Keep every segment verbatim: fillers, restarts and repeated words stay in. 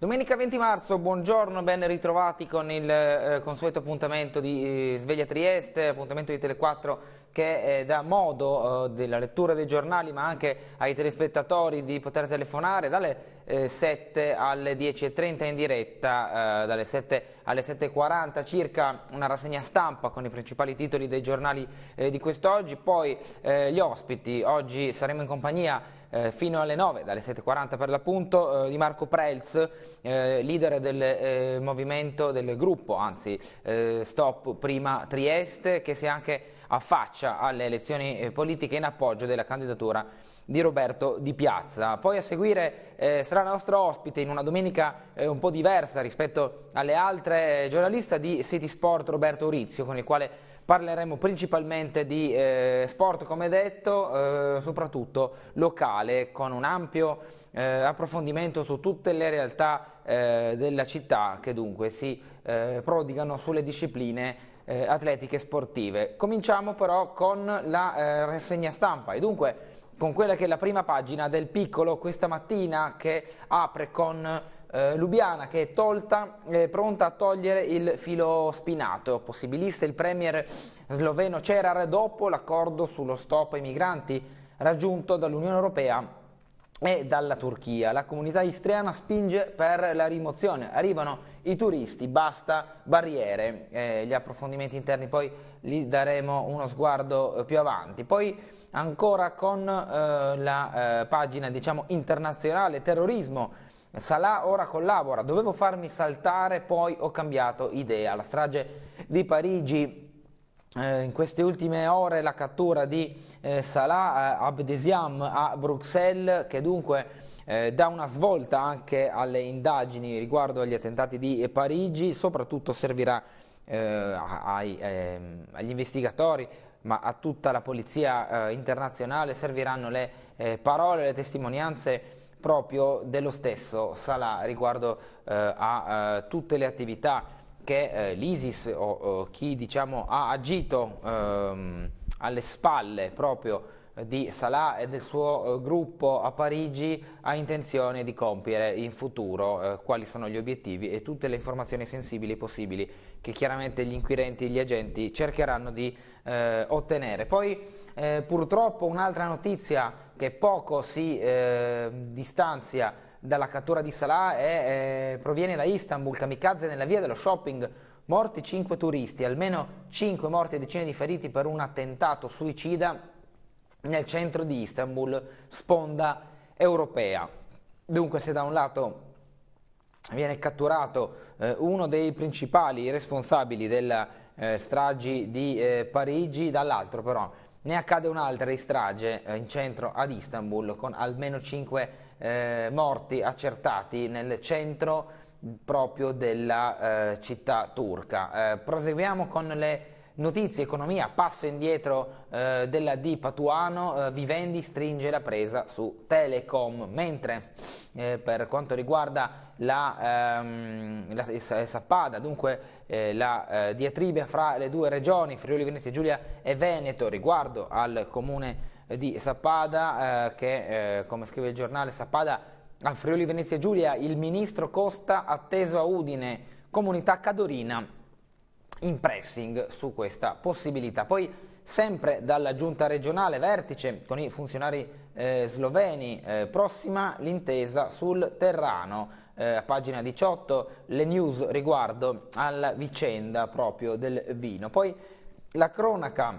Domenica venti marzo, buongiorno, ben ritrovati con il eh, consueto appuntamento di eh, Sveglia Trieste, appuntamento di Tele quattro che eh, dà modo eh, della lettura dei giornali ma anche ai telespettatori di poter telefonare dalle eh, sette alle dieci e trenta in diretta, eh, dalle sette alle sette e quaranta circa una rassegna stampa con i principali titoli dei giornali eh, di quest'oggi, poi eh, gli ospiti, oggi saremo in compagnia Eh, fino alle nove, dalle sette e quaranta per l'appunto, eh, di Marco Prelz, eh, leader del eh, movimento, del gruppo, anzi eh, Stop Prima Trieste, che si anche affaccia alle elezioni eh, politiche in appoggio della candidatura di Roberto Di Piazza. Poi a seguire eh, sarà nostro ospite in una domenica eh, un po' diversa rispetto alle altre, eh, giornalista di City Sport Roberto Urizio, con il quale parleremo principalmente di eh, sport, come detto, eh, soprattutto locale, con un ampio eh, approfondimento su tutte le realtà eh, della città che dunque si eh, prodigano sulle discipline eh, atletiche e sportive. Cominciamo però con la eh, rassegna stampa e dunque con quella che è la prima pagina del Piccolo questa mattina, che apre con Eh, Lubiana che è tolta, eh, pronta a togliere il filo spinato. Possibilista il premier sloveno Cerar dopo l'accordo sullo stop ai migranti raggiunto dall'Unione Europea e dalla Turchia. La comunità istriana spinge per la rimozione. Arrivano i turisti, basta barriere. Eh, gli approfondimenti interni poi li daremo uno sguardo eh, più avanti. Poi ancora con eh, la eh, pagina, diciamo, internazionale, terrorismo. Salah ora collabora, dovevo farmi saltare, poi ho cambiato idea. La strage di Parigi, eh, in queste ultime ore la cattura di eh, Salah eh, Abdeslam a Bruxelles, che dunque eh, dà una svolta anche alle indagini riguardo agli attentati di Parigi, soprattutto servirà eh, ai, eh, agli investigatori, ma a tutta la polizia eh, internazionale serviranno le eh, parole, le testimonianze proprio dello stesso Salah riguardo eh, a eh, tutte le attività che eh, l'ISIS o, o chi diciamo ha agito ehm, alle spalle proprio di Salah e del suo eh, gruppo a Parigi ha intenzione di compiere in futuro, eh, quali sono gli obiettivi e tutte le informazioni sensibili possibili che chiaramente gli inquirenti e gli agenti cercheranno di eh, ottenere. Poi eh, purtroppo un'altra notizia che poco si eh, distanzia dalla cattura di Salah è, eh, proviene da Istanbul. Kamikaze nella via dello shopping, morti cinque turisti, almeno cinque morti e decine di feriti per un attentato suicida nel centro di Istanbul, sponda europea. Dunque, se da un lato viene catturato eh, uno dei principali responsabili della eh, stragi di eh, Parigi, dall'altro però ne accade un'altra di strage eh, in centro ad Istanbul, con almeno cinque eh, morti accertati nel centro proprio della eh, città turca. Eh, proseguiamo con le notizie economia, passo indietro eh, della D Patuano, eh, Vivendi stringe la presa su Telecom, mentre eh, per quanto riguarda la, ehm, la Sappada, dunque eh, la eh, diatriba fra le due regioni, Friuli Venezia Giulia e Veneto, riguardo al comune di Sappada, eh, che eh, come scrive il giornale Sappada al Friuli Venezia Giulia, il ministro Costa atteso a Udine, comunità cadorina in pressing su questa possibilità. Poi sempre dalla giunta regionale vertice con i funzionari eh, sloveni, eh, prossima l'intesa sul Terrano, eh, a pagina diciotto le news riguardo alla vicenda proprio del vino. Poi la cronaca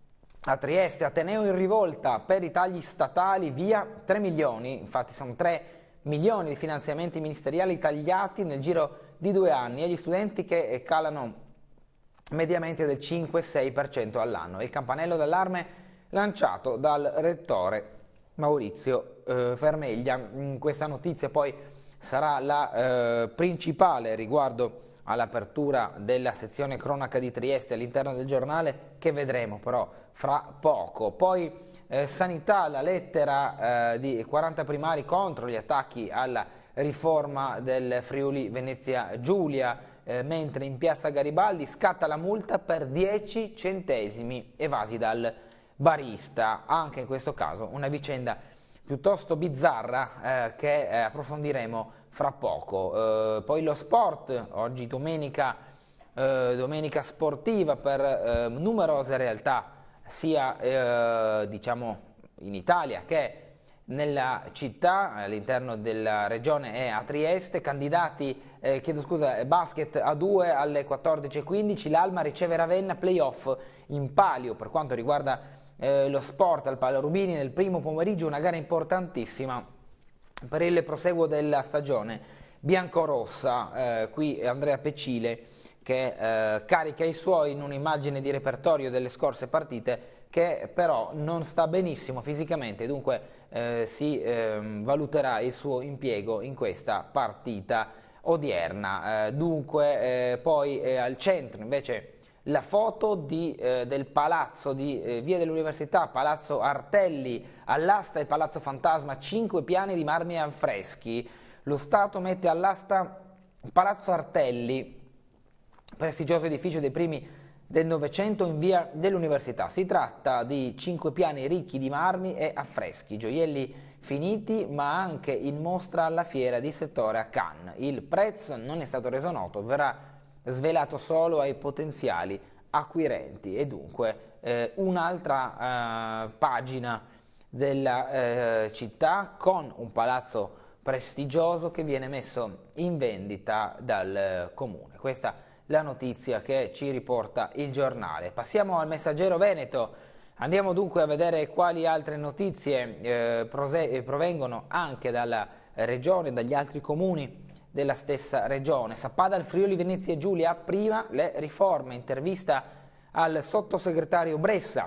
a Trieste, Ateneo in rivolta per i tagli statali, via tre milioni, infatti sono tre milioni di finanziamenti ministeriali tagliati nel giro di due anni e gli studenti che calano mediamente del cinque sei per cento all'anno. Il campanello d'allarme lanciato dal rettore Maurizio eh, Vermeglia. In questa notizia poi sarà la eh, principale riguardo all'apertura della sezione cronaca di Trieste all'interno del giornale, che vedremo però fra poco. Poi eh, sanità, la lettera eh, di quaranta primari contro gli attacchi alla riforma del Friuli Venezia Giulia, Eh, mentre in piazza Garibaldi scatta la multa per dieci centesimi evasi dal barista. Anche in questo caso una vicenda piuttosto bizzarra eh, che eh, approfondiremo fra poco. Eh, poi lo sport, oggi domenica, eh, domenica sportiva per eh, numerose realtà, sia eh, diciamo in Italia che nella città, all'interno della regione e a Trieste. Candidati, eh, chiedo scusa, basket a due alle quattordici e quindici, l'Alma riceve Ravenna, playoff in palio per quanto riguarda eh, lo sport al Palo Rubini nel primo pomeriggio, una gara importantissima per il proseguo della stagione biancorossa. Eh, qui Andrea Peccile che eh, carica i suoi in un'immagine di repertorio delle scorse partite, che però non sta benissimo fisicamente, dunque eh, si eh, valuterà il suo impiego in questa partita odierna. Eh, dunque eh, poi eh, al centro invece la foto di, eh, del palazzo di eh, Via dell'Università, Palazzo Artelli, all'asta il Palazzo Fantasma, cinque piani di marmi e affreschi. Lo Stato mette all'asta Palazzo Artelli, prestigioso edificio dei primi del Novecento in Via dell'Università. Si tratta di cinque piani ricchi di marmi e affreschi, gioielli finiti ma anche in mostra alla fiera di settore a Cannes. Il prezzo non è stato reso noto, verrà svelato solo ai potenziali acquirenti. E dunque eh, un'altra eh, pagina della eh, città con un palazzo prestigioso che viene messo in vendita dal eh, comune. Questa è la notizia che ci riporta il giornale. Passiamo al Messaggero Veneto. Andiamo dunque a vedere quali altre notizie eh, provengono anche dalla regione, dagli altri comuni della stessa regione. Sappada al Friuli Venezia Giulia, prima le riforme. Intervista al sottosegretario Bressa.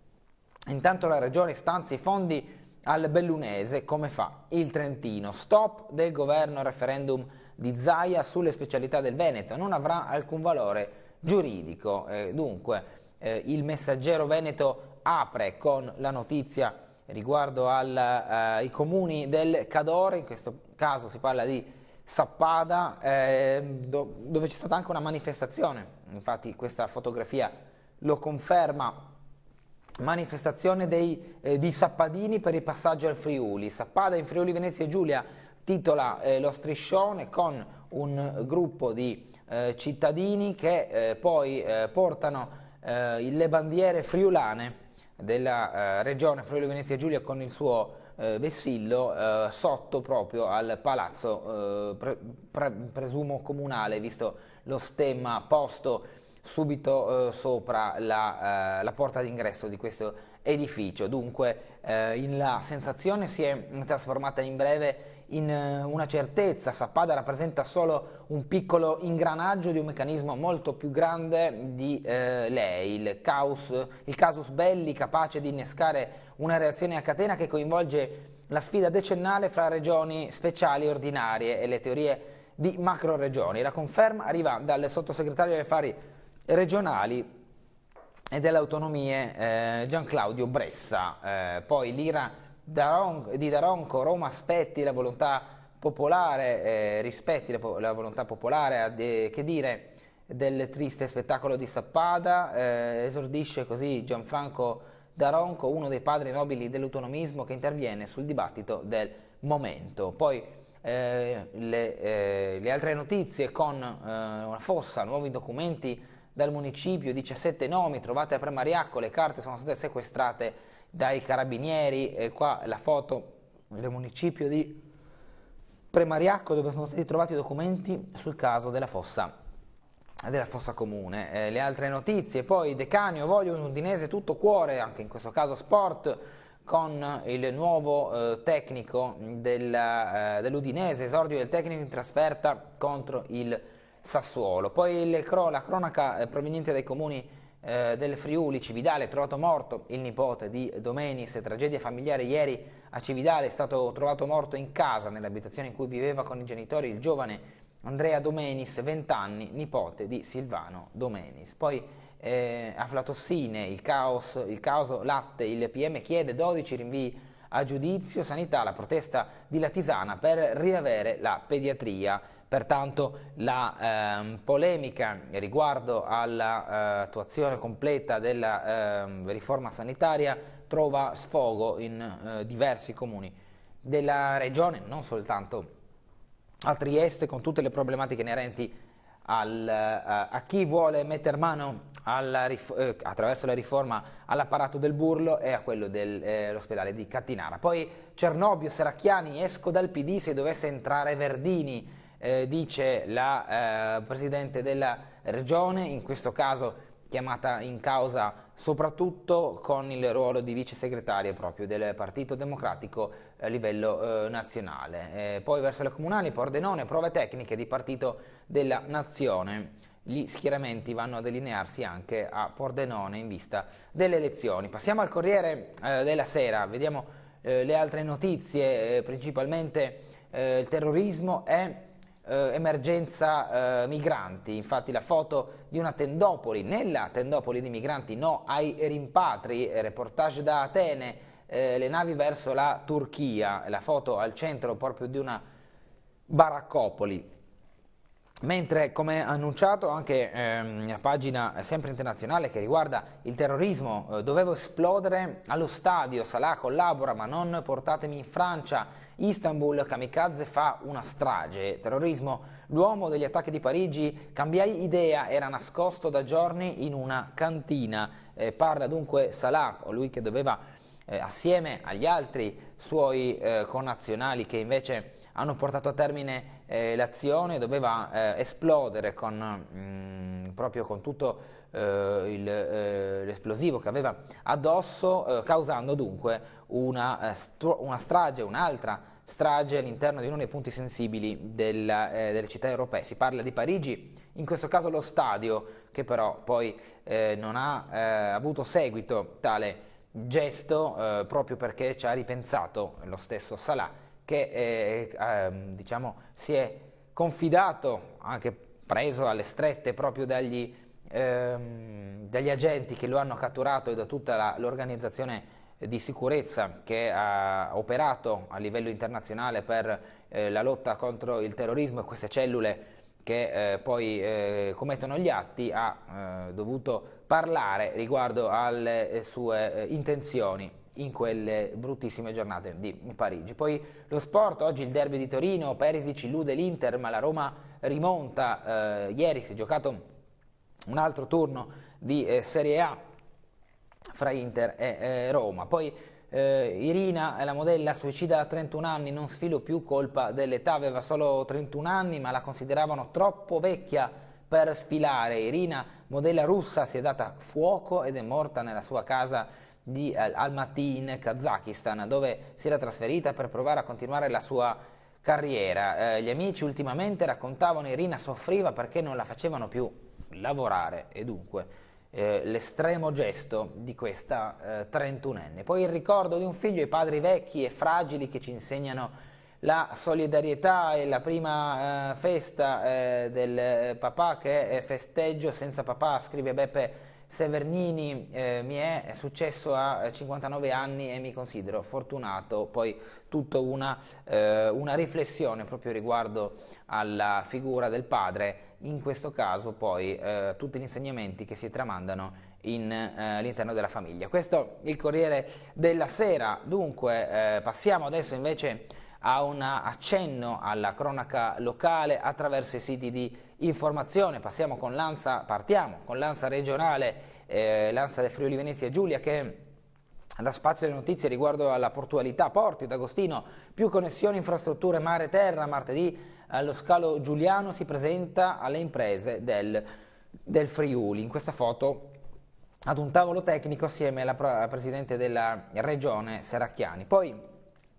Intanto la regione stanzia i fondi al Bellunese, come fa il Trentino. Stop del governo referendum di Zaia sulle specialità del Veneto, non avrà alcun valore giuridico. Eh, dunque eh, il Messaggero Veneto apre con la notizia riguardo al, eh, ai comuni del Cadore, in questo caso si parla di Sappada, eh, do, dove c'è stata anche una manifestazione, infatti questa fotografia lo conferma. Manifestazione dei, eh, di sappadini per il passaggio al Friuli. Sappada in Friuli Venezia Giulia titola eh, lo striscione, con un gruppo di eh, cittadini che eh, poi eh, portano eh, le bandiere friulane della eh, regione Friuli Venezia Giulia con il suo eh, vessillo eh, sotto proprio al palazzo, eh, pre, pre, presumo comunale, visto lo stemma posto subito eh, sopra la, eh, la porta d'ingresso di questo edificio. Dunque eh, in la sensazione si è trasformata in breve in eh, una certezza. Sappada rappresenta solo un piccolo ingranaggio di un meccanismo molto più grande di eh, lei, il, caos, il casus belli, capace di innescare una reazione a catena che coinvolge la sfida decennale fra regioni speciali ordinarie e le teorie di macro regioni. La conferma arriva dal sottosegretario agli affari regionali e delle autonomie eh, Gian Claudio Bressa. Eh, poi l'ira Daron, di Daronco, Roma aspetti la volontà popolare, eh, rispetti la, la volontà popolare, eh, che dire del triste spettacolo di Sappada. Eh, esordisce così Gianfranco Daronco, uno dei padri nobili dell'autonomismo, che interviene sul dibattito del momento. Poi eh, le, eh, le altre notizie con eh, una fossa, nuovi documenti dal municipio, diciassette nomi trovate a Premariacco, le carte sono state sequestrate dai carabinieri. E qua la foto del municipio di Premariacco, dove sono stati trovati i documenti sul caso della fossa, della fossa comune. Eh, le altre notizie, poi Decanio, voglio un Udinese tutto cuore, anche in questo caso sport, con il nuovo eh, tecnico del, eh, dell'Udinese, esordio del tecnico in trasferta contro il Sassuolo. Poi il, la cronaca eh, proveniente dai comuni eh, del Friuli. Cividale, trovato morto il nipote di Domenis, tragedia familiare ieri a Cividale, è stato trovato morto in casa, nell'abitazione in cui viveva con i genitori, il giovane Andrea Domenis, venti anni, nipote di Silvano Domenis. Poi eh, aflatossine, il caos, il caso latte, il P M chiede dodici rinvii a giudizio, sanità, la protesta di Latisana per riavere la pediatria. Pertanto la ehm, polemica riguardo all'attuazione completa della ehm, riforma sanitaria trova sfogo in eh, diversi comuni della regione, non soltanto a Trieste con tutte le problematiche inerenti al, a, a chi vuole mettere mano alla, eh, attraverso la riforma all'apparato del Burlo e a quello dell'ospedale eh, di Cattinara. Poi Cernobbio, Serracchiani, esco dal P D se dovesse entrare Verdini, eh, dice la eh, Presidente della Regione, in questo caso chiamata in causa soprattutto con il ruolo di vice segretaria proprio del Partito Democratico a livello eh, nazionale. Eh, poi verso le comunali, Pordenone, prove tecniche di Partito della Nazione. Gli schieramenti vanno a delinearsi anche a Pordenone in vista delle elezioni. Passiamo al Corriere eh, della Sera, vediamo eh, le altre notizie, eh, principalmente eh, il terrorismo e Eh, emergenza eh, migranti. Infatti la foto di una tendopoli, nella tendopoli di migranti no ai rimpatri, reportage da Atene, eh, le navi verso la Turchia, la foto al centro proprio di una baraccopoli. Mentre, come annunciato, anche ehm, una pagina sempre internazionale che riguarda il terrorismo, eh, dovevo esplodere allo stadio, Salah collabora ma non portatemi in Francia, Istanbul, kamikaze fa una strage, terrorismo, l'uomo degli attacchi di Parigi, cambiai idea, era nascosto da giorni in una cantina, eh, parla dunque Salah, colui che doveva, eh, assieme agli altri suoi eh, connazionali che invece hanno portato a termine eh, l'azione, doveva eh, esplodere con, mh, proprio con tutto eh, eh, l'esplosivo che aveva addosso, eh, causando dunque una, eh, una strage, un'altra strage all'interno di uno dei punti sensibili della, eh, delle città europee. Si parla di Parigi, in questo caso lo stadio, che però poi eh, non ha eh, avuto seguito tale gesto, eh, proprio perché ci ha ripensato lo stesso Salah, che eh, eh, diciamo, si è confidato, anche preso alle strette proprio dagli, ehm, dagli agenti che lo hanno catturato e da tutta l'organizzazione di sicurezza che ha operato a livello internazionale per eh, la lotta contro il terrorismo, e queste cellule che eh, poi eh, commettono gli atti, ha eh, dovuto parlare riguardo alle sue eh, intenzioni in quelle bruttissime giornate di Parigi. Poi lo sport, oggi il derby di Torino, Perisic illude l'Inter ma la Roma rimonta, eh, ieri si è giocato un altro turno di eh, Serie A fra Inter e eh, Roma. Poi eh, Irina, la modella, suicida a trentuno anni, non sfilo più, colpa dell'età, aveva solo trentuno anni ma la consideravano troppo vecchia per sfilare. Irina, modella russa, si è data fuoco ed è morta nella sua casa di Almaty in Kazakistan, dove si era trasferita per provare a continuare la sua carriera. Eh, gli amici ultimamente raccontavano Irina soffriva perché non la facevano più lavorare, e dunque eh, l'estremo gesto di questa eh, trentunenne. Poi il ricordo di un figlio, i padri vecchi e fragili che ci insegnano la solidarietà, e la prima eh, festa eh, del papà che è festeggio senza papà, scrive Beppe Severnini, eh, mi è successo a cinquantanove anni e mi considero fortunato. Poi tutta una, eh, una riflessione proprio riguardo alla figura del padre, in questo caso poi eh, tutti gli insegnamenti che si tramandano in, eh, all'interno della famiglia. Questo è il Corriere della Sera. Dunque eh, passiamo adesso invece a un accenno alla cronaca locale attraverso i siti di informazione. Passiamo con l'Ansa, partiamo con l'Ansa regionale, eh, l'Ansa del Friuli Venezia Giulia, che dà spazio alle notizie riguardo alla portualità, porti d'Agostino, più connessioni, infrastrutture mare-terra. Martedì allo scalo Giuliano si presenta alle imprese del, del Friuli. In questa foto ad un tavolo tecnico assieme alla, alla Presidente della Regione Serracchiani. Poi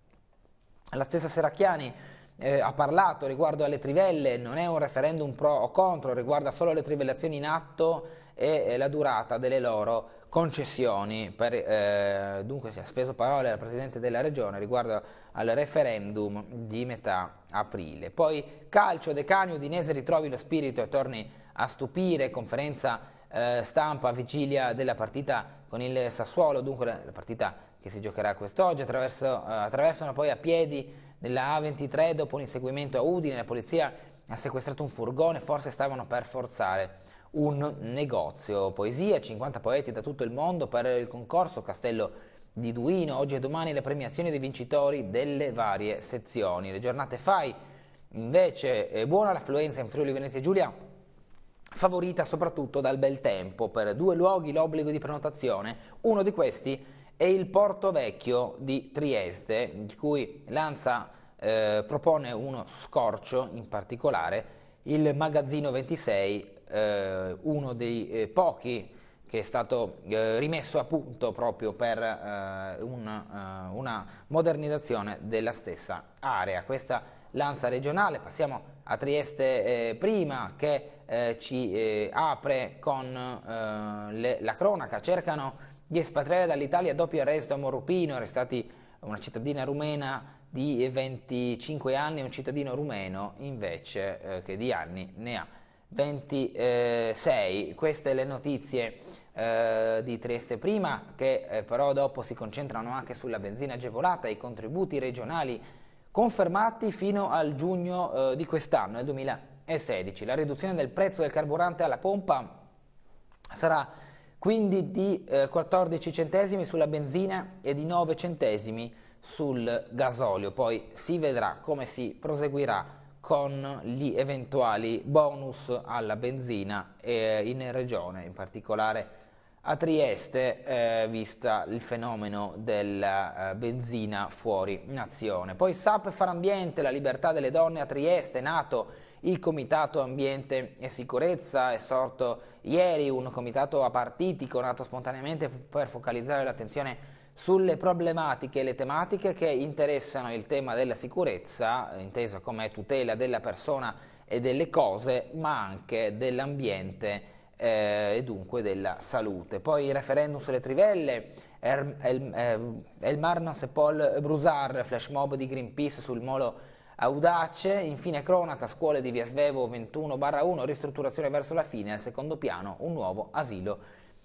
la stessa Serracchiani eh, ha parlato riguardo alle trivelle, non è un referendum pro o contro, riguarda solo le trivellazioni in atto e eh, la durata delle loro concessioni. Per, eh, dunque si è speso parole al Presidente della Regione riguardo al referendum di metà aprile. Poi calcio, De Canio, Udinese ritrovi lo spirito e torni a stupire, conferenza eh, stampa vigilia della partita con il Sassuolo, dunque la, la partita che si giocherà quest'oggi. Attraverso, eh, attraversano poi a piedi nella A ventitré dopo un inseguimento a Udine, la polizia ha sequestrato un furgone, forse stavano per forzare un negozio. Poesia, cinquanta poeti da tutto il mondo per il concorso Castello di Duino, oggi e domani le premiazioni dei vincitori delle varie sezioni. Le giornate F A I invece è buona l'affluenza in Friuli Venezia Giulia, favorita soprattutto dal bel tempo. Per due luoghi l'obbligo di prenotazione, uno di questi è il Porto Vecchio di Trieste, di cui l'ANSA eh, propone uno scorcio in particolare, il Magazzino ventisei, eh, uno dei eh, pochi che è stato eh, rimesso a punto proprio per eh, un, uh, una modernizzazione della stessa area. Questa l'ANSA regionale. Passiamo a Trieste eh, prima, che eh, ci eh, apre con eh, le, la cronaca. Cercano di espatriare dall'Italia doppio arresto a Morupino, arrestati una cittadina rumena di venticinque anni e un cittadino rumeno invece eh, che di anni ne ha ventisei. Queste le notizie eh, di Trieste prima, che eh, però dopo si concentrano anche sulla benzina agevolata e i contributi regionali confermati fino al giugno eh, di quest'anno, nel duemilasedici. La riduzione del prezzo del carburante alla pompa sarà quindi di eh, quattordici centesimi sulla benzina e di nove centesimi sul gasolio. Poi si vedrà come si proseguirà con gli eventuali bonus alla benzina eh, in regione, in particolare a Trieste, eh, vista il fenomeno della eh, benzina fuori nazione. Poi S A P Farambiente, la libertà delle donne a Trieste, è nato il Comitato Ambiente e Sicurezza, è sorto ieri un comitato apartitico nato spontaneamente per focalizzare l'attenzione sulle problematiche e le tematiche che interessano il tema della sicurezza, inteso come tutela della persona e delle cose, ma anche dell'ambiente eh, e dunque della salute. Poi il referendum sulle trivelle, El, El, El, Elmar non se Paul Brusar, flash mob di Greenpeace sul molo Audace. Infine cronaca, scuole di Via Svevo ventuno barra uno, ristrutturazione verso la fine, al secondo piano un nuovo asilo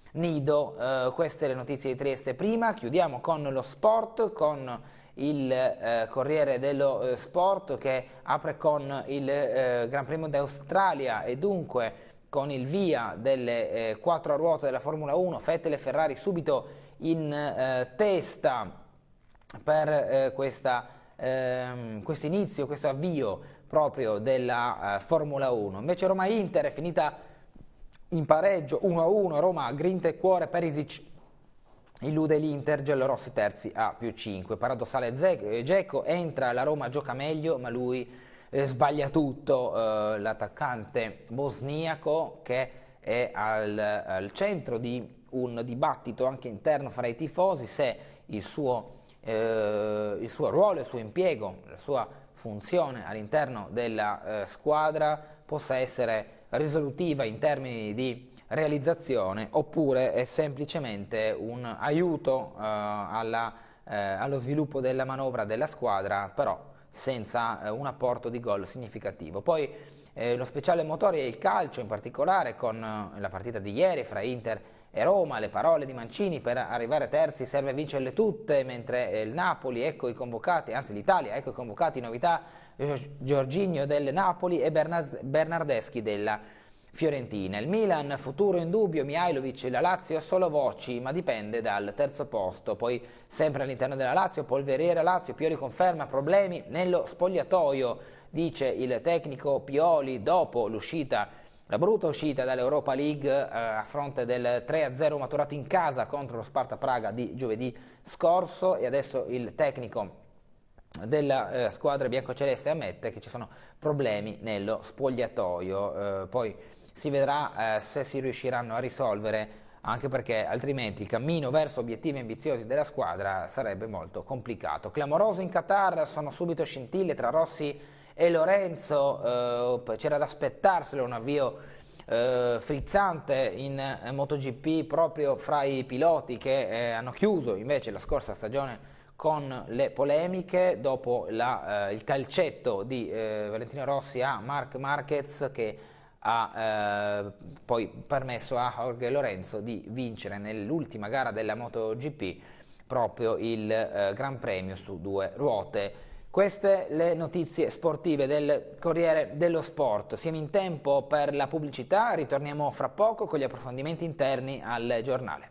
nido. Eh, queste le notizie di Trieste prima. Chiudiamo con lo sport, con il eh, Corriere dello eh, Sport, che apre con il eh, Gran Premio d'Australia e dunque con il via delle eh, quattro a ruote della Formula uno. Vettel e Ferrari subito in eh, testa per eh, questa, ehm, questo inizio, questo avvio proprio della eh, Formula uno. Invece Roma-Inter è finita in pareggio uno a uno, Roma grinta e cuore, Perisic illude l'Inter, giallorossi terzi a più cinque. Paradossale Dzeko, entra, la Roma gioca meglio ma lui eh, sbaglia tutto, eh, l'attaccante bosniaco che è al, al centro di un dibattito anche interno fra i tifosi se il suo, eh, il suo ruolo, il suo impiego, la sua funzione all'interno della eh, squadra possa essere risolutiva in termini di realizzazione oppure è semplicemente un aiuto eh, alla, eh, allo sviluppo della manovra della squadra, però senza eh, un apporto di gol significativo. Poi eh, lo speciale motori è il calcio, in particolare con eh, la partita di ieri fra Inter e Roma. Le parole di Mancini: per arrivare terzi serve vincerle tutte, mentre eh, il Napoli, ecco i convocati, anzi l'Italia, ecco i convocati, novità, Jorginho del Napoli e Bernard, Bernardeschi della Fiorentina. Il Milan, futuro in dubbio, Mihajlovic, la Lazio solo voci, ma dipende dal terzo posto. Poi sempre all'interno della Lazio, Polveriera Lazio, Pioli conferma problemi nello spogliatoio, dice il tecnico Pioli dopo l'uscita, la brutta uscita dall'Europa League eh, a fronte del tre a zero maturato in casa contro lo Sparta Praga di giovedì scorso, e adesso il tecnico della eh, squadra biancoceleste ammette che ci sono problemi nello spogliatoio. Eh, poi si vedrà eh, se si riusciranno a risolvere, anche perché altrimenti il cammino verso obiettivi ambiziosi della squadra sarebbe molto complicato. Clamoroso in Qatar, sono subito scintille tra Rossi e Lorenzo, eh, c'era da aspettarselo un avvio eh, frizzante in eh, MotoGP proprio fra i piloti che eh, hanno chiuso invece la scorsa stagione con le polemiche dopo la, eh, il calcetto di eh, Valentino Rossi a Marc Marquez, che ha eh, poi permesso a Jorge Lorenzo di vincere nell'ultima gara della MotoGP proprio il eh, Gran Premio su due ruote. Queste le notizie sportive del Corriere dello Sport. Siamo in tempo per la pubblicità, ritorniamo fra poco con gli approfondimenti interni al giornale.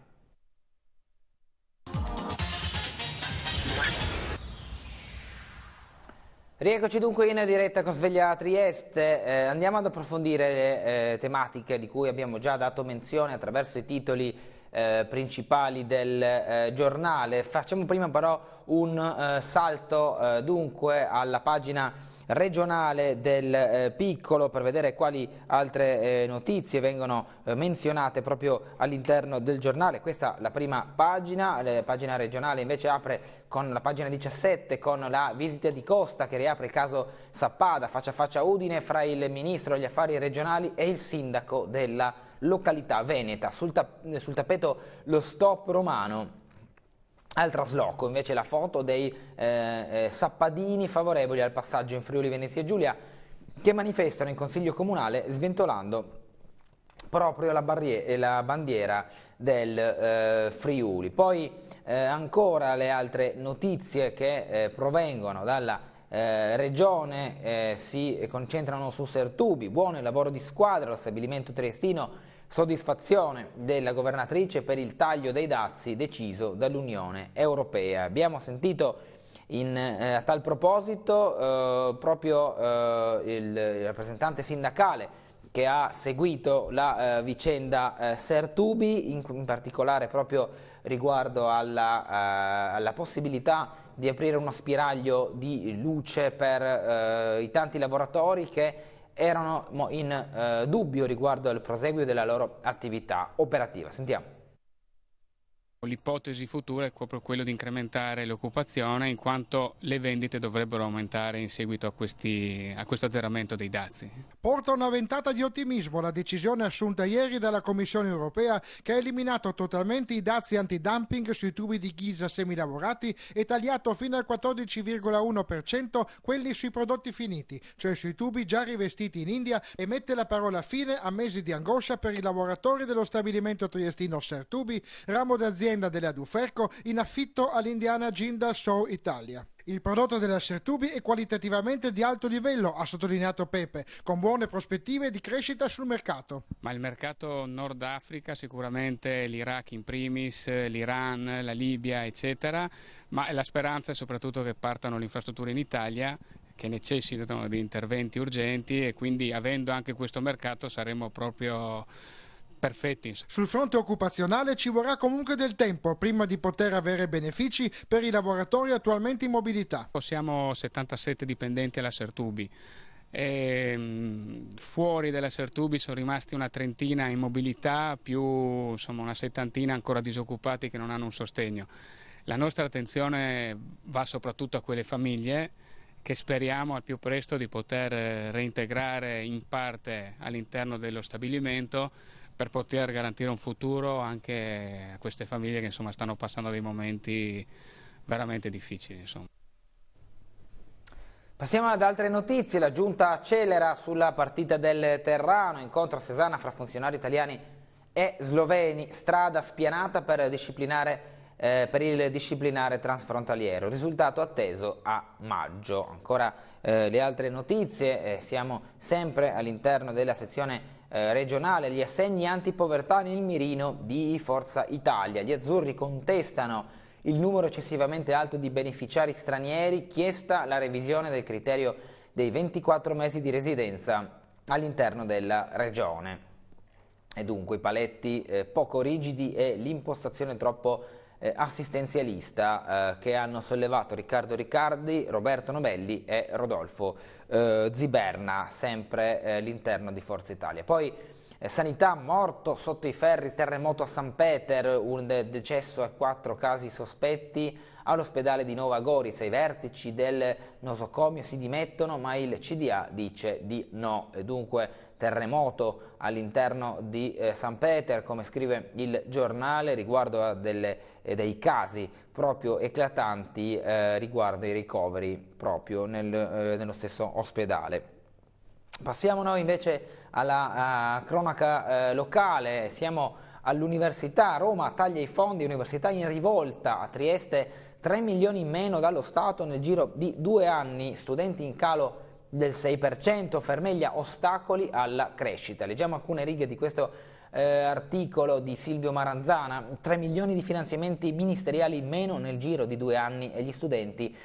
Rieccoci dunque in diretta con Sveglia Trieste, eh, andiamo ad approfondire le eh, tematiche di cui abbiamo già dato menzione attraverso i titoli eh, principali del eh, giornale. Facciamo prima però un eh, salto eh, dunque alla pagina regionale del eh, Piccolo per vedere quali altre eh, notizie vengono eh, menzionate proprio all'interno del giornale. Questa è la prima pagina, la pagina regionale invece apre con la pagina diciassette con la visita di Costa che riapre il caso Sappada, faccia a faccia Udine fra il ministro degli affari regionali e il sindaco della località veneta. Sul, ta sul tappeto lo stop romano. Al trasloco invece la foto dei eh, eh, sappadini favorevoli al passaggio in Friuli Venezia Giulia che manifestano in Consiglio Comunale sventolando proprio la, la bandiera del eh, Friuli. Poi eh, ancora le altre notizie che eh, provengono dalla eh, regione eh, si concentrano su Sertubi, buono il lavoro di squadra, lo stabilimento triestino. Soddisfazione della governatrice per il taglio dei dazi deciso dall'Unione Europea. Abbiamo sentito in, eh, a tal proposito eh, proprio eh, il, il rappresentante sindacale che ha seguito la eh, vicenda eh, Sertubi, in, in particolare proprio riguardo alla, eh, alla possibilità di aprire uno spiraglio di luce per eh, i tanti lavoratori che erano in eh, dubbio riguardo al proseguio della loro attività operativa. Sentiamo. L'ipotesi futura è proprio quello di incrementare l'occupazione in quanto le vendite dovrebbero aumentare in seguito a, questi, a questo azzeramento dei dazi. Porta una ventata di ottimismo la decisione assunta ieri dalla Commissione Europea che ha eliminato totalmente i dazi antidumping sui tubi di ghisa semilavorati e tagliato fino al quattordici virgola uno per cento quelli sui prodotti finiti, cioè sui tubi già rivestiti in India, e mette la parola fine a mesi di angoscia per i lavoratori dello stabilimento triestino Sertubi, ramo d'azienda della Duferco in affitto all'indiana Jindal Saw Italia. Il prodotto della Sertubi è qualitativamente di alto livello, ha sottolineato Pepe, con buone prospettive di crescita sul mercato. Ma il mercato Nord Africa, sicuramente l'Iraq in primis, l'Iran, la Libia, eccetera, ma la speranza è soprattutto che partano le infrastrutture in Italia, che necessitano di interventi urgenti, e quindi avendo anche questo mercato saremo proprio perfetti. Sul fronte occupazionale ci vorrà comunque del tempo prima di poter avere benefici per i lavoratori attualmente in mobilità. Siamo settantasette dipendenti alla Sertubi. E fuori dalla Sertubi sono rimasti una trentina in mobilità, più insomma, una settantina ancora disoccupati che non hanno un sostegno. La nostra attenzione va soprattutto a quelle famiglie che speriamo al più presto di poter reintegrare in parte all'interno dello stabilimento per poter garantire un futuro anche a queste famiglie che insomma, stanno passando dei momenti veramente difficili. Insomma. Passiamo ad altre notizie. La Giunta accelera sulla partita del Terrano, incontro a Cesana fra funzionari italiani e sloveni, strada spianata per, disciplinare, eh, per il disciplinare transfrontaliero, risultato atteso a maggio. Ancora eh, le altre notizie, eh, siamo sempre all'interno della sezione Eh, regionale, gli assegni antipovertà nel mirino di Forza Italia. Gli azzurri contestano il numero eccessivamente alto di beneficiari stranieri, chiesta la revisione del criterio dei ventiquattro mesi di residenza all'interno della regione. E dunque i paletti eh, poco rigidi e l'impostazione troppo eh, assistenzialista eh, che hanno sollevato Riccardo Riccardi, Roberto Novelli e Rodolfo eh, Ziberna, sempre eh, all'interno di Forza Italia. Poi eh, sanità, morto sotto i ferri, terremoto a San Peter, un de decesso e quattro casi sospetti. All'ospedale di Nova Gorica i vertici del nosocomio si dimettono, ma il C D A dice di no. E dunque terremoto all'interno di eh, San Peter, come scrive il giornale, riguardo a delle, eh, dei casi proprio eclatanti eh, riguardo ai ricoveri proprio nel, eh, nello stesso ospedale. Passiamo noi invece alla uh, cronaca uh, locale. Siamo all'università. Roma taglia i fondi, università in rivolta. A Trieste tre milioni in meno dallo Stato nel giro di due anni, studenti in calo del sei per cento, Fermeglia ostacoli alla crescita. Leggiamo alcune righe di questo eh, articolo di Silvio Maranzana. tre milioni di finanziamenti ministeriali in meno nel giro di due anni e gli studenti che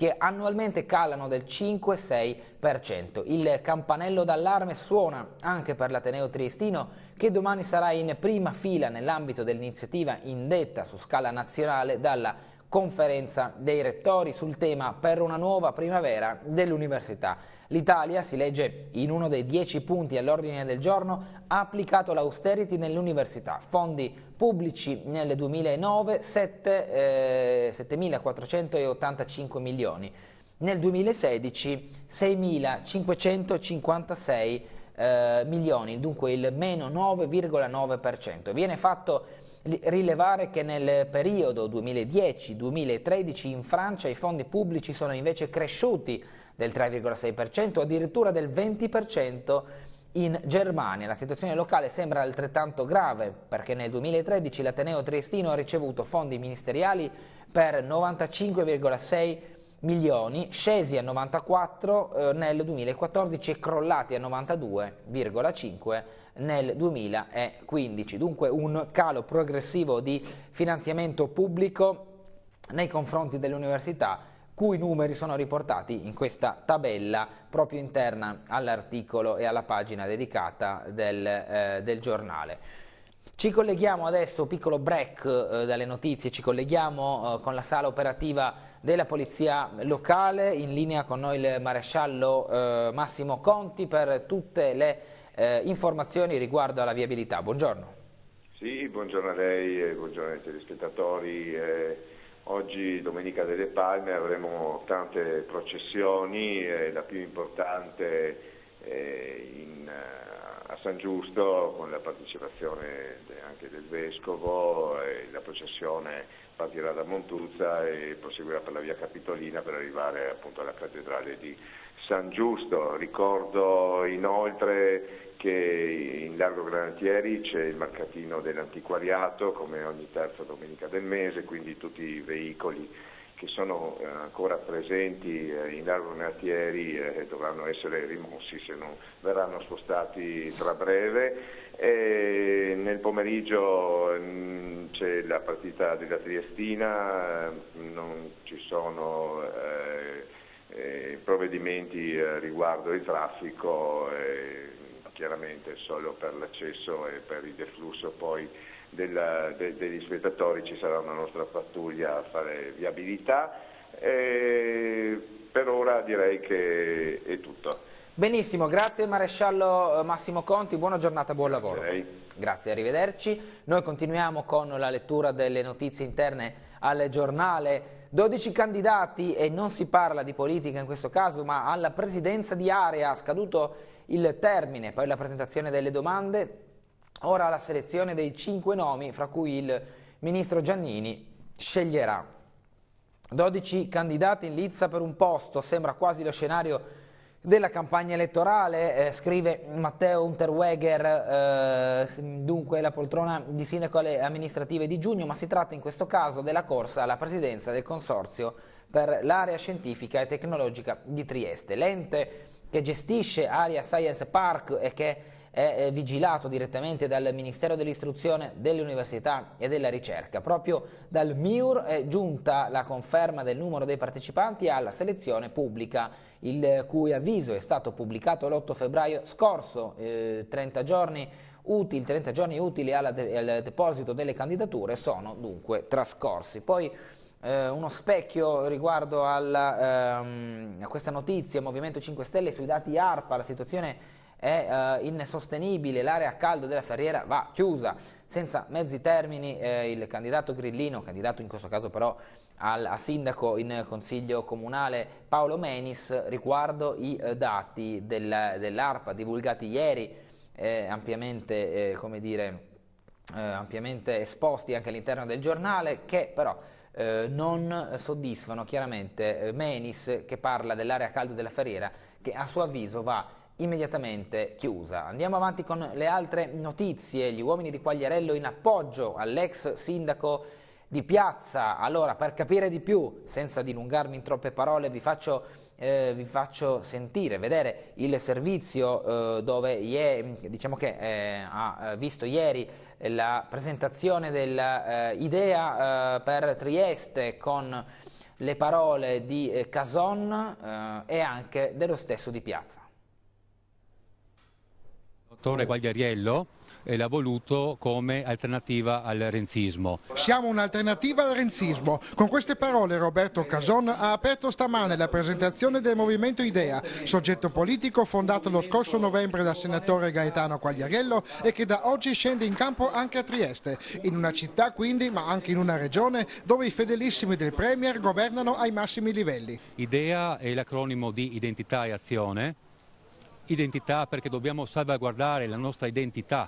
che annualmente calano del cinque sei per cento. Il campanello d'allarme suona anche per l'Ateneo Triestino, che domani sarà in prima fila nell'ambito dell'iniziativa indetta su scala nazionale dalla Conferenza dei Rettori sul tema per una nuova primavera dell'università. L'Italia, si legge in uno dei dieci punti all'ordine del giorno, ha applicato l'austerity nell'università. Fondi pubblici nel duemilanove settemilaquattrocentottantacinque milioni, nel duemilasedici seimilacinquecentocinquantasei eh, milioni, dunque il meno nove virgola nove per cento. Viene fatto rilevare che nel periodo duemiladieci duemilatredici in Francia i fondi pubblici sono invece cresciuti del tre virgola sei per cento, addirittura del venti per cento in Germania. La situazione locale sembra altrettanto grave, perché nel duemilatredici l'Ateneo Triestino ha ricevuto fondi ministeriali per novantacinque virgola sei milioni, scesi a novantaquattro eh, nel duemilaquattordici e crollati a novantadue virgola cinque nel duemilaquindici. Dunque un calo progressivo di finanziamento pubblico nei confronti dell'università, cui numeri sono riportati in questa tabella proprio interna all'articolo e alla pagina dedicata del, eh, del giornale. Ci colleghiamo adesso, piccolo break eh, dalle notizie, ci colleghiamo eh, con la sala operativa della Polizia Locale, in linea con noi il maresciallo eh, Massimo Conti per tutte le eh, informazioni riguardo alla viabilità. Buongiorno. Sì, buongiorno a lei e buongiorno ai telespettatori. Eh, oggi, Domenica delle Palme, avremo tante processioni, eh, la più importante eh, in, a San Giusto, con la partecipazione de, anche del Vescovo. Eh, la processione partirà da Montuzza e proseguirà per la via Capitolina per arrivare appunto alla cattedrale di San Giusto. Ricordo inoltre che in Largo Granatieri c'è il mercatino dell'antiquariato come ogni terza domenica del mese, quindi tutti i veicoli che sono eh, ancora presenti eh, in Largo Granatieri eh, dovranno essere rimossi, se non verranno spostati tra breve. E nel pomeriggio mh, c'è la partita della Triestina, eh, non ci sono eh, eh, provvedimenti eh, riguardo il traffico, eh, chiaramente solo per l'accesso e per il deflusso poi della, de, degli spettatori ci sarà una nostra pattuglia a fare viabilità. E per ora direi che è tutto. Benissimo, grazie maresciallo Massimo Conti, buona giornata, buon lavoro. Grazie, grazie, arrivederci. Noi continuiamo con la lettura delle notizie interne al giornale. dodici candidati, e non si parla di politica in questo caso, ma alla presidenza di area, scaduto il termine per la presentazione delle domande, ora la selezione dei cinque nomi, fra cui il ministro Giannini sceglierà. dodici candidati in lizza per un posto, sembra quasi lo scenario della campagna elettorale, eh, scrive Matteo Unterweger, eh, dunque la poltrona di sindaco alle amministrative di giugno, ma si tratta in questo caso della corsa alla presidenza del consorzio per l'area scientifica e tecnologica di Trieste. L'ente che gestisce Area Science Park e che è vigilato direttamente dal Ministero dell'Istruzione, dell'Università e della Ricerca. Proprio dal M I U R è giunta la conferma del numero dei partecipanti alla selezione pubblica, il cui avviso è stato pubblicato l'otto febbraio scorso. eh, trenta giorni utili, trenta giorni utili alla de al deposito delle candidature sono dunque trascorsi. Poi eh, uno specchio riguardo alla, ehm, a questa notizia, Movimento cinque Stelle sui dati ARPA, la situazione è uh, insostenibile, l'area a caldo della Ferriera va chiusa, senza mezzi termini. Eh, il candidato grillino, candidato in questo caso però al, a sindaco in consiglio comunale, Paolo Menis, riguardo i uh, dati del, dell'ARPA divulgati ieri, eh, ampiamente, eh, come dire, eh, ampiamente esposti anche all'interno del giornale, che però eh, non soddisfano chiaramente eh, Menis, che parla dell'area a caldo della Ferriera, che a suo avviso va immediatamente chiusa. Andiamo avanti con le altre notizie. Gli uomini di Quagliarello in appoggio all'ex sindaco di Piazza. Allora, per capire di più, senza dilungarmi in troppe parole, vi faccio, eh, vi faccio sentire, vedere il servizio eh, dove ieri, diciamo che eh, ha visto ieri la presentazione dell'idea eh, per Trieste con le parole di eh, Cason eh, e anche dello stesso Di Piazza. Il dottore Quagliariello e l'ha voluto come alternativa al renzismo. Siamo un'alternativa al renzismo. Con queste parole Roberto Cason ha aperto stamane la presentazione del Movimento Idea, soggetto politico fondato lo scorso novembre dal senatore Gaetano Quagliariello e che da oggi scende in campo anche a Trieste, in una città quindi, ma anche in una regione dove i fedelissimi del Premier governano ai massimi livelli. Idea è l'acronimo di Identità e Azione. Identità perché dobbiamo salvaguardare la nostra identità,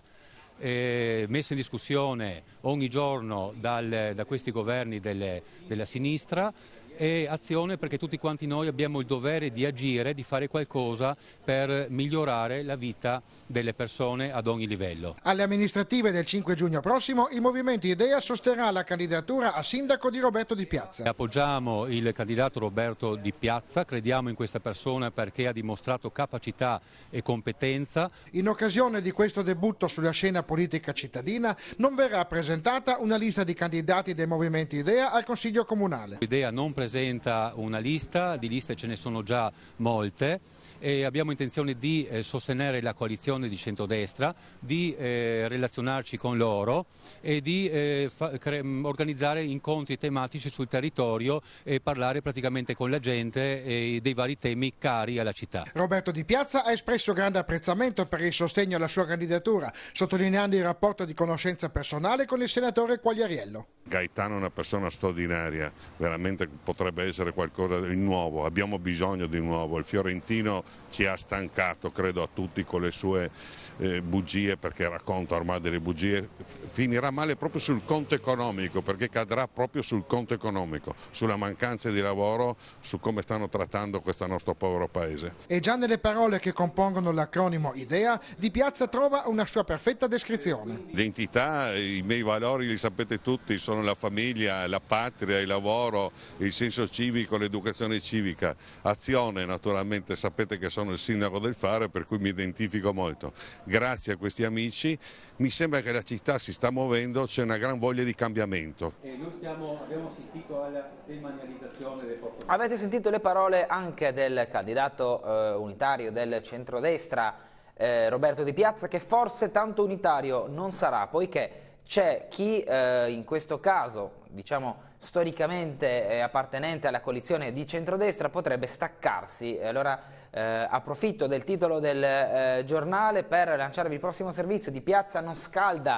eh, messa in discussione ogni giorno dal, da questi governi delle, della sinistra, e azione perché tutti quanti noi abbiamo il dovere di agire, di fare qualcosa per migliorare la vita delle persone ad ogni livello. Alle amministrative del cinque giugno prossimo il Movimento Idea sosterrà la candidatura a sindaco di Roberto Di Piazza. Appoggiamo il candidato Roberto Di Piazza, crediamo in questa persona perché ha dimostrato capacità e competenza. In occasione di questo debutto sulla scena politica cittadina non verrà presentata una lista di candidati del Movimento Idea al Consiglio Comunale. L'Idea non presenta una lista, di liste ce ne sono già molte e abbiamo intenzione di eh, sostenere la coalizione di centrodestra, di eh, relazionarci con loro e di eh, organizzare incontri tematici sul territorio e parlare praticamente con la gente eh, dei vari temi cari alla città. Roberto Di Piazza ha espresso grande apprezzamento per il sostegno alla sua candidatura, sottolineando il rapporto di conoscenza personale con il senatore Quagliariello. Gaetano è una persona straordinaria, veramente potrebbe essere qualcosa di nuovo, abbiamo bisogno di nuovo, il fiorentino ci ha stancato credo a tutti con le sue eh, bugie, perché racconta ormai delle bugie, finirà male proprio sul conto economico, perché cadrà proprio sul conto economico, sulla mancanza di lavoro, su come stanno trattando questo nostro povero paese. E già nelle parole che compongono l'acronimo Idea, Di Piazza trova una sua perfetta descrizione. L'identità, i miei valori li sapete tutti, sono la famiglia, la patria, il lavoro, il senso civico, l'educazione civica. Azione naturalmente, sapete che sono il sindaco del Fare, per cui mi identifico molto. Grazie a questi amici mi sembra che la città si sta muovendo, c'è una gran voglia di cambiamento. E noi stiamo, abbiamo assistito alla demanializzazione del porto. Avete sentito le parole anche del candidato eh, unitario del centrodestra eh, Roberto Di Piazza, che forse tanto unitario non sarà, poiché c'è chi eh, in questo caso, diciamo storicamente eh, appartenente alla coalizione di centrodestra, potrebbe staccarsi. Allora eh, approfitto del titolo del eh, giornale per lanciarvi il prossimo servizio. Di Piazza non scalda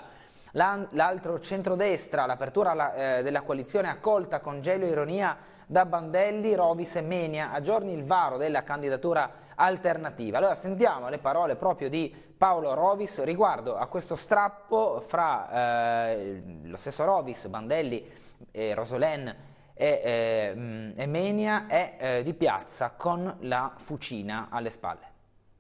l'altro centrodestra, l'apertura eh, della coalizione accolta con gelo e ironia da Bandelli, Rovis e Menia, a giorni il varo della candidatura alternativa. Allora sentiamo le parole proprio di Paolo Rovis riguardo a questo strappo fra eh, lo stesso Rovis, Bandelli, eh, Rosolén e, eh, e Menia e eh, Di Piazza con la fucina alle spalle.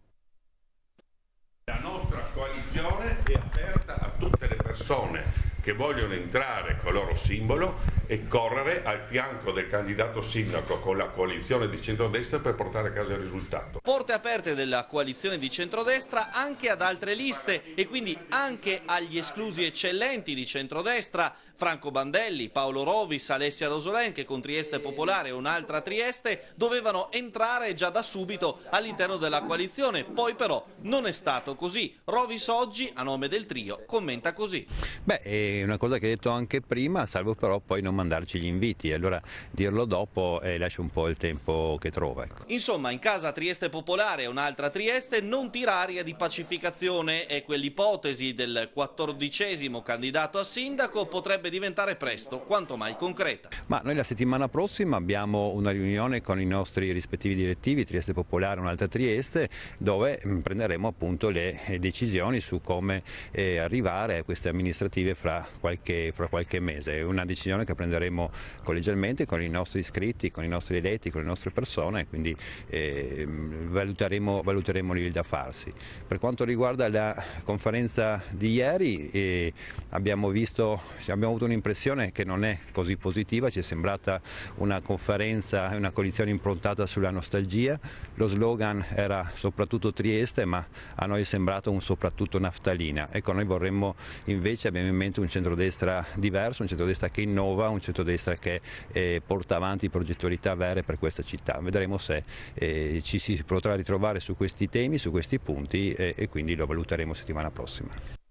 La nostra coalizione è aperta a tutte le persone che vogliono entrare con il loro simbolo e correre al fianco del candidato sindaco con la coalizione di centrodestra per portare a casa il risultato. Porte aperte della coalizione di centrodestra anche ad altre liste e quindi anche agli esclusi eccellenti di centrodestra, Franco Bandelli, Paolo Rovis, Alessia Rosolén, che con Trieste Popolare e un'altra Trieste dovevano entrare già da subito all'interno della coalizione, poi però non è stato così. Rovis oggi, a nome del trio, commenta così. Beh, è una cosa che hai detto anche prima, salvo però poi non mandarci gli inviti, allora dirlo dopo eh, lascia un po' il tempo che trova. Ecco. Insomma, in casa Trieste Popolare e un'altra Trieste non tira aria di pacificazione e quell'ipotesi del quattordicesimo candidato a sindaco potrebbe diventare presto quanto mai concreta. Ma noi la settimana prossima abbiamo una riunione con i nostri rispettivi direttivi, Trieste Popolare e un'altra Trieste, dove prenderemo appunto le decisioni su come eh, arrivare a queste amministrative fra qualche, fra qualche mese. È una decisione che prenderemo collegialmente con i nostri iscritti, con i nostri eletti, con le nostre persone, quindi eh, valuteremo, valuteremo il da farsi. Per quanto riguarda la conferenza di ieri eh, abbiamo visto, abbiamo avuto un'impressione che non è così positiva, ci è sembrata una conferenza, una coalizione improntata sulla nostalgia, lo slogan era soprattutto Trieste, ma a noi è sembrato un soprattutto naftalina. Ecco, noi vorremmo invece, abbiamo in mente un centrodestra diverso, un centrodestra che innova, un un centrodestra che eh, porta avanti progettualità vere per questa città. Vedremo se eh, ci si potrà ritrovare su questi temi, su questi punti eh, e quindi lo valuteremo settimana prossima.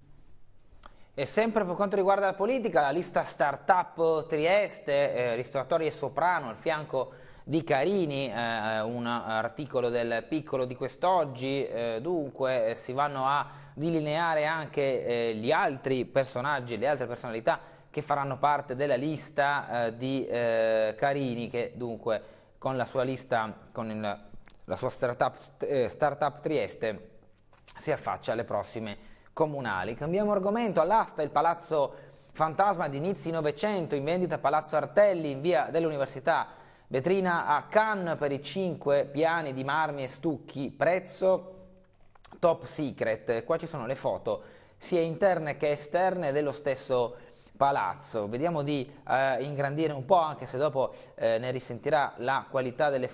E sempre per quanto riguarda la politica, la lista Startup Trieste, eh, ristoratori e Soprano al fianco di Carini, eh, un articolo del Piccolo di quest'oggi, eh, dunque eh, si vanno a delineare anche eh, gli altri personaggi, le altre personalità che faranno parte della lista eh, di eh, Carini, che dunque con la sua lista, con il, la sua startup, eh, startup Trieste si affaccia alle prossime comunali. Cambiamo argomento, all'asta il Palazzo Fantasma di inizi Novecento, in vendita Palazzo Artelli in via dell'Università, vetrina a Cannes per i cinque piani di marmi e stucchi, prezzo top secret. Qua ci sono le foto sia interne che esterne dello stesso palazzo. Vediamo di eh, ingrandire un po', anche se dopo eh, ne risentirà la qualità delle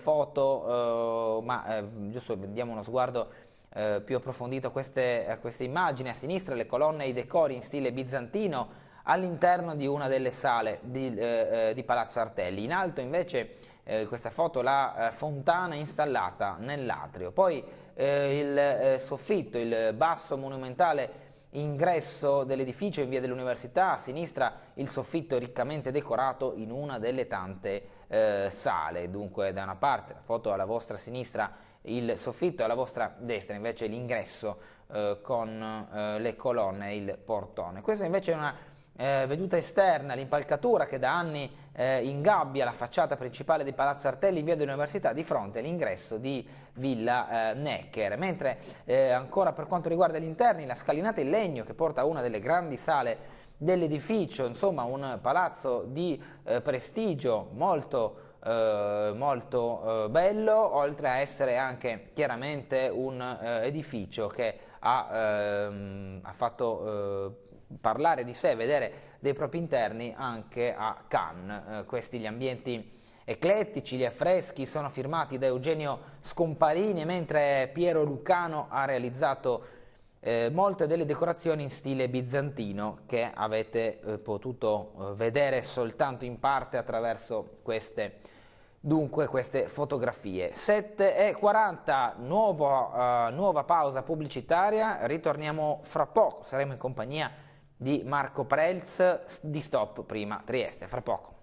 foto, eh, ma eh, giusto diamo uno sguardo eh, più approfondito a queste, a queste immagini. A sinistra le colonne e i decori in stile bizantino all'interno di una delle sale di, eh, di Palazzo Artelli. In alto invece eh, questa foto la eh, fontana installata nell'atrio. Poi eh, il eh, soffitto, il basso monumentale ingresso dell'edificio in via dell'Università, a sinistra il soffitto riccamente decorato in una delle tante eh, sale. Dunque da una parte la foto alla vostra sinistra il soffitto, alla vostra destra invece l'ingresso eh, con eh, le colonne e il portone. Questa invece è una Eh, veduta esterna, l'impalcatura che da anni eh, ingabbia la facciata principale di Palazzo Artelli in via dell'Università di fronte all'ingresso di Villa eh, Necker, mentre eh, ancora per quanto riguarda gli interni la scalinata in legno che porta a una delle grandi sale dell'edificio, insomma un palazzo di eh, prestigio molto, eh, molto eh, bello, oltre a essere anche chiaramente un eh, edificio che ha, ehm, ha fatto eh, parlare di sé, vedere dei propri interni anche a Cannes. Eh, questi gli ambienti eclettici, gli affreschi sono firmati da Eugenio Scomparini, mentre Piero Lucano ha realizzato eh, molte delle decorazioni in stile bizantino che avete eh, potuto eh, vedere soltanto in parte attraverso queste, dunque, queste fotografie. sette e quaranta, nuovo, uh, nuova pausa pubblicitaria, ritorniamo fra poco, saremo in compagnia di Marco Prelz di Stop Prima Trieste, fra poco.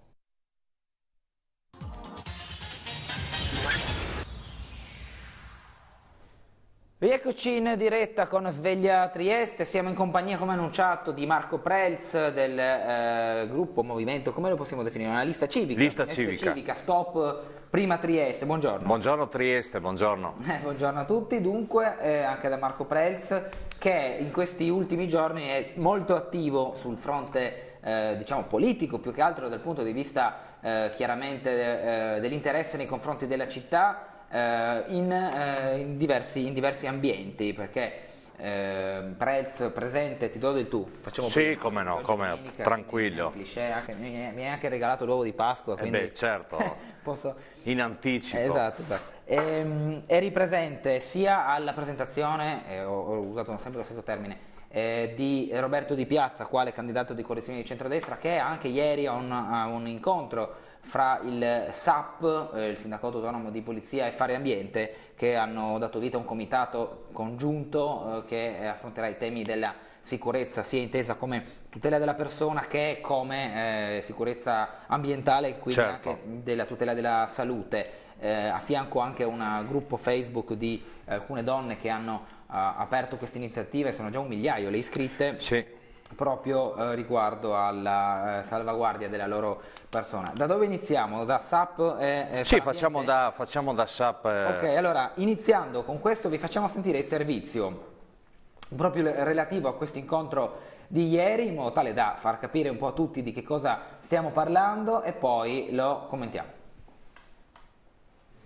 Rieccoci in diretta con Sveglia Trieste, siamo in compagnia, come annunciato, di Marco Prelz del eh, gruppo Movimento, come lo possiamo definire? Una lista civica? Lista civica. civica. Stop Prima Trieste, buongiorno. Buongiorno Trieste, buongiorno. Eh, buongiorno a tutti, dunque eh, anche da Marco Prelz, che in questi ultimi giorni è molto attivo sul fronte eh, diciamo politico, più che altro dal punto di vista eh, chiaramente eh, dell'interesse nei confronti della città, Uh, in, uh, in, diversi, in diversi ambienti, perché uh, Prelz presente, ti do del tu. Facciamo sì, prima, come no, come domenica, tranquillo. Cliché, anche, mi, mi hai anche regalato l'uovo di Pasqua, quindi eh beh, certo, posso... in anticipo. Eh, esatto, esatto. E, eri presente sia alla presentazione, eh, ho, ho usato sempre lo stesso termine, eh, di Roberto Di Piazza, quale candidato di coalizione di centrodestra, che anche ieri a un, a un incontro fra il S A P, eh, il Sindacato Autonomo di Polizia, e Fare Ambiente, che hanno dato vita a un comitato congiunto eh, che affronterà i temi della sicurezza, sia intesa come tutela della persona che come eh, sicurezza ambientale e quindi certo. anche della tutela della salute. Eh, a fianco anche un gruppo Facebook di eh, alcune donne che hanno eh, aperto queste iniziative, sono già un migliaio le iscritte. Sì. Proprio eh, riguardo alla eh, salvaguardia della loro persona. Da dove iniziamo? Da S A P e, e Sì, facciamo da, facciamo da S A P. Eh... Ok, allora iniziando con questo vi facciamo sentire il servizio proprio relativo a questo incontro di ieri, in modo tale da far capire un po' a tutti di che cosa stiamo parlando e poi lo commentiamo.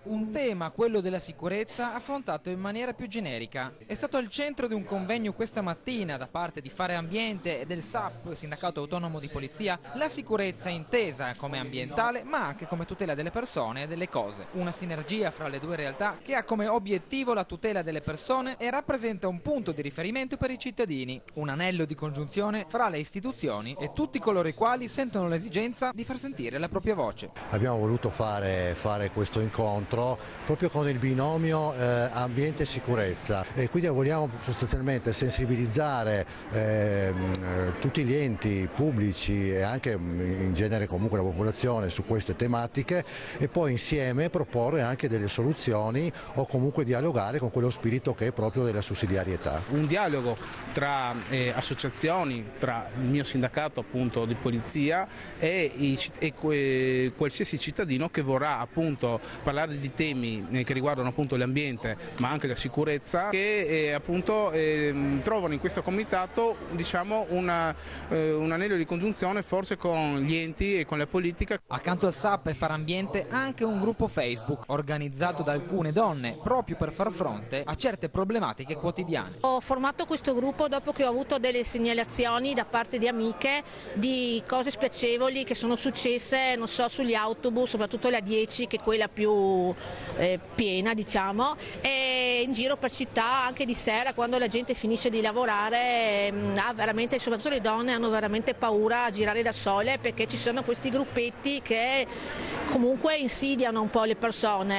Un tema, quello della sicurezza, affrontato in maniera più generica. È stato al centro di un convegno questa mattina da parte di Fare Ambiente e del S A P, Sindacato Autonomo di Polizia, la sicurezza intesa come ambientale ma anche come tutela delle persone e delle cose. Una sinergia fra le due realtà che ha come obiettivo la tutela delle persone e rappresenta un punto di riferimento per i cittadini, un anello di congiunzione fra le istituzioni e tutti coloro i quali sentono l'esigenza di far sentire la propria voce. Abbiamo voluto fare, fare questo incontro proprio con il binomio eh, ambiente e sicurezza, e quindi vogliamo sostanzialmente sensibilizzare eh, tutti gli enti pubblici e anche in genere comunque la popolazione su queste tematiche, e poi insieme proporre anche delle soluzioni o comunque dialogare con quello spirito che è proprio della sussidiarietà. Un dialogo tra eh, associazioni, tra il mio sindacato appunto di polizia e, i, e que, qualsiasi cittadino che vorrà appunto parlare di temi che riguardano appunto l'ambiente ma anche la sicurezza, che eh, appunto eh, trovano in questo comitato, diciamo, una, eh, un anello di congiunzione forse con gli enti e con la politica. Accanto al S A P e Fare Ambiente anche un gruppo Facebook organizzato da alcune donne proprio per far fronte a certe problematiche quotidiane. Ho formato questo gruppo dopo che ho avuto delle segnalazioni da parte di amiche di cose spiacevoli che sono successe, non so, sugli autobus, soprattutto la dieci, che è quella più eh, piena, diciamo, e in giro per città anche di sera quando la gente finisce di lavorare, mh, ha veramente, soprattutto le donne hanno veramente paura a girare da sole, perché ci sono questi gruppetti che comunque insidiano un po' le persone.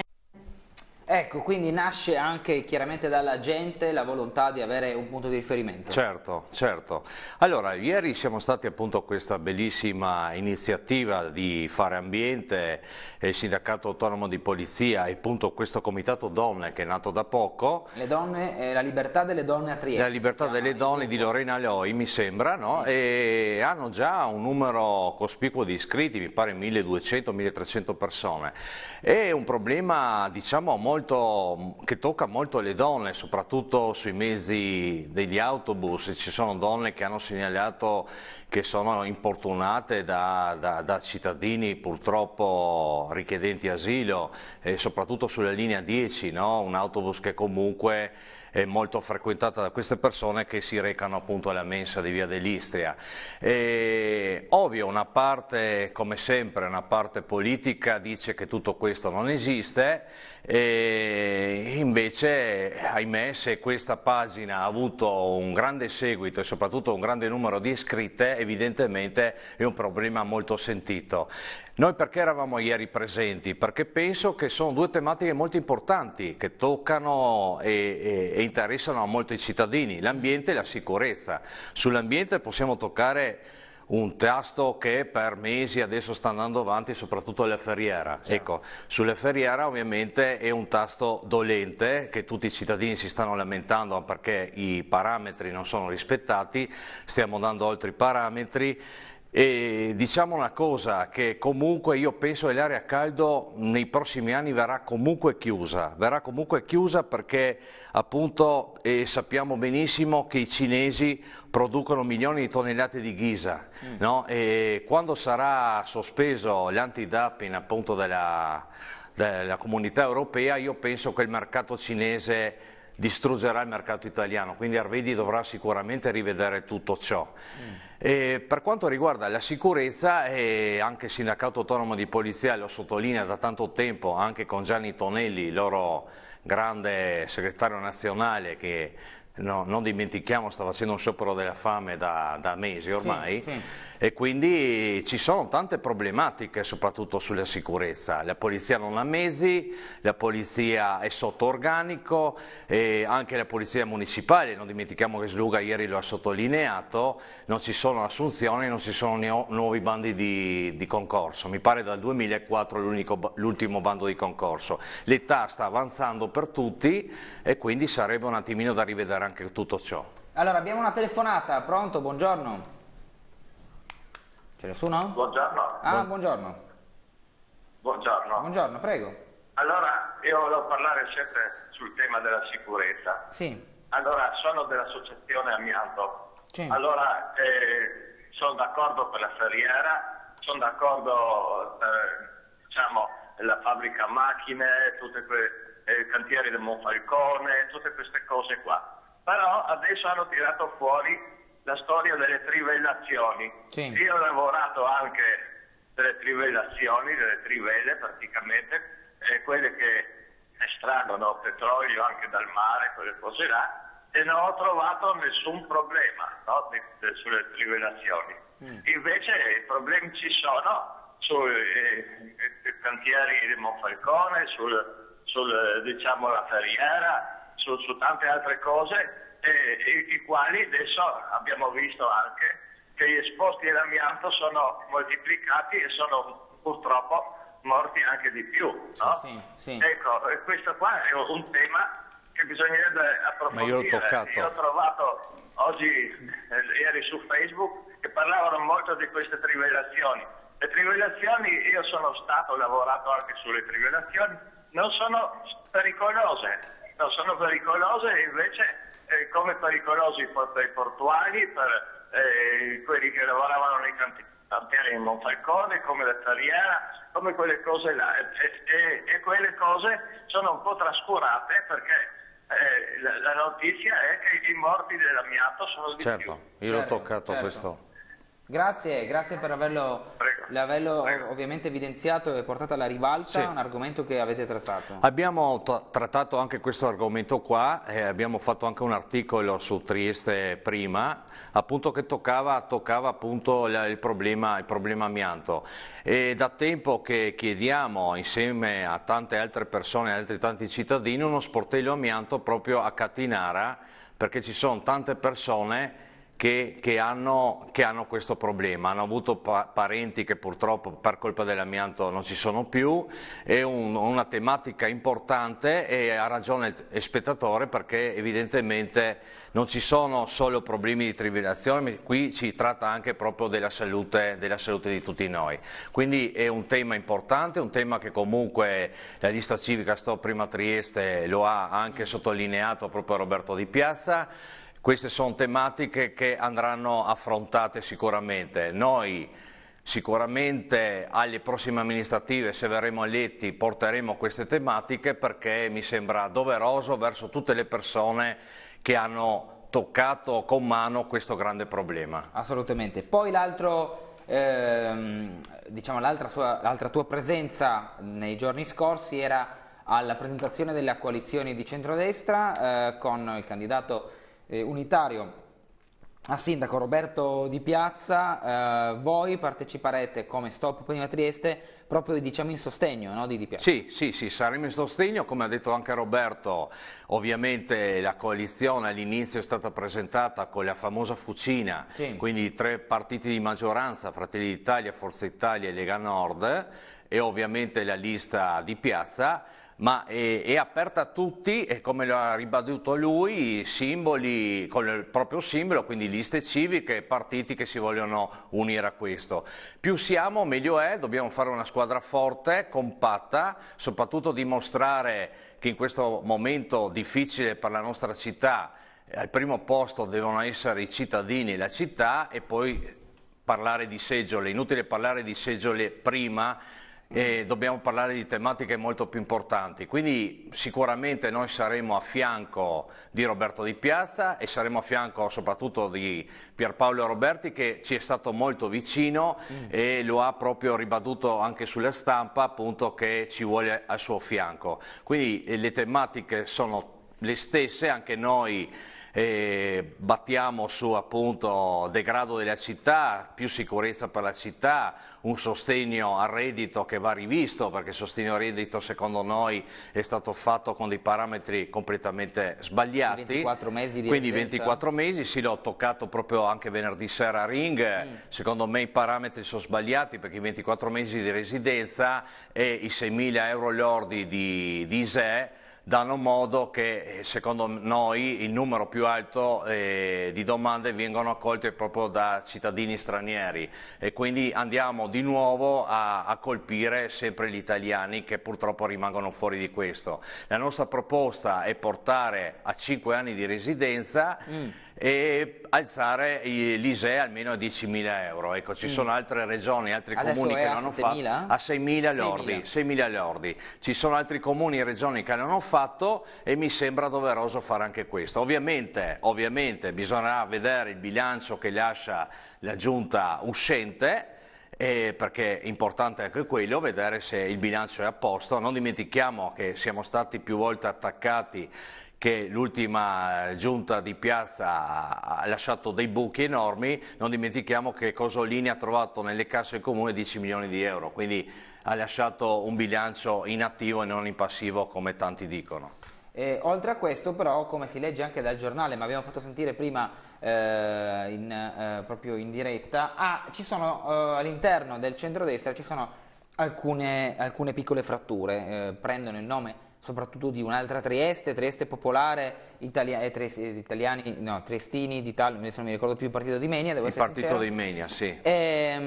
Ecco, quindi nasce anche chiaramente dalla gente la volontà di avere un punto di riferimento. Certo, certo. Allora, ieri siamo stati appunto a questa bellissima iniziativa di Fare Ambiente e il Sindacato Autonomo di Polizia e appunto questo Comitato Donne che è nato da poco. Le donne, eh, la libertà delle donne a Trieste. La libertà delle donne di Lorena Loi, mi sembra, no? Sì. E hanno già un numero cospicuo di iscritti, mi pare milleduecento milletrecento persone. È un problema, diciamo, molto Molto, che tocca molto le donne, soprattutto sui mezzi degli autobus. Ci sono donne che hanno segnalato che sono importunate da, da, da cittadini purtroppo richiedenti asilo, e soprattutto sulla linea dieci, no? Un autobus che comunque è molto frequentata da queste persone che si recano appunto alla mensa di Via dell'Istria. E, ovvio, una parte, come sempre, una parte politica dice che tutto questo non esiste, e invece, ahimè, se questa pagina ha avuto un grande seguito e soprattutto un grande numero di iscritte, evidentemente è un problema molto sentito. Noi perché eravamo ieri presenti? Perché penso che sono due tematiche molto importanti che toccano e, e, e interessano a molti cittadini, l'ambiente e la sicurezza. Sull'ambiente possiamo toccare un tasto che per mesi adesso sta andando avanti, soprattutto la ferriera. Ecco, sulla ferriera ovviamente è un tasto dolente che tutti i cittadini si stanno lamentando perché i parametri non sono rispettati, stiamo andando oltre i parametri. E diciamo una cosa, che comunque io penso che l'area a caldo nei prossimi anni verrà comunque chiusa, verrà comunque chiusa perché appunto eh, sappiamo benissimo che i cinesi producono milioni di tonnellate di ghisa, mm. no? E quando sarà sospeso l'anti-dumping appunto della, della comunità europea, io penso che il mercato cinese distruggerà il mercato italiano, quindi Arvedi dovrà sicuramente rivedere tutto ciò. Mm. E per quanto riguarda la sicurezza, eh, anche il Sindacato Autonomo di Polizia lo sottolinea da tanto tempo, anche con Gianni Tonelli, il loro grande segretario nazionale che no, non dimentichiamo sta facendo un sciopero della fame da, da mesi ormai, sì, sì. E quindi ci sono tante problematiche soprattutto sulla sicurezza. La polizia non ha mezzi, la polizia è sotto organico, e anche la polizia municipale, non dimentichiamo che Sluga ieri lo ha sottolineato, non ci sono assunzioni, non ci sono nuovi bandi di, di concorso. Mi pare dal duemilaquattro l'ultimo bando di concorso. L'età sta avanzando per tutti e quindi sarebbe un attimino da rivedere anche tutto ciò. Allora, abbiamo una telefonata, pronto, buongiorno. C'è nessuno? Buongiorno. Ah, buongiorno. Buongiorno. Buongiorno, prego. Allora, io volevo parlare sempre sul tema della sicurezza. Sì. Allora, sono dell'associazione Amianto. Sì. Allora, eh, sono d'accordo per la ferriera, sono d'accordo, eh, diciamo, la fabbrica macchine, tutti i cantieri del Monfalcone, tutte queste cose qua. Però adesso hanno tirato fuori la storia delle trivellazioni. Sì. Io ho lavorato anche delle trivellazioni, delle trivelle praticamente, eh, quelle che estraggono petrolio anche dal mare, quelle cose là, e non ho trovato nessun problema, no, di, di, sulle trivellazioni. Mm. Invece i problemi ci sono sui eh, cantieri di Monfalcone, sul, sul diciamo la ferriera, su, su tante altre cose, eh, i, i quali adesso abbiamo visto anche che gli esposti all'amianto sono moltiplicati e sono purtroppo morti anche di più, no? Sì, sì, sì. Ecco, questo qua è un tema che bisognerebbe approfondire. Ma io l'ho toccato. Io ho trovato oggi, eh, ieri su Facebook, che parlavano molto di queste trivellazioni. Le trivellazioni, io sono stato, ho lavorato anche sulle trivellazioni, non sono pericolose, non sono pericolose e invece eh, come pericolosi per i portuali, per eh, quelli che lavoravano nei cantieri in Monfalcone, come la Ferriera, come quelle cose là. E, e, e quelle cose sono un po' trascurate perché Eh, la, la notizia è che i morti dell'amianto sono di certo, più. Io certo, l'ho toccato certo. questo. Grazie, grazie per averlo, Prego. averlo Prego. ovviamente evidenziato e portato alla ribalta, Sì. un argomento che avete trattato. Abbiamo trattato anche questo argomento qua, e abbiamo fatto anche un articolo su Trieste Prima, appunto che toccava, toccava appunto il, il, problema, il problema amianto. E da tempo che chiediamo insieme a tante altre persone, a altri tanti cittadini, uno sportello amianto proprio a Catinara, perché ci sono tante persone Che, che, hanno, che hanno questo problema, hanno avuto pa parenti che purtroppo per colpa dell'amianto non ci sono più, è un, una tematica importante e ha ragione il, il spettatore, perché evidentemente non ci sono solo problemi di trivellazione, qui si tratta anche proprio della salute, della salute di tutti noi, quindi è un tema importante, un tema che comunque la lista civica Stop Prima Trieste lo ha anche sottolineato proprio Roberto Di Piazza. Queste sono tematiche che andranno affrontate sicuramente. Noi sicuramente alle prossime amministrative, se verremo eletti, porteremo queste tematiche, perché mi sembra doveroso verso tutte le persone che hanno toccato con mano questo grande problema. Assolutamente. Poi l'altro, ehm, diciamo l'altra sua, l'altra tua presenza nei giorni scorsi era alla presentazione delle coalizioni di centrodestra eh, con il candidato Eh, unitario a sindaco Roberto Di Piazza. Eh, voi parteciperete come Stop Prima Trieste proprio, diciamo, in sostegno, no, di Di Piazza? Sì, sì, sì, saremo in sostegno, come ha detto anche Roberto. Ovviamente la coalizione all'inizio è stata presentata con la famosa fucina, sì. Quindi tre partiti di maggioranza, Fratelli d'Italia, Forza Italia e Lega Nord, e ovviamente la lista Di Piazza, ma è, è aperta a tutti, e come lo ha ribadito lui, simboli con il proprio simbolo, quindi liste civiche, partiti che si vogliono unire a questo. Più siamo meglio è, dobbiamo fare una squadra forte, compatta, soprattutto dimostrare che in questo momento difficile per la nostra città al primo posto devono essere i cittadini e la città, e poi parlare di seggiole, inutile parlare di seggiole prima, e dobbiamo parlare di tematiche molto più importanti, quindi sicuramente noi saremo a fianco di Roberto Di Piazza e saremo a fianco soprattutto di Pierpaolo Roberti, che ci è stato molto vicino mm. e lo ha proprio ribadito anche sulla stampa, appunto, che ci vuole al suo fianco, quindi eh, le tematiche sono le stesse, anche noi eh, battiamo su appunto degrado della città, più sicurezza per la città, un sostegno al reddito che va rivisto, perché il sostegno al reddito secondo noi è stato fatto con dei parametri completamente sbagliati. ventiquattro mesi di Quindi residenza. ventiquattro mesi, sì, l'ho toccato proprio anche venerdì sera a Ring, mm. secondo me i parametri sono sbagliati, perché i ventiquattro mesi di residenza e i seimila euro lordi di, di I S E E danno modo che secondo noi il numero più alto eh, di domande vengono accolte proprio da cittadini stranieri, e quindi andiamo di nuovo a, a colpire sempre gli italiani, che purtroppo rimangono fuori di questo. La nostra proposta è portare a cinque anni di residenza mm. e alzare l'I S E E almeno a diecimila euro. Ecco, ci sono altre regioni, altri Adesso comuni è che a l'hanno settemila? fatto a seimila lordi, seimila lordi. Ci sono altri comuni e regioni che l'hanno fatto e mi sembra doveroso fare anche questo. Ovviamente, ovviamente bisognerà vedere il bilancio che lascia la giunta uscente, Eh, perché è importante anche quello, vedere se il bilancio è a posto. Non dimentichiamo che siamo stati più volte attaccati che l'ultima giunta di piazza ha lasciato dei buchi enormi. Non dimentichiamo che Cosolini ha trovato nelle casse del comune dieci milioni di euro, quindi ha lasciato un bilancio in attivo e non in passivo come tanti dicono. E, oltre a questo però, come si legge anche dal giornale, ma abbiamo fatto sentire prima eh, in, eh, proprio in diretta, ah, ci sono eh, all'interno del centrodestra ci sono alcune, alcune piccole fratture, eh, prendono il nome soprattutto di un'altra Trieste, Trieste Popolare, Italia, eh, Triest, Italiani, no, Triestini d'Italia, adesso non mi ricordo più il partito di Menia, devo il essere partito sincero. di Menia, sì. E,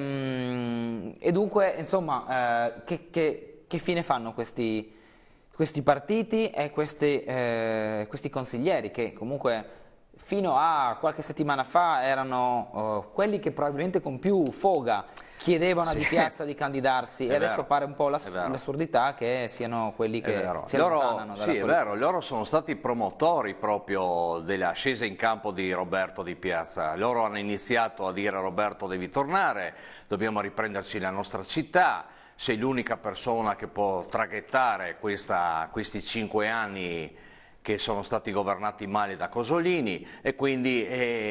mm, e dunque, insomma, eh, che, che, che fine fanno questi... questi partiti e questi, eh, questi consiglieri che comunque fino a qualche settimana fa erano uh, quelli che probabilmente con più foga chiedevano sì. a Di Piazza di candidarsi È e adesso vero. pare un po' l'assurdità che siano quelli che si loro, allontanano dalla sì, è politica. vero, loro sono stati promotori proprio della scesa in campo di Roberto Di Piazza. Loro hanno iniziato a dire a Roberto devi tornare, dobbiamo riprenderci la nostra città, sei l'unica persona che può traghettare questa, questi cinque anni che sono stati governati male da Cosolini, e quindi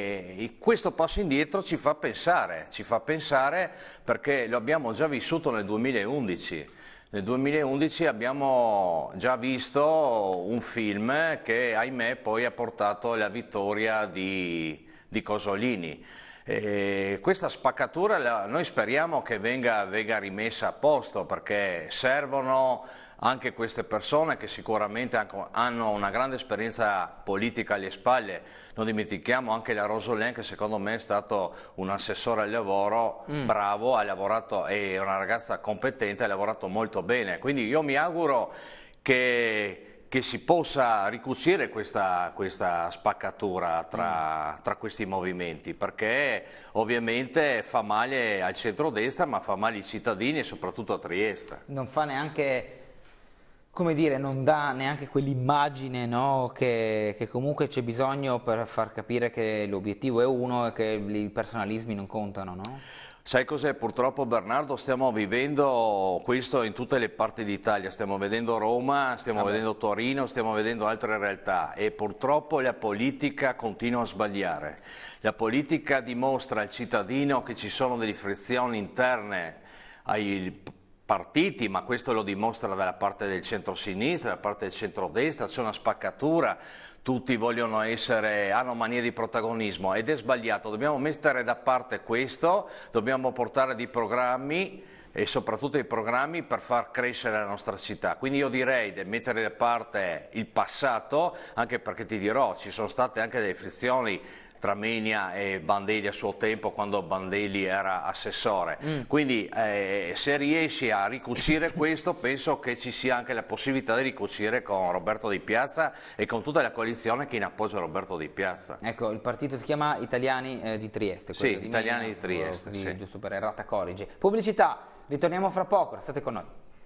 eh, questo passo indietro ci fa pensare, ci fa pensare perché lo abbiamo già vissuto nel duemilaundici. Nel duemilaundici abbiamo già visto un film che ahimè poi ha portato alla vittoria di, di Cosolini. E questa spaccatura noi speriamo che venga, venga rimessa a posto, perché servono anche queste persone che sicuramente hanno una grande esperienza politica alle spalle. Non dimentichiamo anche la Rosolin, che secondo me è stato un assessore al lavoro mm. bravo, ha lavorato, è una ragazza competente, ha lavorato molto bene, quindi io mi auguro che che si possa ricucire questa, questa spaccatura tra, mm. tra questi movimenti, perché ovviamente fa male al centrodestra, ma fa male ai cittadini e soprattutto a Trieste. Non fa neanche, come dire, non dà neanche quell'immagine, no, che, che comunque c'è bisogno per far capire che l'obiettivo è uno e che i personalismi non contano, no? Sai cos'è? Purtroppo, Bernardo, stiamo vivendo questo in tutte le parti d'Italia, stiamo vedendo Roma, stiamo Vabbè. vedendo Torino, stiamo vedendo altre realtà, e purtroppo la politica continua a sbagliare. La politica dimostra al cittadino che ci sono delle frizioni interne ai partiti, ma questo lo dimostra dalla parte del centro-sinistra, dalla parte del centro-destra, c'è una spaccatura. Tutti vogliono essere, hanno mania di protagonismo, ed è sbagliato. Dobbiamo mettere da parte questo, dobbiamo portare dei programmi, e soprattutto i programmi per far crescere la nostra città. Quindi io direi di mettere da parte il passato, anche perché ti dirò, ci sono state anche delle frizioni tra Menia e Bandelli a suo tempo, quando Bandelli era assessore. Mm. Quindi eh, se riesci a ricucire questo, penso che ci sia anche la possibilità di ricucire con Roberto Di Piazza e con tutta la coalizione che in appoggio a Roberto Di Piazza. Ecco, il partito si chiama Italiani eh, di Trieste. Sì, di Italiani Menia, di Trieste. di, Sì. Giusto per errata corrige. Pubblicità, ritorniamo fra poco, restate con noi.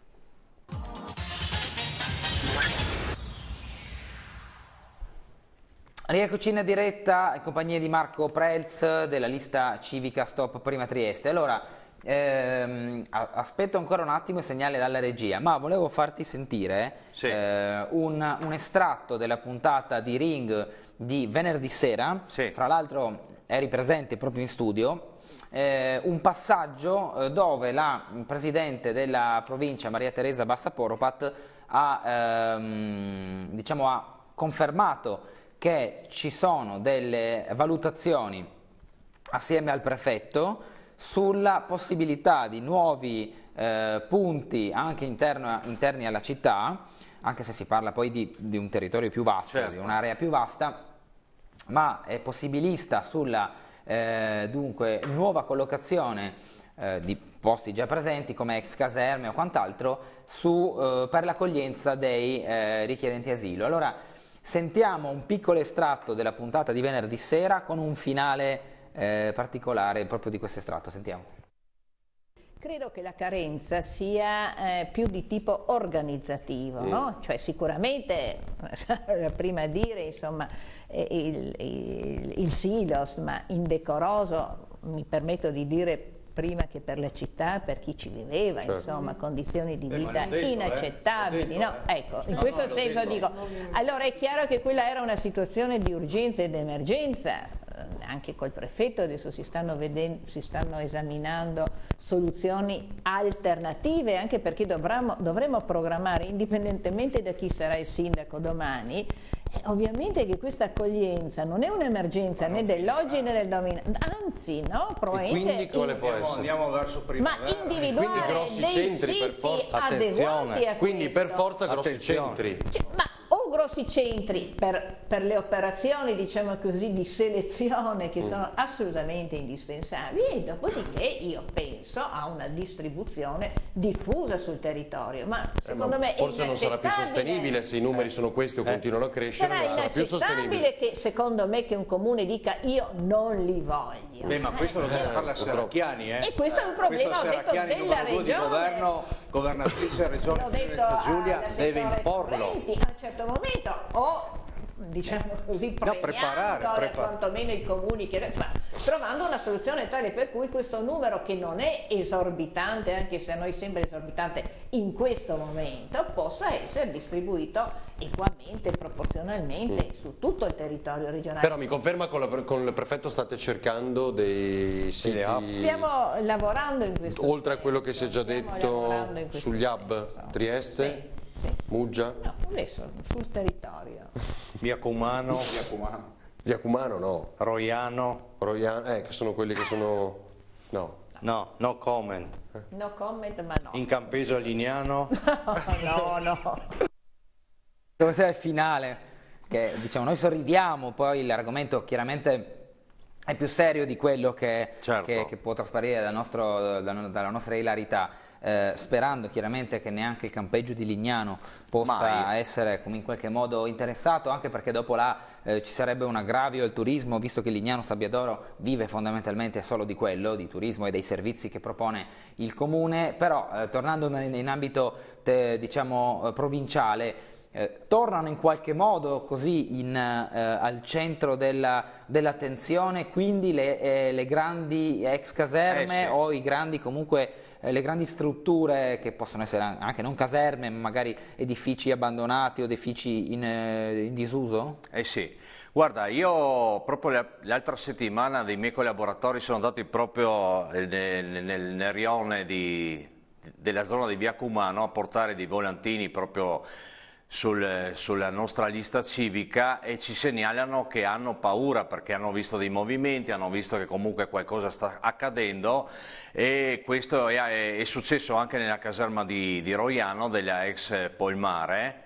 Rieccoci in diretta in compagnia di Marco Prelz della lista civica Stop Prima Trieste. Allora, ehm, aspetto ancora un attimo il segnale dalla regia, ma volevo farti sentire sì. eh, un, un estratto della puntata di Ring di venerdì sera, sì. Fra l'altro eri presente proprio in studio, eh, un passaggio eh, dove la Presidente della provincia Maria Teresa Bassaporopat ha, ehm, diciamo, ha confermato che ci sono delle valutazioni assieme al prefetto sulla possibilità di nuovi eh, punti anche interno, interni alla città, anche se si parla poi di, di un territorio più vasto, certo. di un'area più vasta, ma è possibilista sulla eh, dunque, nuova collocazione eh, di posti già presenti come ex caserme o quant'altro su, eh, per l'accoglienza dei eh, richiedenti asilo. Allora, Sentiamo un piccolo estratto della puntata di venerdì sera con un finale eh, particolare proprio di questo estratto, sentiamo. Credo che la carenza sia eh, più di tipo organizzativo, no? Cioè sicuramente, prima a dire, insomma, il, il, il silos, ma indecoroso, mi permetto di dire prima che per la città, per chi ci viveva, certo. Insomma, condizioni di vita detto, inaccettabili, eh. detto, no? Eh. Ecco, in no, questo no, senso detto. dico, allora è chiaro che quella era una situazione di urgenza ed emergenza. Anche col prefetto adesso si stanno, vedendo, si stanno esaminando soluzioni alternative, anche perché dovremo, dovremo programmare, indipendentemente da chi sarà il sindaco domani, eh, ovviamente che questa accoglienza non è un'emergenza né dell'oggi né del domani, anzi, no? Probabilmente quindi quale può in, essere? Andiamo verso primavera. Ma individuare quindi grossi dei centri siti per forza. adeguati a quindi questo. per forza grossi Attenzione. centri. Cioè, ma o grossi centri per, per le operazioni, diciamo così, di selezione che mm. sono assolutamente indispensabili, e dopodiché io penso a una distribuzione diffusa sul territorio, ma secondo eh, ma me forse non sarà più sostenibile se i numeri sono questi o eh. continuano a crescere, sarà non sarà più sostenibile. Che secondo me che un comune dica io non li voglio. Beh, ma questo lo deve eh, fare la Serracchiani, eh? E questo è un problema, questo ho detto, della numero due di regione. governo, governatrice regione Friuli Giulia, deve imporlo. Torrenti, a un certo momento o diciamo così no, preparare, preparare. quantomeno i comuni che, ma, trovando una soluzione tale per cui questo numero, che non è esorbitante, anche se a noi sembra esorbitante in questo momento, possa essere distribuito equamente, proporzionalmente mm. su tutto il territorio regionale. Però mi conferma con, la, con il prefetto state cercando dei siti, stiamo lavorando in questo oltre a quello che si è già detto sugli hub senso. Trieste? Sì. Sì. Muggia? No, adesso sul territorio. Viacumano. Viacumano. Viacumano no. Roiano. Roiano, eh, che sono quelli che sono... no. No, no comment. No comment, ma no. In Campeggio Alignano. No, no. Questo è il finale, che diciamo noi sorridiamo, poi l'argomento chiaramente è più serio di quello che, certo. che, che può trasparire dal nostro, dalla nostra ilarità. Eh, sperando chiaramente che neanche il campeggio di Lignano possa Mai. essere come in qualche modo interessato, anche perché dopo là eh, ci sarebbe un aggravio al turismo, visto che Lignano Sabbiadoro vive fondamentalmente solo di quello, di turismo e dei servizi che propone il comune. Però eh, tornando in, in ambito te, diciamo eh, provinciale, eh, tornano in qualche modo così in, eh, al centro dell'attenzione dell quindi le, eh, le grandi ex caserme eh sì. o i grandi comunque le grandi strutture che possono essere anche non caserme, ma magari edifici abbandonati o edifici in, in disuso? Eh sì, guarda, io proprio l'altra settimana dei miei collaboratori sono andati proprio nel, nel, nel rione di, della zona di Viacumano a portare dei volantini proprio Sul, sulla nostra lista civica, e ci segnalano che hanno paura perché hanno visto dei movimenti, hanno visto che comunque qualcosa sta accadendo, e questo è, è successo anche nella caserma di, di Roiano della ex Polmare,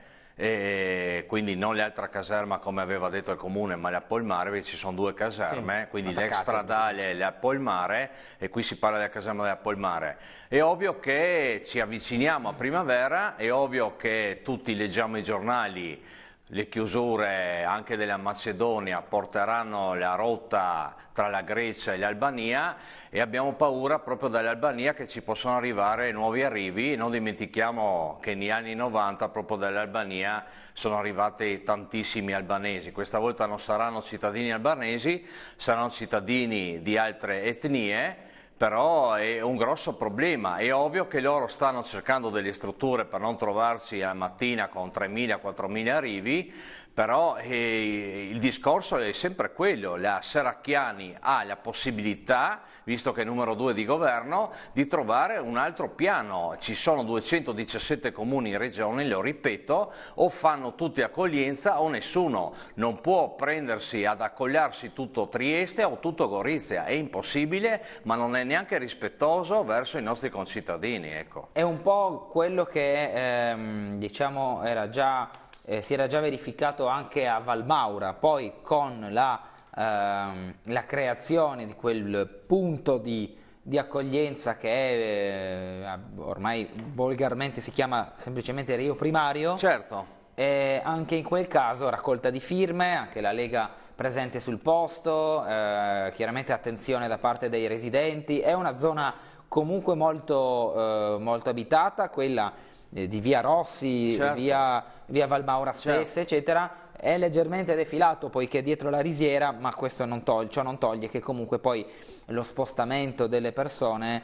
e quindi non l'altra caserma come aveva detto il comune, ma la Polmare, perché ci sono due caserme, sì, quindi l'ex stradale e la Polmare, e qui si parla della caserma della Polmare. È ovvio che ci avviciniamo a primavera, è ovvio che tutti leggiamo i giornali, le chiusure anche della Macedonia porteranno la rotta tra la Grecia e l'Albania, e abbiamo paura proprio dall'Albania che ci possono arrivare nuovi arrivi. Non dimentichiamo che negli anni novanta proprio dall'Albania sono arrivati tantissimi albanesi. Questa volta non saranno cittadini albanesi, saranno cittadini di altre etnie, però è un grosso problema. È ovvio che loro stanno cercando delle strutture per non trovarsi la mattina con tremila quattromila arrivi, però eh, il discorso è sempre quello: la Serracchiani ha la possibilità, visto che è numero due di governo, di trovare un altro piano. Ci sono duecentodiciassette comuni in regione, lo ripeto, o fanno tutti accoglienza o nessuno. Non può prendersi ad accogliarsi tutto Trieste o tutto Gorizia, è impossibile, ma non è neanche rispettoso verso i nostri concittadini. Ecco. È un po' quello che ehm, diciamo era già... Eh, si era già verificato anche a Valmaura, poi con la, ehm, la creazione di quel punto di, di accoglienza che è, eh, ormai volgarmente si chiama semplicemente Rio Primario. Certo. E anche in quel caso raccolta di firme, anche la Lega presente sul posto, eh, chiaramente attenzione da parte dei residenti, è una zona comunque molto, eh, molto abitata, quella eh, di via Rossi, certo. via, via Valmaura stessa, certo. eccetera, è leggermente defilato poiché dietro la risiera, ma questo non toglie, ciò non toglie che comunque poi lo spostamento delle persone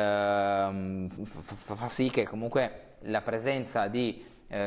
ehm, fa sì che comunque la presenza di,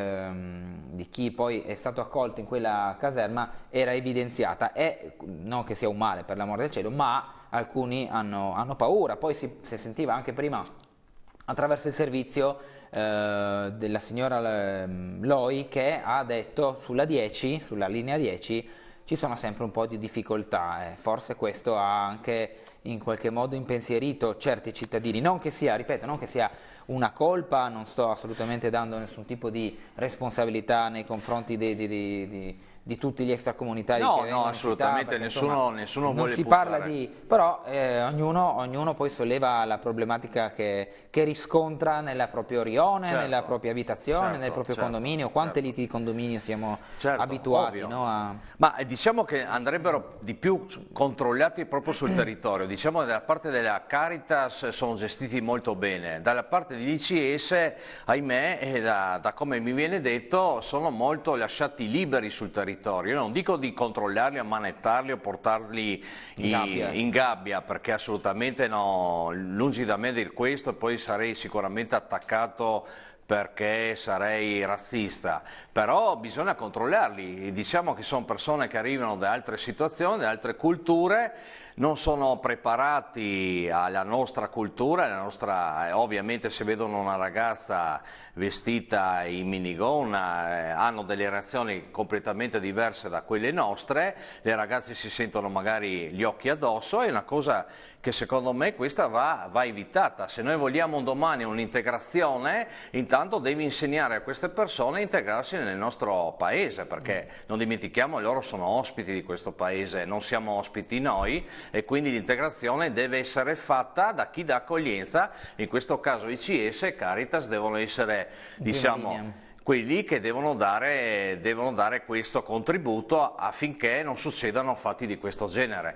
ehm, di chi poi è stato accolto in quella caserma era evidenziata, e non che sia un male per l'amor del cielo, ma alcuni hanno, hanno paura. Poi si, si sentiva anche prima attraverso il servizio Uh, della signora Loi, che ha detto sulla dieci, sulla linea dieci ci sono sempre un po' di difficoltà, e forse questo ha anche in qualche modo impensierito certi cittadini, non che sia, ripeto, non che sia una colpa, non sto assolutamente dando nessun tipo di responsabilità nei confronti di, di, di, di di tutti gli extracomunitari no, che vengono no, assolutamente, città, nessuno, insomma, nessuno non vuole si puntare. parla di, però eh, ognuno, ognuno poi solleva la problematica che, che riscontra nella propria rione, certo, nella propria abitazione, certo, nel proprio certo, condominio. Quante certo. liti di condominio siamo certo, abituati, no, a... Ma diciamo che andrebbero di più controllati proprio sul territorio. Diciamo che dalla parte della Caritas sono gestiti molto bene, dalla parte degli I C S, ahimè, e da, da come mi viene detto, sono molto lasciati liberi sul territorio. Io non dico di controllarli, ammanettarli o portarli in, in, gabbia. in gabbia, perché assolutamente no, lungi da me dir questo, e poi sarei sicuramente attaccato perché sarei razzista, però bisogna controllarli. Diciamo che sono persone che arrivano da altre situazioni, da altre culture, non sono preparati alla nostra cultura, alla nostra, ovviamente se vedono una ragazza vestita in minigonna eh, hanno delle reazioni completamente diverse da quelle nostre, le ragazze si sentono magari gli occhi addosso, è una cosa che secondo me questa va, va evitata. Se noi vogliamo un domani un'integrazione, intanto devi insegnare a queste persone a integrarsi nel nostro paese, perché non dimentichiamo, loro sono ospiti di questo paese, non siamo ospiti noi, e quindi l'integrazione deve essere fatta da chi dà accoglienza, in questo caso I C S e Caritas devono essere, diciamo, quelli che devono dare, devono dare questo contributo affinché non succedano fatti di questo genere.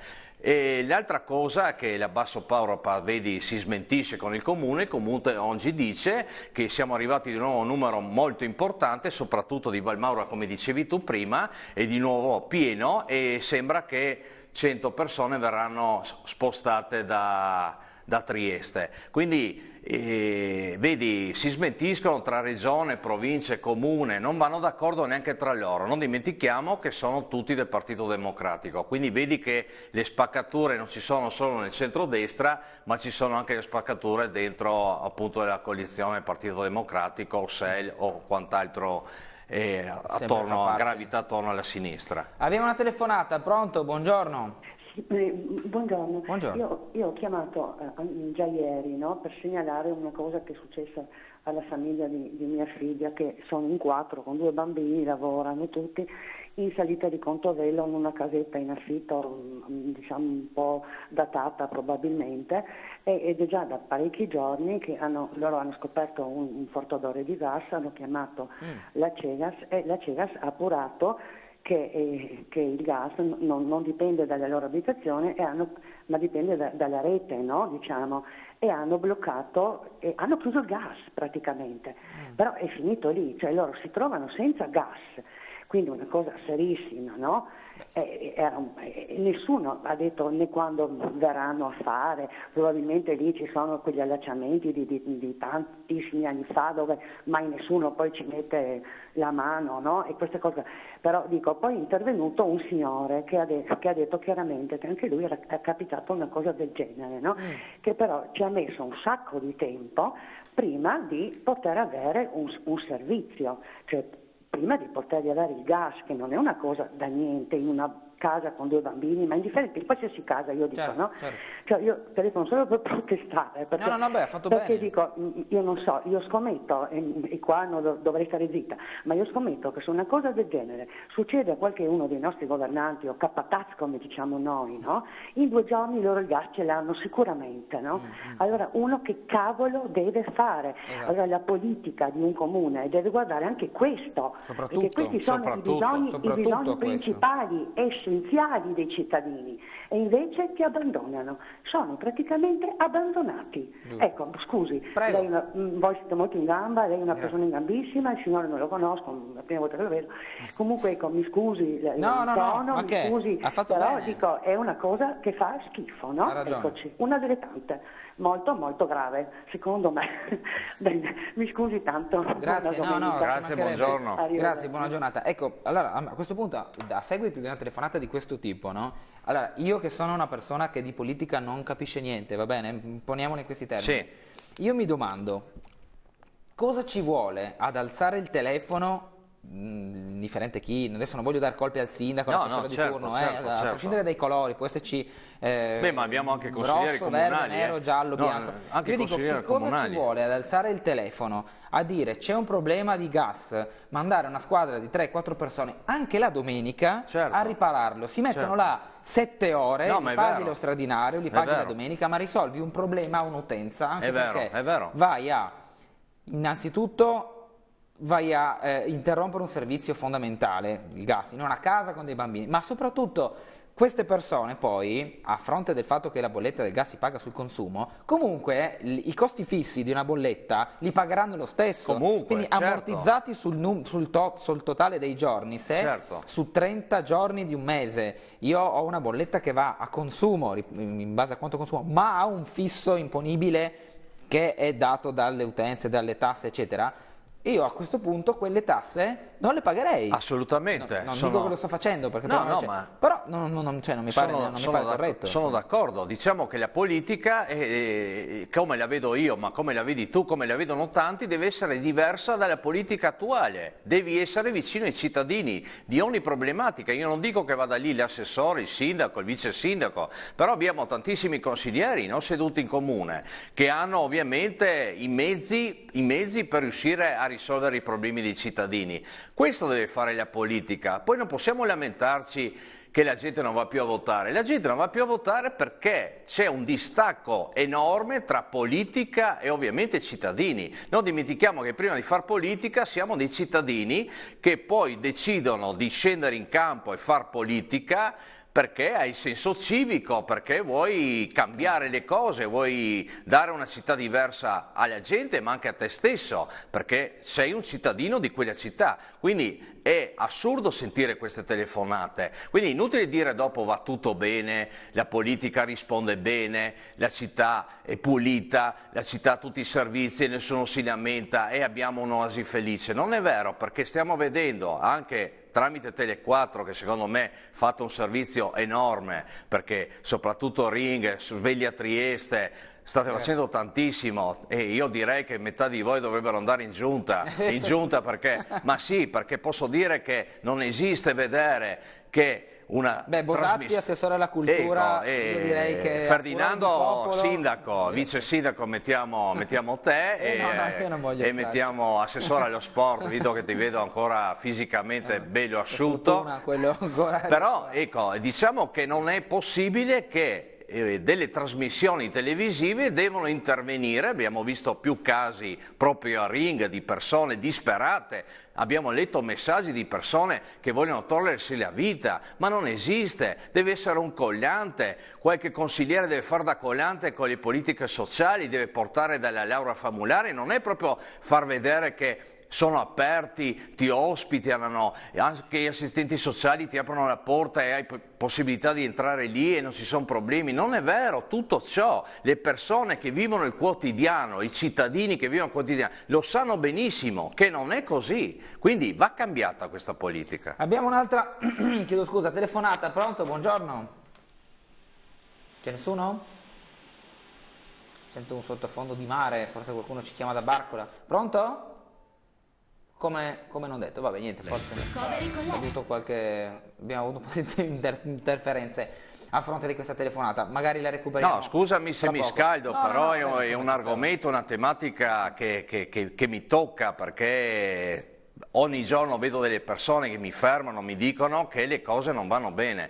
E l'altra cosa è che la Basso Europa, vedi, si smentisce con il Comune, il Comune oggi dice che siamo arrivati di nuovo a un numero molto importante, soprattutto di Valmaura come dicevi tu prima, è di nuovo pieno e sembra che cento persone verranno spostate da, da Trieste. Quindi eh, vedi, si smentiscono tra regione, province, comune, non vanno d'accordo neanche tra loro. Non dimentichiamo che sono tutti del Partito Democratico, quindi vedi che le spaccature non ci sono solo nel centrodestra, ma ci sono anche le spaccature dentro appunto la coalizione Partito Democratico, S E L o quant'altro eh, attorno, gravita attorno alla sinistra. Abbiamo una telefonata, pronto? Buongiorno. Eh, buongiorno, Buongiorno. Io, io ho chiamato eh, già ieri, no, per segnalare una cosa che è successa alla famiglia di, di mia figlia, che sono in quattro con due bambini, lavorano tutti in salita di Contovello in una casetta in affitto, diciamo un po' datata probabilmente, ed è già da parecchi giorni che hanno, loro hanno scoperto un, un forte odore di gas, hanno chiamato mm. la Cegas e la Cegas ha appurato Che, eh, che il gas non, non dipende dalla loro abitazione, e hanno, ma dipende da, dalla rete, no? Diciamo, e hanno bloccato, e hanno chiuso il gas praticamente, mm. però è finito lì, cioè loro si trovano senza gas, quindi una cosa serissima, no? Eh, era un, eh, nessuno ha detto né quando verranno a fare, probabilmente lì ci sono quegli allacciamenti di, di, di tantissimi anni fa dove mai nessuno poi ci mette la mano, no? E queste cose, però dico, poi è intervenuto un signore che ha, de- che ha detto chiaramente che anche lui era è capitato una cosa del genere, no? Mm. Che però ci ha messo un sacco di tempo prima di poter avere un, un servizio, cioè prima di potergli avere il gas, che non è una cosa da niente in una casa con due bambini, ma indifferente, in qualsiasi casa io dico, certo, no? Certo. Cioè io telefono solo per protestare, perché, no, no, no, beh, ha fatto perché bene. dico, io non so, io scommetto, e, e qua non dov- dovrei stare zitta, ma io scommetto che se una cosa del genere succede a qualche uno dei nostri governanti o capataz come diciamo noi, no? In due giorni loro il gas ce l'hanno sicuramente, no? Mm-hmm. Allora uno che cavolo deve fare? Esatto. Allora la politica di un comune deve guardare anche questo, perché questi sono i bisogni, i bisogni principali, essenziali dei cittadini, e invece ti abbandonano, sono praticamente abbandonati. Giusto. Ecco, scusi, lei una, voi siete molto in gamba, lei è una Grazie. persona in gambissima, il signore non lo conosco, la prima volta che lo vedo, comunque ecco, mi scusi, no, no, tono, no, ma mi che? scusi, ha fatto però bene. dico, è una cosa che fa schifo, no? Eccoci, una delle tante, molto molto grave, secondo me. Bene, mi scusi tanto. Grazie, no, no, grazie, buongiorno. Grazie, buona giornata. Ecco, allora a questo punto, a seguito di una telefonata di questo tipo, no? Allora, io che sono una persona che di politica non capisce niente, va bene? Poniamolo in questi termini. Sì. Io mi domando, cosa ci vuole ad alzare il telefono, indifferente chi, adesso non voglio dar colpe al sindaco, no, all'assessore no, di certo, turno, certo, eh, certo. a prescindere dai colori, può esserci eh, Beh, ma abbiamo anche consiglieri rosso, comunali, verde, nero, eh. giallo, no, bianco. Anche Io dico, che cosa comunali. ci vuole ad alzare il telefono, a dire c'è un problema di gas, mandare una squadra di tre quattro persone anche la domenica certo. a ripararlo, si mettono certo. là sette ore, no, li paghi lo straordinario, li paghi la domenica, ma risolvi un problema a un'utenza, anche è vero, perché è vero. vai a, innanzitutto vai a eh, interrompere un servizio fondamentale, il gas, in una casa con dei bambini, ma soprattutto queste persone poi, a fronte del fatto che la bolletta del gas si paga sul consumo, comunque eh, i costi fissi di una bolletta li pagheranno lo stesso, comunque, quindi certo. ammortizzati sul, num- sul, to- sul totale dei giorni. Se certo. su trenta giorni di un mese io ho una bolletta che va a consumo, in base a quanto consumo, ma ha un fisso imponibile che è dato dalle utenze, dalle tasse eccetera, io a questo punto quelle tasse non le pagherei. Assolutamente. No, non sono... dico che lo sto facendo, perché no, però, no, cioè, ma... però non, non, cioè, non mi pare, sono, non mi sono pare d'accordo, corretto. Sono insomma. d'accordo, diciamo che la politica, è, come la vedo io, ma come la vedi tu, come la vedono tanti, deve essere diversa dalla politica attuale. Devi essere vicino ai cittadini di ogni problematica. Io non dico che vada lì l'assessore, il sindaco, il vice sindaco, però abbiamo tantissimi consiglieri non seduti in comune che hanno ovviamente i mezzi, i mezzi per riuscire a risolvere i problemi dei cittadini. Questo deve fare la politica. Poi non possiamo lamentarci che la gente non va più a votare. La gente non va più a votare perché c'è un distacco enorme tra politica e ovviamente cittadini. Non dimentichiamo che prima di far politica siamo dei cittadini che poi decidono di scendere in campo e far politica perché hai senso civico, perché vuoi cambiare le cose, vuoi dare una città diversa alla gente, ma anche a te stesso, perché sei un cittadino di quella città. Quindi è assurdo sentire queste telefonate. Quindi è inutile dire dopo va tutto bene, la politica risponde bene, la città è pulita, la città ha tutti i servizi, nessuno si lamenta e abbiamo un'oasi felice. Non è vero, perché stiamo vedendo anche tramite Tele quattro, che secondo me ha fatto un servizio enorme, perché soprattutto Ring, Sveglia Trieste, state facendo tantissimo e io direi che metà di voi dovrebbero andare in giunta, in giunta perché, ma sì, perché posso dire che non esiste vedere che una Beh, Bosazzi, assessore alla cultura, ecco, io direi che Ferdinando, popolo... sindaco, vice sindaco, mettiamo, mettiamo te eh, e, no, no, io non voglio e mettiamo assessore allo sport, vedo che ti vedo ancora fisicamente bello asciutto, fortuna, quello ancora... però ecco, diciamo che non è possibile che delle trasmissioni televisive devono intervenire. Abbiamo visto più casi proprio a Ring di persone disperate, abbiamo letto messaggi di persone che vogliono togliersi la vita, ma non esiste, deve essere un collante, qualche consigliere deve fare da collante con le politiche sociali, deve portare dalla Laura Famulari, non è proprio far vedere che sono aperti, ti ospitano, anche gli assistenti sociali ti aprono la porta e hai possibilità di entrare lì e non ci sono problemi. Non è vero, tutto ciò, le persone che vivono il quotidiano, i cittadini che vivono il quotidiano, lo sanno benissimo che non è così, quindi va cambiata questa politica. Abbiamo un'altra, chiedo scusa, telefonata, pronto? Buongiorno. C'è nessuno? Sento un sottofondo di mare, forse qualcuno ci chiama da Barcola. Pronto? Come, come non detto, vabbè niente, forse ha avuto qualche, abbiamo avuto un po' di inter interferenze. a fronte di questa telefonata, magari la recuperiamo. No, scusami se mi poco. scaldo, no, però no, no, è, vabbè, è un argomento, una tematica che, che, che, che mi tocca, perché ogni giorno vedo delle persone che mi fermano, mi dicono che le cose non vanno bene,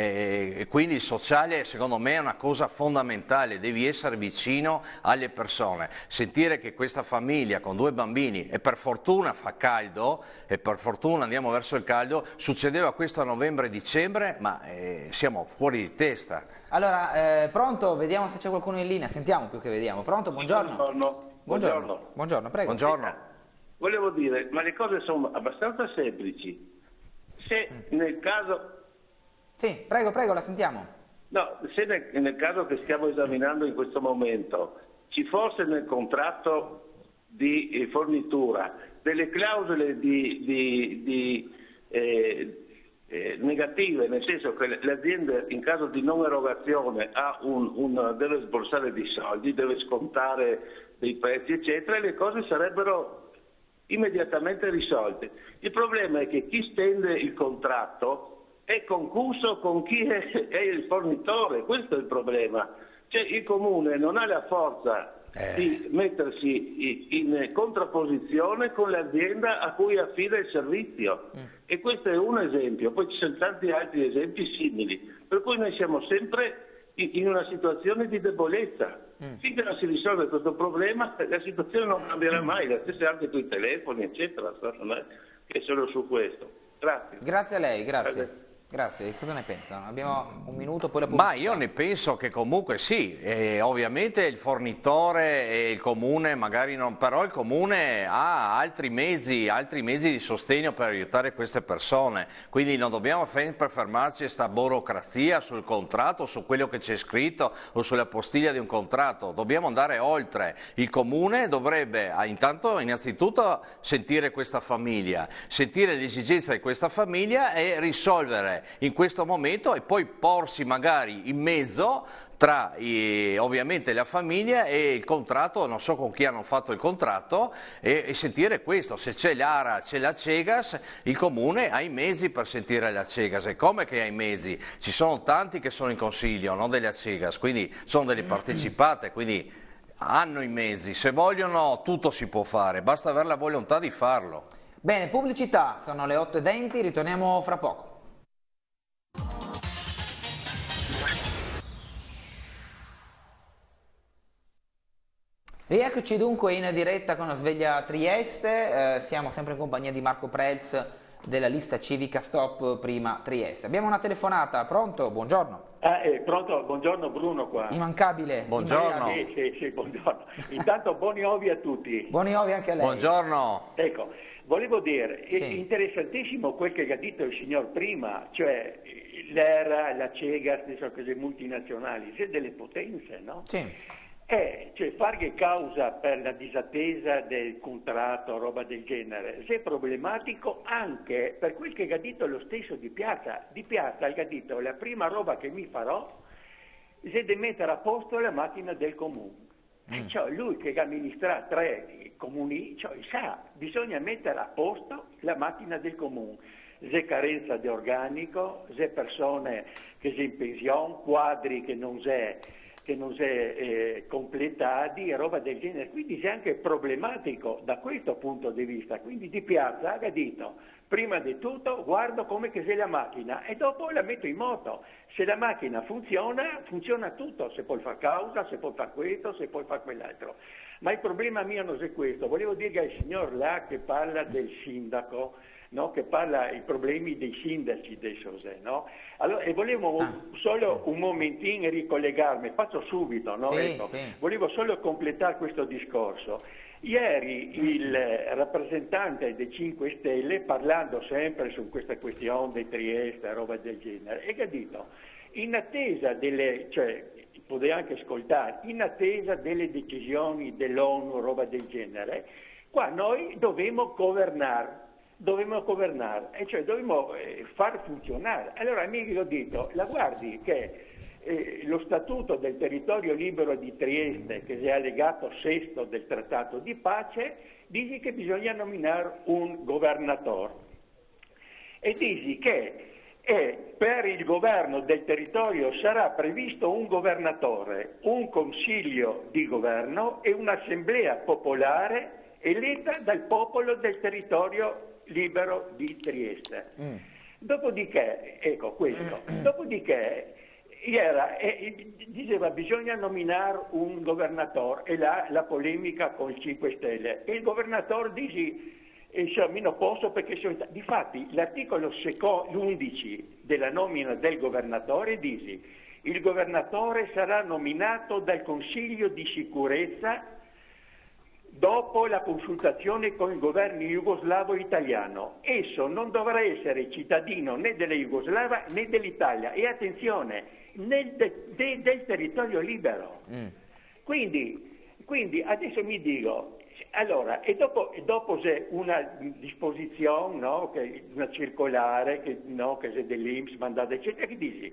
e quindi il sociale secondo me è una cosa fondamentale, devi essere vicino alle persone, sentire che questa famiglia con due bambini, e per fortuna fa caldo, e per fortuna andiamo verso il caldo, succedeva questo a novembre e dicembre, ma eh, siamo fuori di testa. Allora, eh, pronto? Vediamo se c'è qualcuno in linea, sentiamo più che vediamo. Pronto? Buongiorno. Buongiorno. Buongiorno, Buongiorno prego. Buongiorno. Volevo dire, ma le cose sono abbastanza semplici. Se nel caso... Sì, prego, prego, la sentiamo. No, se nel, nel caso che stiamo esaminando in questo momento ci fosse nel contratto di eh, fornitura delle clausole di, di, di, eh, eh, negative, nel senso che l'azienda in caso di non erogazione ha un, un, deve sborsare dei soldi, deve scontare dei prezzi, eccetera, e le cose sarebbero immediatamente risolte. Il problema è che chi stende il contratto è concusso con chi è, è il fornitore, questo è il problema. Cioè il comune non ha la forza eh. di mettersi in contrapposizione con l'azienda a cui affida il servizio. Mm. E questo è un esempio, poi ci sono tanti altri esempi simili, per cui noi siamo sempre in una situazione di debolezza. Mm. Finché non si risolve questo problema la situazione non cambierà mai, la stessa anche con i telefoni eccetera, non è che solo su questo. Grazie. Grazie a lei, grazie. Grazie. Grazie, cosa ne pensa? Abbiamo un minuto, poi la pubblicità. Ma io ne penso che comunque sì, eh, ovviamente il fornitore e il comune magari non, però il comune ha altri mezzi, altri mezzi di sostegno per aiutare queste persone, quindi non dobbiamo sempre fermarci a questa burocrazia sul contratto, su quello che c'è scritto o sulla postiglia di un contratto, dobbiamo andare oltre. Il comune dovrebbe intanto innanzitutto sentire questa famiglia, sentire l'esigenza di questa famiglia e risolvere in questo momento e poi porsi magari in mezzo tra i, ovviamente la famiglia e il contratto, non so con chi hanno fatto il contratto, e, e sentire questo, se c'è l'Ara, c'è la Cegas, il comune ha i mezzi per sentire la Cegas. E come che ha i mezzi? Ci sono tanti che sono in consiglio, non della Cegas, quindi sono delle partecipate, quindi hanno i mezzi, se vogliono tutto si può fare, basta avere la volontà di farlo. Bene, pubblicità, sono le otto e venti, ritorniamo fra poco. Rieccoci dunque in diretta con la Sveglia Trieste, eh, siamo sempre in compagnia di Marco Prelz della lista civica Stop Prima Trieste. Abbiamo una telefonata, pronto? Buongiorno. Ah, eh, pronto, buongiorno Bruno qua. Immancabile. Buongiorno. Sì, sì, sì, buongiorno. Intanto buoni ovi a tutti. Buoni ovi anche a lei. Buongiorno. Ecco, volevo dire, Sì. è interessantissimo quel che ha detto il signor prima, cioè l'Era, la Cegas, le cose multinazionali, sono delle potenze, no? Sì. Eh, cioè fare causa per la disattesa del contratto, roba del genere, se è problematico anche per quel che ha detto lo stesso Di Piazza. Di Piazza ha detto la prima roba che mi farò è di mettere a posto la macchina del comune. Mm. Cioè, lui che amministra tre comuni, cioè, sa, bisogna mettere a posto la macchina del comune. C'è carenza di organico, c'è persone che sono in pensione, quadri che non c'è che non si è eh, completati e roba del genere, quindi è anche problematico da questo punto di vista. Quindi Di Piazza ha detto, prima di tutto guardo come che c'è la macchina e dopo la metto in moto. Se la macchina funziona, funziona tutto, se puoi fare causa, se puoi fare questo, se puoi fare quell'altro. Ma il problema mio non è questo, volevo dire al signor là che parla del sindaco, no? Che parla i problemi dei sindaci adesso, no? Allora, e volevo ah. solo un momentino ricollegarmi, faccio subito, no? Sì, ecco. sì. Volevo solo completare questo discorso. Ieri il rappresentante dei cinque Stelle, parlando sempre su questa questione di Trieste, roba del genere, e ha detto, in attesa delle, cioè, potete anche ascoltare, in attesa delle decisioni dell'ONU, roba del genere, qua noi dobbiamo governare. Dobbiamo governare, e cioè dobbiamo eh, far funzionare. Allora mi ho detto, la guardi che eh, lo statuto del territorio libero di Trieste, che è allegato sesto del trattato di pace, dice che bisogna nominare un governatore e dici che e per il governo del territorio sarà previsto un governatore, un consiglio di governo e un'assemblea popolare eletta dal popolo del territorio libero di Trieste. Mm. Dopodiché, ecco questo, mm. dopodiché era, eh, diceva bisogna nominare un governatore e là la polemica con il cinque Stelle e il governatore dice io non posso perché sono... Difatti l'articolo undici della nomina del governatore dice il governatore sarà nominato dal Consiglio di sicurezza dopo la consultazione con il governo jugoslavo italiano. Esso non dovrà essere cittadino né della Jugoslava né dell'Italia e attenzione, nel de, de, del territorio libero. Mm. Quindi, quindi adesso mi dico, allora, e dopo, e dopo c'è una disposizione, no, che, una circolare, che, no, che c'è dell'I N P S mandata, eccetera, che dice,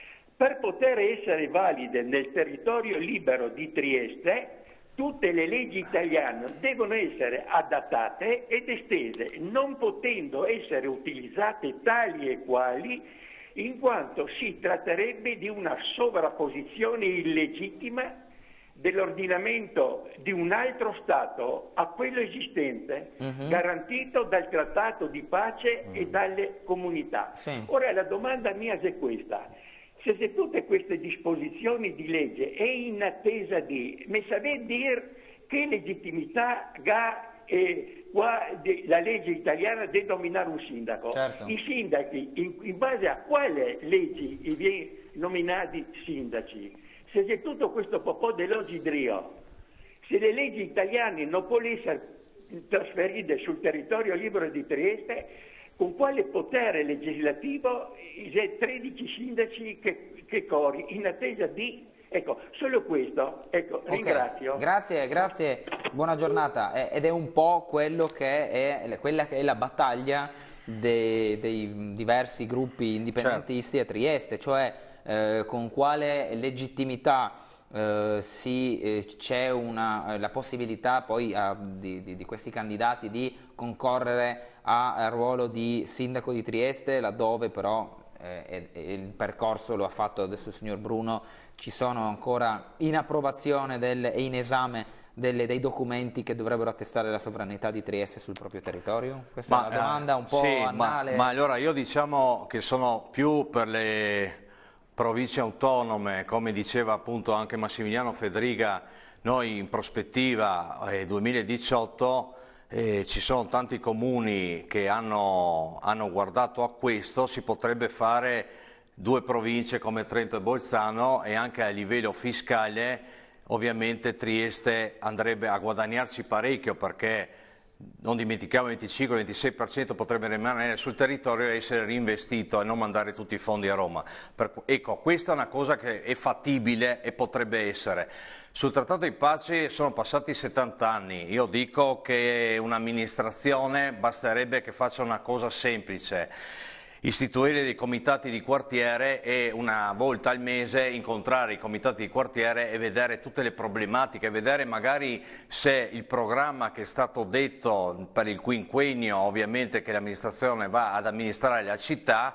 per poter essere valide nel territorio libero di Trieste, tutte le leggi italiane devono essere adattate ed estese, non potendo essere utilizzate tali e quali, in quanto si tratterebbe di una sovrapposizione illegittima dell'ordinamento di un altro Stato a quello esistente, uh-huh. garantito dal trattato di pace uh-huh. e dalle comunità. Sì. Ora la domanda mia è questa: se, se tutte queste disposizioni di legge è in attesa di, mi sapete dire che legittimità ha eh, qua, de, la legge italiana di nominare un sindaco? Certo. I sindaci, in, in base a quale leggi viene nominati sindaci? Se c'è tutto questo popò dell'ogidrio, se le leggi italiane non possono essere trasferite sul territorio libero di Trieste, con quale potere legislativo c'è tredici sindaci che, che corri in attesa di... Ecco, solo questo, ecco, okay. Ringrazio. Grazie, grazie, buona giornata. Eh, ed è un po' quello che è, quella che è la battaglia dei, dei diversi gruppi indipendentisti, certo, a Trieste, cioè eh, con quale legittimità eh, si, eh, c'è una, la possibilità poi a, di, di, di questi candidati di concorrere al ruolo di sindaco di Trieste, laddove però eh, il percorso lo ha fatto adesso il signor Bruno, ci sono ancora in approvazione del, e in esame delle, dei documenti che dovrebbero attestare la sovranità di Trieste sul proprio territorio? Questa ma, è una domanda un po' sì, annale. Ma, ma allora io diciamo che sono più per le province autonome, come diceva appunto anche Massimiliano Fedriga, noi in prospettiva eh, duemiladiciotto eh, ci sono tanti comuni che hanno, hanno guardato a questo, si potrebbe fare due province come Trento e Bolzano e anche a livello fiscale ovviamente Trieste andrebbe a guadagnarci parecchio perché non dimentichiamo il venticinque ventisei per cento potrebbe rimanere sul territorio e essere reinvestito e non mandare tutti i fondi a Roma. Per, ecco, questa è una cosa che è fattibile e potrebbe essere. Sul trattato di pace sono passati settanta anni, io dico che un'amministrazione basterebbe che faccia una cosa semplice: istituire dei comitati di quartiere e una volta al mese incontrare i comitati di quartiere e vedere tutte le problematiche, vedere magari se il programma che è stato detto per il quinquennio, ovviamente che l'amministrazione va ad amministrare la città,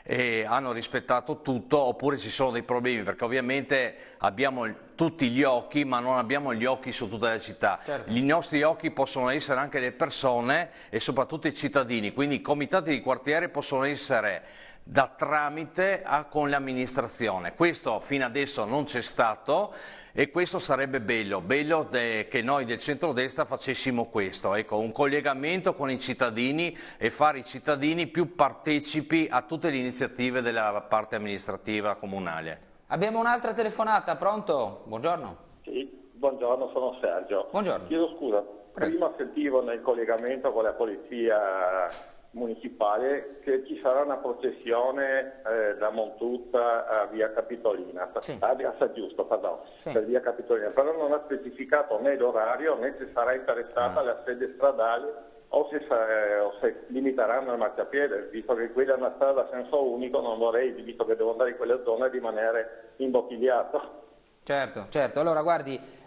e hanno rispettato tutto oppure ci sono dei problemi, perché ovviamente abbiamo tutti gli occhi ma non abbiamo gli occhi su tutta la città. Certo. I nostri occhi possono essere anche le persone e soprattutto i cittadini, quindi i comitati di quartiere possono essere da tramite a, con l'amministrazione. Questo fino adesso non c'è stato e questo sarebbe bello, bello de, che noi del centrodestra facessimo questo, ecco, un collegamento con i cittadini e fare i cittadini più partecipi a tutte le iniziative della parte amministrativa comunale. Abbiamo un'altra telefonata, pronto? Buongiorno. Sì, buongiorno, sono Sergio. Buongiorno. Chiedo scusa, prima sentivo nel collegamento con la polizia municipale che ci sarà una processione eh, da Montutta a via Capitolina, sì. a via Giusto, pardon, sì. per via Capitolina, però non ha specificato né l'orario né se sarà interessata ah. la sede stradale o se, sa, o se limiteranno il marciapiede, visto che quella è una strada a senso unico, non vorrei, visto che devo andare in quelle zone, rimanere imbottigliato. Certo, certo. Allora guardi,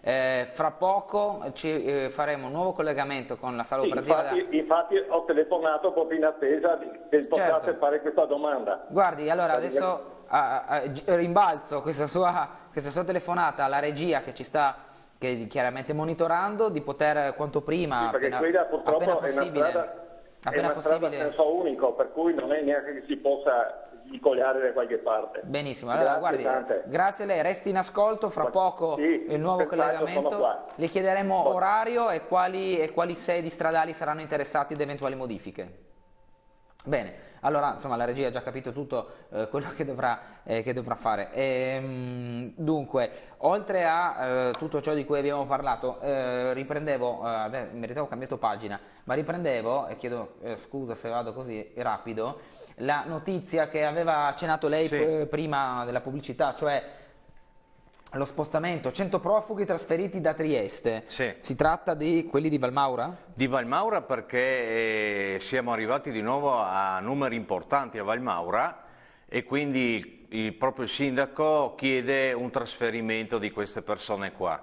Eh, fra poco ci eh, faremo un nuovo collegamento con la sala Sì, operativa. infatti, da... infatti ho telefonato proprio in attesa di- che possiate Certo. fare questa domanda. Guardi, allora adesso a- a- a- rimbalzo questa sua, questa sua telefonata alla regia che ci sta che chiaramente monitorando di poter quanto prima, Sì, perché appena, quella purtroppo appena è una possibile, strada, è appena una strada a possibile. senso unico, per cui non è neanche che si possa svicolare da qualche parte. Benissimo, allora Grazie guardi, tante. grazie a lei, resti in ascolto, fra poco Sì, il nuovo senz'altro sono collegamento, qua. le chiederemo orario e quali, e quali sedi stradali saranno interessati ad eventuali modifiche. Bene, allora insomma la regia ha già capito tutto eh, quello che dovrà, eh, che dovrà fare. Ehm, dunque, oltre a eh, tutto ciò di cui abbiamo parlato, eh, riprendevo, eh, beh, in verità ho cambiato pagina, ma riprendevo, e chiedo eh, scusa se vado così rapido, la notizia che aveva accennato lei Sì. eh, prima della pubblicità, cioè lo spostamento, cento profughi trasferiti da Trieste. Sì. Si tratta di quelli di Valmaura? Di Valmaura perché eh, siamo arrivati di nuovo a numeri importanti a Valmaura e quindi il, il proprio sindaco chiede un trasferimento di queste persone qua.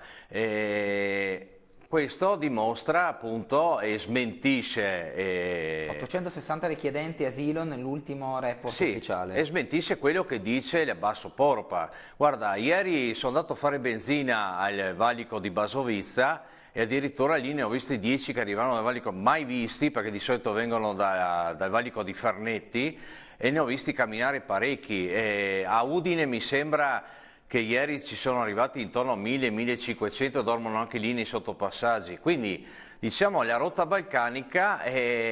E questo dimostra appunto e smentisce... eh, ottocentosessanta richiedenti asilo nell'ultimo report Sì, ufficiale. e smentisce quello che dice il Basso Poropa. Guarda, ieri sono andato a fare benzina al valico di Basovizza e addirittura lì ne ho visti dieci che arrivavano dal valico, mai visti perché di solito vengono da- dal valico di Farnetti, e ne ho visti camminare parecchi. E a Udine mi sembra che ieri ci sono arrivati intorno a mille millecinquecento, dormono anche lì nei sottopassaggi. Quindi diciamo la rotta balcanica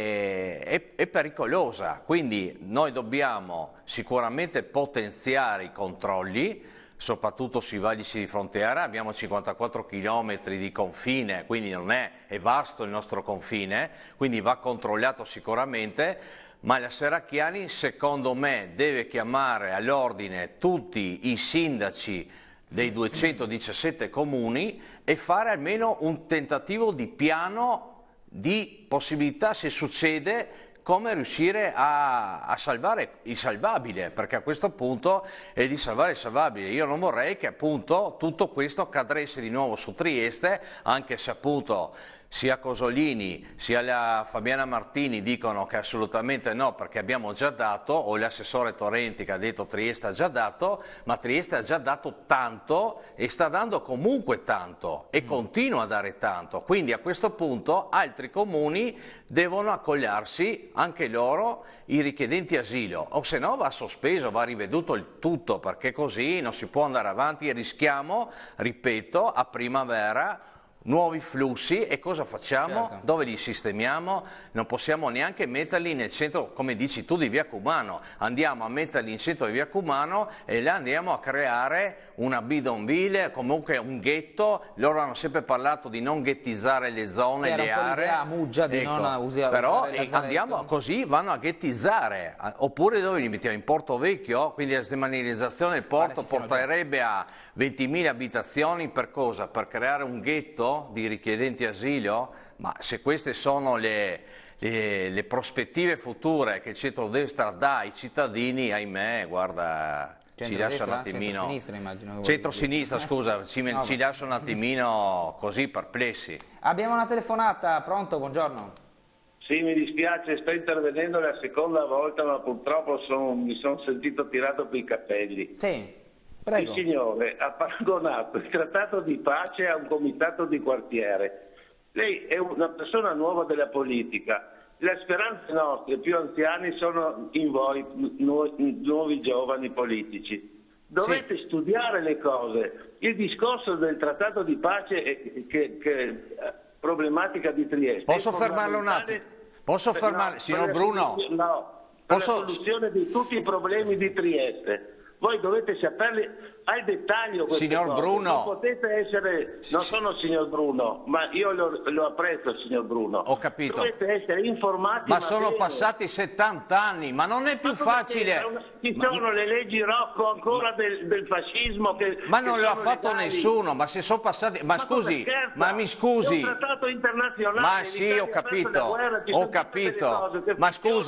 è, è- è pericolosa, quindi noi dobbiamo sicuramente potenziare i controlli, soprattutto sui valichi di frontiera. Abbiamo cinquantaquattro chilometri di confine, quindi non è, è vasto il nostro confine, quindi va controllato sicuramente. Ma la Serracchiani, secondo me, deve chiamare all'ordine tutti i sindaci dei duecentodiciassette comuni e fare almeno un tentativo di piano di possibilità, se succede, come riuscire a, a salvare il salvabile, perché a questo punto è di salvare il salvabile. Io non vorrei che appunto tutto questo cadesse di nuovo su Trieste, anche se appunto sia Cosolini sia la Fabiana Martini dicono che assolutamente no, perché abbiamo già dato, o l'assessore Torrenti che ha detto Trieste ha già dato, ma Trieste ha già dato tanto e sta dando comunque tanto e mm. continua a dare tanto, quindi a questo punto altri comuni devono accogliarsi anche loro i richiedenti asilo, o se no va sospeso, va riveduto il tutto, perché così non si può andare avanti e rischiamo, ripeto, a primavera nuovi flussi. E cosa facciamo? Certo. Dove li sistemiamo? Non possiamo neanche metterli nel centro, come dici tu, di Via Cumano. Andiamo a metterli in centro di Via Cumano e là andiamo a creare una bidonville, comunque un ghetto. Loro hanno sempre parlato di non ghettizzare le zone, Che era le un po' aree. l'idea Muggia di non usi- Però usare il eh, lazzaretto. andiamo così, vanno a ghettizzare. Oppure dove li mettiamo? In Porto Vecchio? Quindi la sdemanilizzazione del porto porterebbe a ventimila abitazioni per cosa? Per creare un ghetto di richiedenti asilo? Ma se queste sono le, le, le prospettive future che il centrodestra dà ai cittadini, ahimè, guarda, ci lascia un attimino... Centro-sinistra, immagino. Centro-sinistra, scusa, ci, No, ci lascia un attimino così perplessi. Abbiamo una telefonata, pronto, buongiorno. Sì, mi dispiace, sto intervenendo la seconda volta, ma purtroppo son- mi sono sentito tirato per i capelli. Sì, prego. Il signore ha paragonato il trattato di pace a un comitato di quartiere. Lei è una persona nuova della politica. Le speranze nostre più anziani sono in voi, nu- nuovi giovani politici. Dovete sì. studiare le cose. Il discorso del trattato di pace è che, che problematica di Trieste. Posso fermarlo un attimo? Posso per, fermare, no, signor per Bruno? La, no, per Posso... la soluzione di tutti i problemi di Trieste. Voi dovete saperli al dettaglio. Signor cose. Bruno. Non potete essere, non sono signor Bruno, ma io lo, lo apprezzo, signor Bruno. Ho capito. Dovete essere informati. Ma sono bene. passati settanta anni, ma non è più Ma facile. Una, ci sono ma, le leggi Rocco ancora ma, del, del fascismo che ma non che lo ha fatto legali. nessuno, ma se sono passati, ma, ma scusi, ma mi scusi. È un trattato internazionale. Ma sì, ho capito, ho capito. Ma scusi,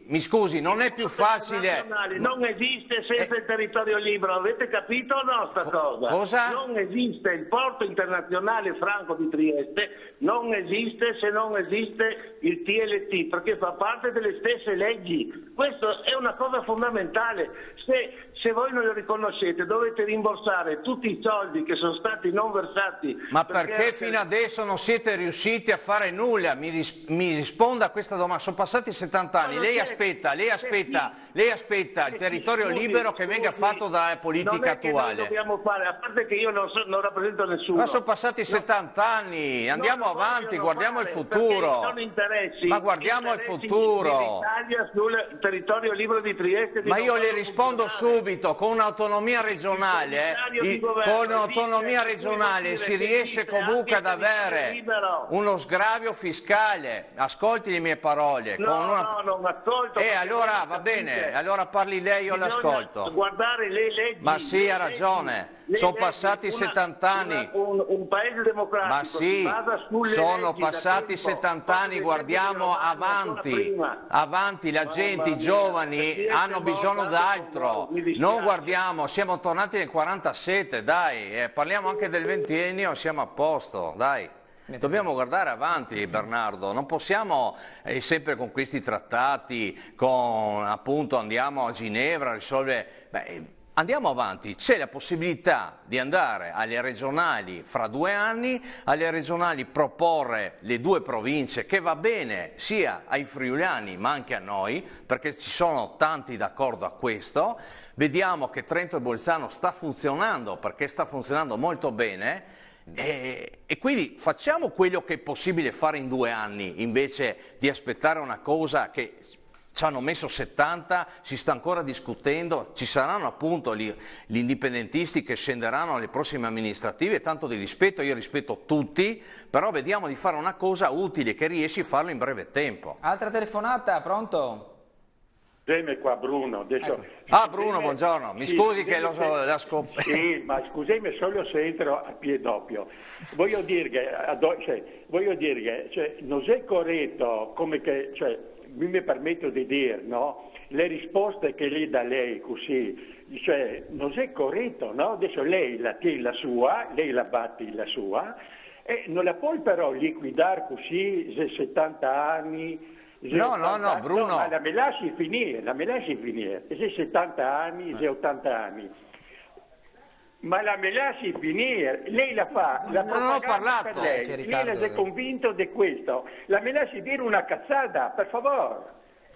mi scusi, non è più facile... Non esiste senza il territorio libero, avete capito o no sta cosa? Cosa? Non esiste il porto internazionale franco di Trieste, non esiste se non esiste il T L T, perché fa parte delle stesse leggi. Questo è una cosa fondamentale. Se, se voi non lo riconoscete dovete rimborsare tutti i soldi che sono stati non versati. Ma perché, perché fino adesso non siete riusciti a fare nulla? Mi, ris mi risponda a questa domanda. Sono passati settanta anni, lei aspetta, lei aspetta, lei aspetta il territorio libero che venga fatto dalla politica attuale. Noi dobbiamo fare, a parte che io non, so, non rappresento nessuno. Ma sono passati settanta anni, andiamo avanti, guardiamo il futuro. Sono interessi, ma guardiamo il futuro. L'Italia sul territorio libero di Trieste. Ma io le rispondo subito, con un'autonomia regionale, eh, con un'autonomia regionale si riesce comunque ad avere uno sgravio fiscale. Ascolti le mie parole. No, con una... no, non ascolto. E eh, allora va bene, allora parli lei, io l'ascolto. Guardare le leggi. Ma sì, ha ragione. Sono passati settanta anni. Un, un paese democratico. Ma sì, sono passati settanta anni, guardiamo avanti. Avanti, la gente, i giovani hanno bisogno d'altro. Non guardiamo, siamo tornati nel quarantasette, dai, eh, parliamo anche del ventennio, siamo a posto, dai. Dobbiamo guardare avanti, Bernardo, non possiamo eh, sempre con questi trattati, con appunto andiamo a Ginevra a risolvere... Beh, andiamo avanti, c'è la possibilità di andare alle regionali fra due anni, alle regionali proporre le due province, che va bene sia ai friulani ma anche a noi, perché ci sono tanti d'accordo a questo. Vediamo che Trento e Bolzano sta funzionando, perché sta funzionando molto bene, e, e quindi facciamo quello che è possibile fare in due anni, invece di aspettare una cosa che... Ci hanno messo settanta, si sta ancora discutendo, ci saranno appunto gli, gli indipendentisti che scenderanno alle prossime amministrative, tanto di rispetto, io rispetto tutti, però vediamo di fare una cosa utile, che riesci a farlo in breve tempo. Altra telefonata, pronto? Scusami qua Bruno, adesso... Ecco. Ah Bruno, buongiorno, mi sì, scusi che lo se... la scop... Sì, ma scusami solo se entro a piede doppio. Voglio dire che, cioè, voglio dire che cioè, non è corretto come che... Cioè, mi permetto di dire, no? Le risposte che lei dà lei così, cioè non è corretto, no? Adesso lei la tiene la sua, lei la batti la sua, e non la puoi però liquidare così, se settanta anni... No, no, no, Bruno. No, ma la me lasci finire, la me lasci finire, se settanta anni, se ottanta anni. Ma la me lasci finire, lei la fa, la non ho parlato, per lei, c'è lei ritardo. è convinto di questo, la me lasci dire una cazzata, per favore.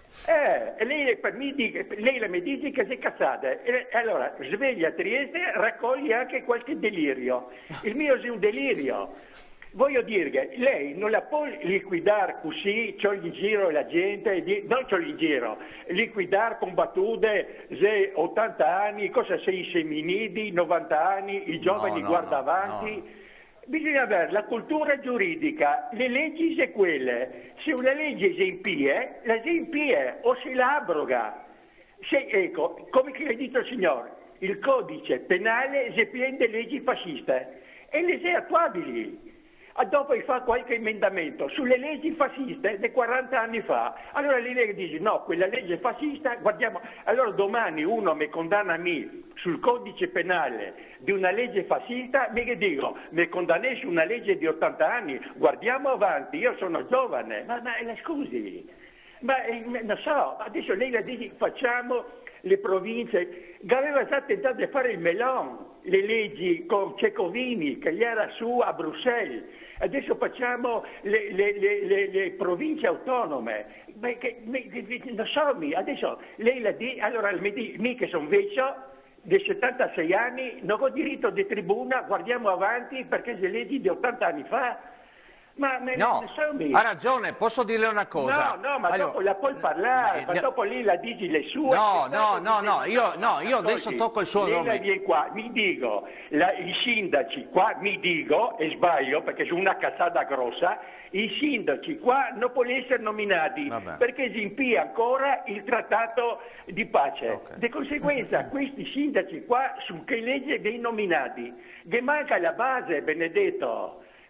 Eh, lei, per mi dica, lei la mi dice che sei cazzata, e allora sveglia a Trieste, raccogli anche qualche delirio, il mio è un delirio. Voglio dire che lei non la può liquidare così, c'ho in giro la gente, non c'ho in giro, liquidare con battute, se ottanta anni, cosa sei, i seminidi, novanta anni, i giovani no, no, guarda no, avanti. no. Bisogna avere la cultura giuridica, le leggi sono quelle, se una legge si impie, la si impie o si la abroga. Se, ecco, come che ha detto il signore, il codice penale si prende leggi fasciste e le è attuabili. Ah, dopo fa qualche emendamento sulle leggi fasciste di quaranta anni fa, allora lei dice no, quella legge fascista, guardiamo, allora domani uno mi condanna a me sul codice penale di una legge fascista, mi dico, mi condanni su una legge di ottanta anni, guardiamo avanti, io sono giovane, ma, ma scusi, ma eh, non so, adesso lei la dice facciamo le province, aveva già tentato di fare il Melon, le leggi con Cecovini che gli era su a Bruxelles, adesso facciamo le, le, le, le, le province autonome, ma che, non so, adesso lei la dice, allora mi dice, mi che sono vecchio, di settantasei anni, non ho diritto di tribuna, guardiamo avanti perché le leggi di ottanta anni fa. Ma, ma no, ha ragione, posso dirle una cosa? No, no, ma allora, dopo la puoi parlare, ma, ma dopo lì la dici le sue. No, no, no, no, io, no, io adesso tocco il suo nome. Viene qua, mi dico, la, i sindaci qua, mi dico, e sbaglio perché sono una cazzata grossa, i sindaci qua non possono essere nominati Vabbè. perché si impia ancora il trattato di pace. Okay. Di conseguenza questi sindaci qua su che legge vengono nominati? Che manca la base, Benedetto.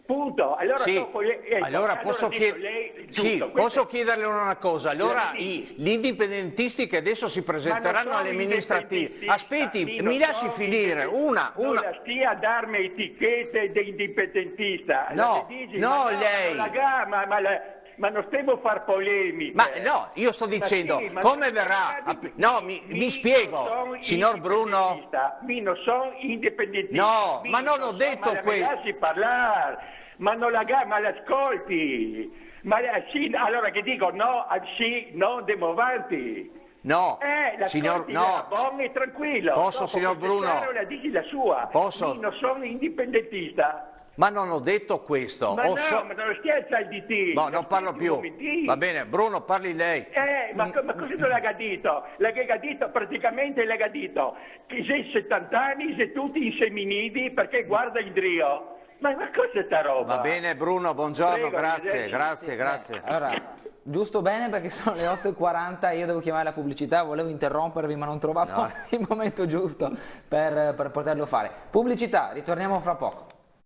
Punto. Allora, sì, dopo lei, ecco, allora posso, allora chied- lei, giusto, sì, questo- posso chiederle una cosa. Allora i, gli indipendentisti che adesso si presenteranno alle amministrative, aspetti, mi, mi lasci finire, una, non una. la stia a darmi etichette di indipendentista. No, Le dici, no, ma lei. Ma, non la, ma, ma, la, ma non stiamo a far polemiche. Ma no, io sto dicendo, sì, ma come non- verrà? mi- No, mi, mi, mi spiego, signor Bruno. Mi non sono indipendentista. No, mi ma non ho detto ma questo. Ma lasci parlare, ma non la ma l'ascolti. Ma la- sì, allora che dico no, al sì, no, andiamo avanti. No, Eh, la signor, ascolti, no. la buona e tranquillo. Posso, Dopo signor queste Bruno? parole dici la sua. Posso? Io non sono indipendentista. Ma non ho detto questo. Ma ho no, so- ma non scherza il D T. No, non parlo più. Va bene, Bruno, parli lei. Eh, ma, ma cosa non l'ha gadito? L'ha gadito, praticamente l'ha gadito. Che sei settanta anni, sei tutti inseminiti perché guarda il drio. Ma, ma cos'è sta roba? Va bene, Bruno, buongiorno, Prego, grazie, arrivederci. grazie, grazie. Allora, giusto bene perché sono le otto e quaranta, io devo chiamare la pubblicità, volevo interrompervi ma non trovavo No. il momento giusto per, per poterlo fare. Pubblicità, ritorniamo fra poco.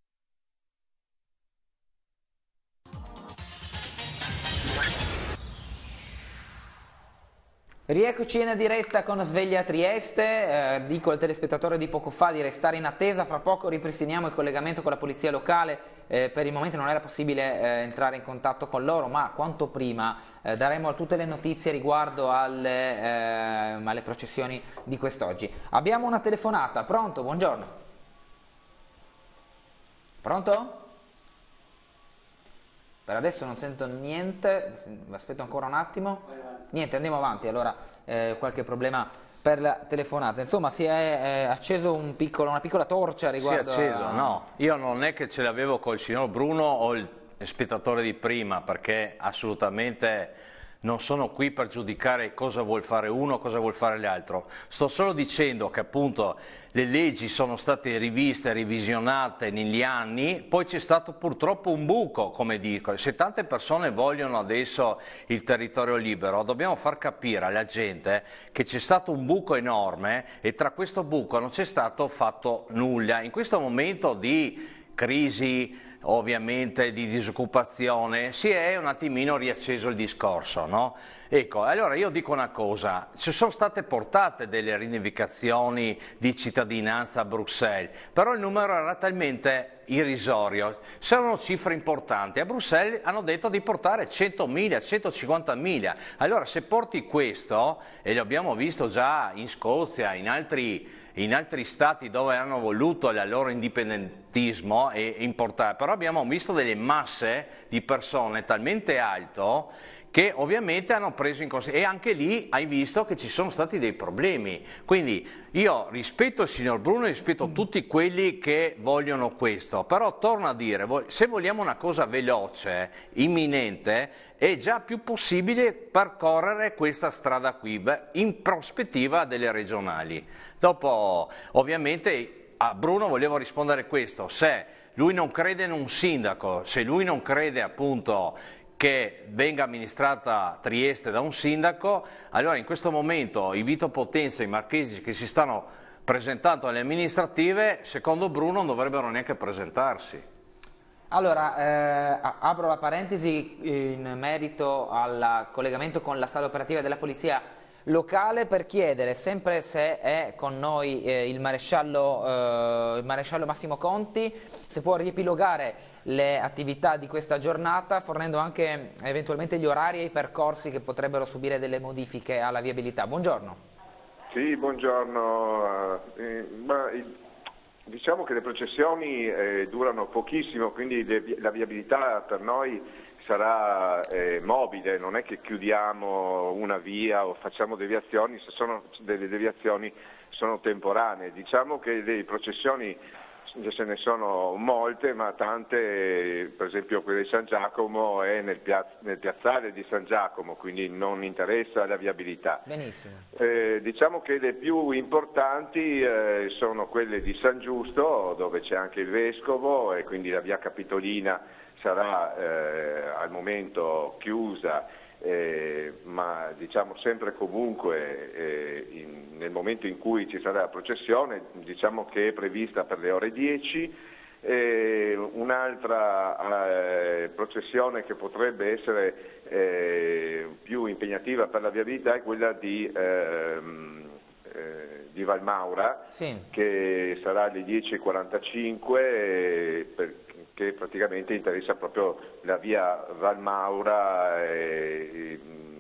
Rieccoci in diretta con Sveglia Trieste, eh, dico al telespettatore di poco fa di restare in attesa, fra poco ripristiniamo il collegamento con la polizia locale, eh, per il momento non era possibile eh, entrare in contatto con loro, ma quanto prima eh, daremo tutte le notizie riguardo alle, eh, alle processioni di quest'oggi. Abbiamo una telefonata, pronto? Buongiorno. Pronto? Per adesso non sento niente, aspetto ancora un attimo. Niente, andiamo avanti, allora eh, qualche problema per la telefonata. Insomma, si è eh, acceso un piccolo, una piccola torcia riguardo Si è acceso, a... no. Io non è che ce l'avevo col signor Bruno o il spettatore di prima, perché assolutamente non sono qui per giudicare cosa vuol fare uno, cosa vuol fare l'altro. Sto solo dicendo che appunto le leggi sono state riviste e revisionate negli anni, poi c'è stato purtroppo un buco, come dico. Se tante persone vogliono adesso il territorio libero, dobbiamo far capire alla gente che c'è stato un buco enorme e tra questo buco non c'è stato fatto nulla. In questo momento di crisi, ovviamente di disoccupazione, si è un attimino riacceso il discorso, no? Ecco, allora io dico una cosa, ci sono state portate delle rivendicazioni di cittadinanza a Bruxelles, però il numero era talmente irrisorio, c'erano cifre importanti, a Bruxelles hanno detto di portare centomila, centocinquantamila, allora se porti questo, e lo abbiamo visto già in Scozia, in altri in altri stati dove hanno voluto il loro indipendentismo e importare, però abbiamo visto delle masse di persone talmente alto che ovviamente hanno preso in considerazione, e anche lì hai visto che ci sono stati dei problemi. Quindi io rispetto il signor Bruno, rispetto tutti quelli che vogliono questo, però torno a dire, se vogliamo una cosa veloce, imminente, è già più possibile percorrere questa strada qui in prospettiva delle regionali. Dopo, ovviamente, a Bruno volevo rispondere questo: se lui non crede in un sindaco, se lui non crede appunto che venga amministrata Trieste da un sindaco, allora in questo momento i Vito Potenza e i marchesi che si stanno presentando alle amministrative, secondo Bruno non dovrebbero neanche presentarsi. Allora, eh, apro la parentesi in merito al collegamento con la sala operativa della polizia locale per chiedere sempre se è con noi eh, il, maresciallo, eh, il maresciallo Massimo Conti, se può riepilogare le attività di questa giornata fornendo anche eventualmente gli orari e i percorsi che potrebbero subire delle modifiche alla viabilità. Buongiorno. Sì, buongiorno. Eh, ma, diciamo che le processioni eh, durano pochissimo, quindi le, la viabilità per noi sarà eh, mobile, non è che chiudiamo una via o facciamo deviazioni, se sono delle deviazioni sono temporanee. Diciamo che le processioni ce ne sono molte, ma tante, per esempio quella di San Giacomo è nel, piazz nel piazzale di San Giacomo, quindi non interessa la viabilità. Benissimo. Eh, diciamo che le più importanti eh, sono quelle di San Giusto, dove c'è anche il Vescovo e quindi la via Capitolina sarà eh, al momento chiusa, eh, ma diciamo sempre comunque eh, in, nel momento in cui ci sarà la processione, diciamo che è prevista per le ore dieci, eh, un'altra eh, processione che potrebbe essere eh, più impegnativa per la viabilità è quella di, ehm, eh, di Valmaura, sì. che sarà alle dieci e quarantacinque, eh, per, che praticamente interessa proprio la via Valmaura. Eh,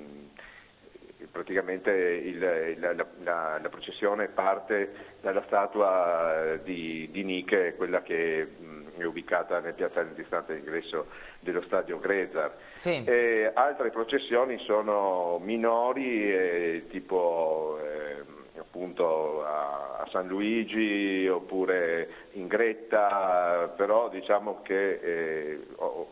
praticamente il, la, la, la processione parte dalla statua di, di Nike, quella che mh, è ubicata nel piazzale distante d'ingresso dello stadio Grezar. Sì. E altre processioni sono minori, eh, tipo eh, appunto a, a San Luigi oppure in Gretta, però diciamo che eh, oh,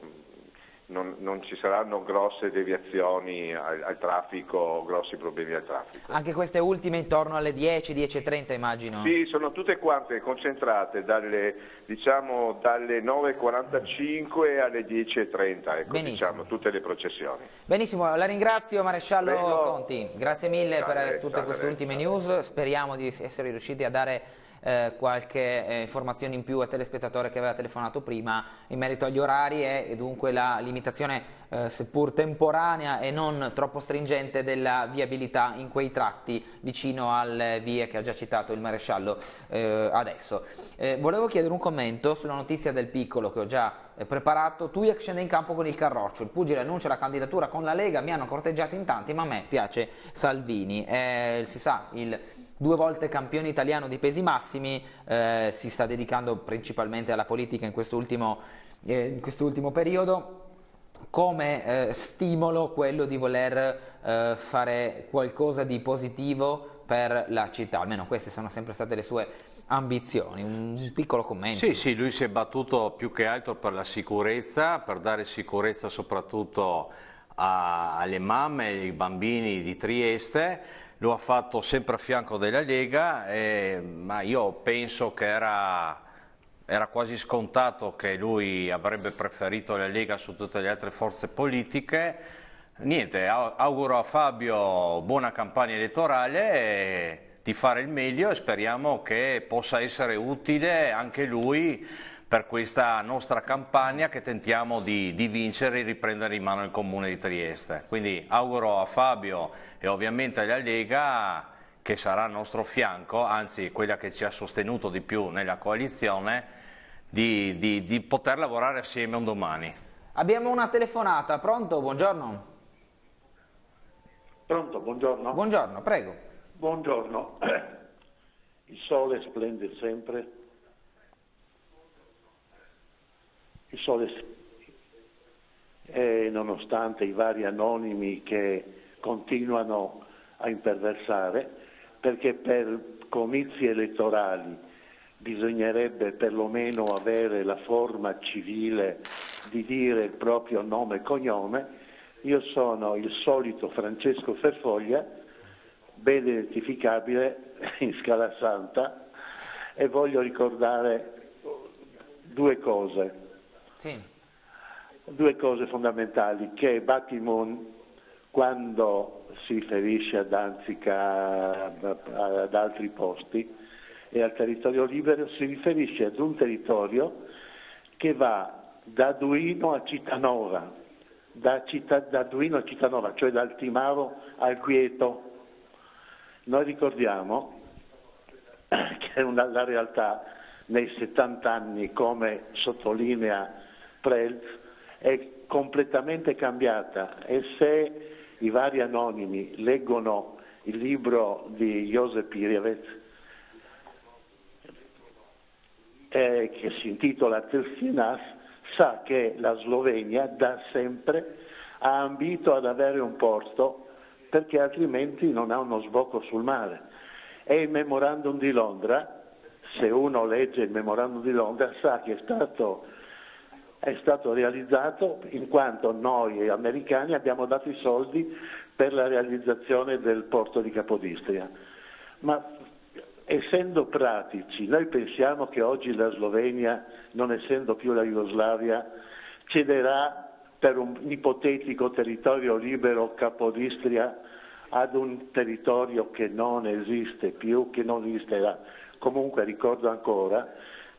Non, non ci saranno grosse deviazioni al, al traffico, grossi problemi al traffico. Anche queste ultime intorno alle dieci, dieci e trenta immagino? Sì, sono tutte quante concentrate dalle, diciamo, dalle nove e quarantacinque alle dieci e trenta, ecco, diciamo, tutte le processioni. Benissimo, la ringrazio Maresciallo Prego. Conti, grazie mille Ciao, per tutte ciao, queste ultime news, speriamo di essere riusciti a dare Eh, qualche eh, informazione in più al telespettatore che aveva telefonato prima in merito agli orari e, e dunque la limitazione eh, seppur temporanea e non troppo stringente della viabilità in quei tratti vicino alle vie che ha già citato il Maresciallo eh, adesso. Eh, volevo chiedere un commento sulla notizia del piccolo che ho già eh, preparato. Tujek scende in campo con il Carroccio, il pugile annuncia la candidatura con la Lega, mi hanno corteggiato in tanti ma a me piace Salvini. Eh, si sa, il due volte campione italiano di pesi massimi, eh, si sta dedicando principalmente alla politica in quest'ultimo eh, in quest'ultimo periodo, come eh, stimolo quello di voler eh, fare qualcosa di positivo per la città, almeno queste sono sempre state le sue ambizioni. Un piccolo commento. Sì, sì, lui si è battuto più che altro per la sicurezza, per dare sicurezza soprattutto a, alle mamme e ai bambini di Trieste. Lo ha fatto sempre a fianco della Lega, eh, ma io penso che era, era quasi scontato che lui avrebbe preferito la Lega su tutte le altre forze politiche. Niente, auguro a Fabio buona campagna elettorale, e di fare il meglio e speriamo che possa essere utile anche lui per questa nostra campagna che tentiamo di, di vincere e riprendere in mano il Comune di Trieste. Quindi auguro a Fabio e ovviamente alla Lega, che sarà al nostro fianco, anzi quella che ci ha sostenuto di più nella coalizione, di, di, di poter lavorare assieme un domani. Abbiamo una telefonata, pronto? Buongiorno. Pronto, buongiorno. Buongiorno, prego. Buongiorno. Il sole splende sempre. Il sole, eh, nonostante i vari anonimi che continuano a imperversare, perché per comizi elettorali bisognerebbe perlomeno avere la forma civile di dire il proprio nome e cognome. Io sono il solito Francesco Ferfoglia, ben identificabile in Scala Santa, e voglio ricordare due cose. Sì. Due cose fondamentali, che Battimun, quando si riferisce a Danzica, ad altri posti e al territorio libero, si riferisce ad un territorio che va da Duino a Cittanova, da, Città, da Duino a Cittanova, cioè dal Timavo al Quieto. Noi ricordiamo che una, la realtà nei settanta anni, come sottolinea Prelz, è completamente cambiata, e se i vari anonimi leggono il libro di Josep Pirjevec, eh, che si intitola Trstinas, sa che la Slovenia da sempre ha ambito ad avere un porto, perché altrimenti non ha uno sbocco sul mare. E il memorandum di Londra, se uno legge il memorandum di Londra, sa che è stato è stato realizzato in quanto noi americani abbiamo dato i soldi per la realizzazione del porto di Capodistria. Ma essendo pratici, noi pensiamo che oggi la Slovenia, non essendo più la Jugoslavia, cederà per un ipotetico territorio libero Capodistria ad un territorio che non esiste più, che non esisterà. Comunque ricordo ancora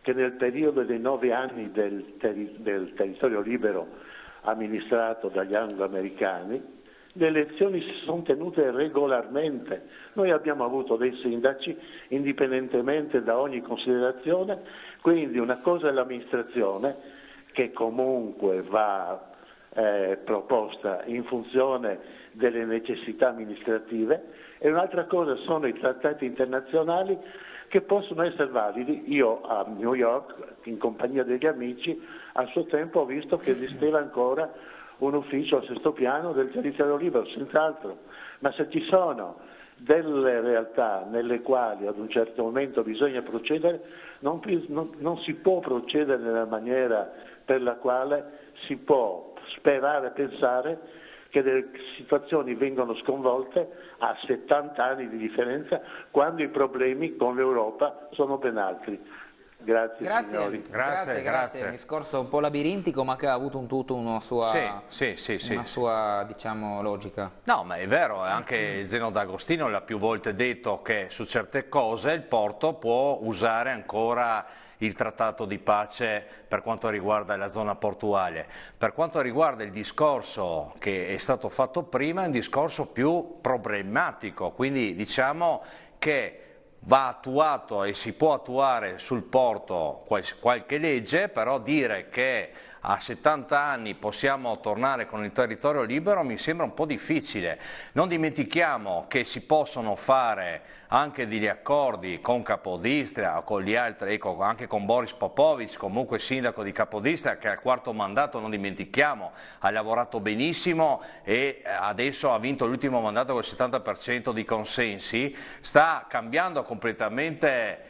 che nel periodo dei nove anni del, terri del territorio libero amministrato dagli anglo-americani, le elezioni si sono tenute regolarmente. Noi abbiamo avuto dei sindaci indipendentemente da ogni considerazione, quindi una cosa è l'amministrazione che comunque va eh, proposta in funzione delle necessità amministrative e un'altra cosa sono i trattati internazionali che possono essere validi. Io a New York, in compagnia degli amici, a suo tempo ho visto che esisteva ancora un ufficio al sesto piano del territorio libero, senz'altro, ma se ci sono delle realtà nelle quali ad un certo momento bisogna procedere, non, non, non si può procedere nella maniera per la quale si può sperare, pensare che delle situazioni vengono sconvolte a settanta anni di differenza, quando i problemi con l'Europa sono ben altri. Grazie, grazie, signori. Grazie, grazie, grazie. Un discorso un po' labirintico, ma che ha avuto un tutto una sua, sì, sì, sì, una sì. sua diciamo, logica. No, ma è vero, anche Zeno D'Agostino l'ha più volte detto che su certe cose il Porto può usare ancora il trattato di pace per quanto riguarda la zona portuale. Per quanto riguarda il discorso che è stato fatto prima, è un discorso più problematico, quindi diciamo che va attuato e si può attuare sul porto qualche legge, però dire che a settanta anni possiamo tornare con il territorio libero mi sembra un po' difficile. Non dimentichiamo che si possono fare anche degli accordi con Capodistria o con gli altri, ecco, anche con Boris Popovic, comunque sindaco di Capodistria, che al quarto mandato, non dimentichiamo, ha lavorato benissimo e adesso ha vinto l'ultimo mandato con il settanta per cento di consensi, sta cambiando completamente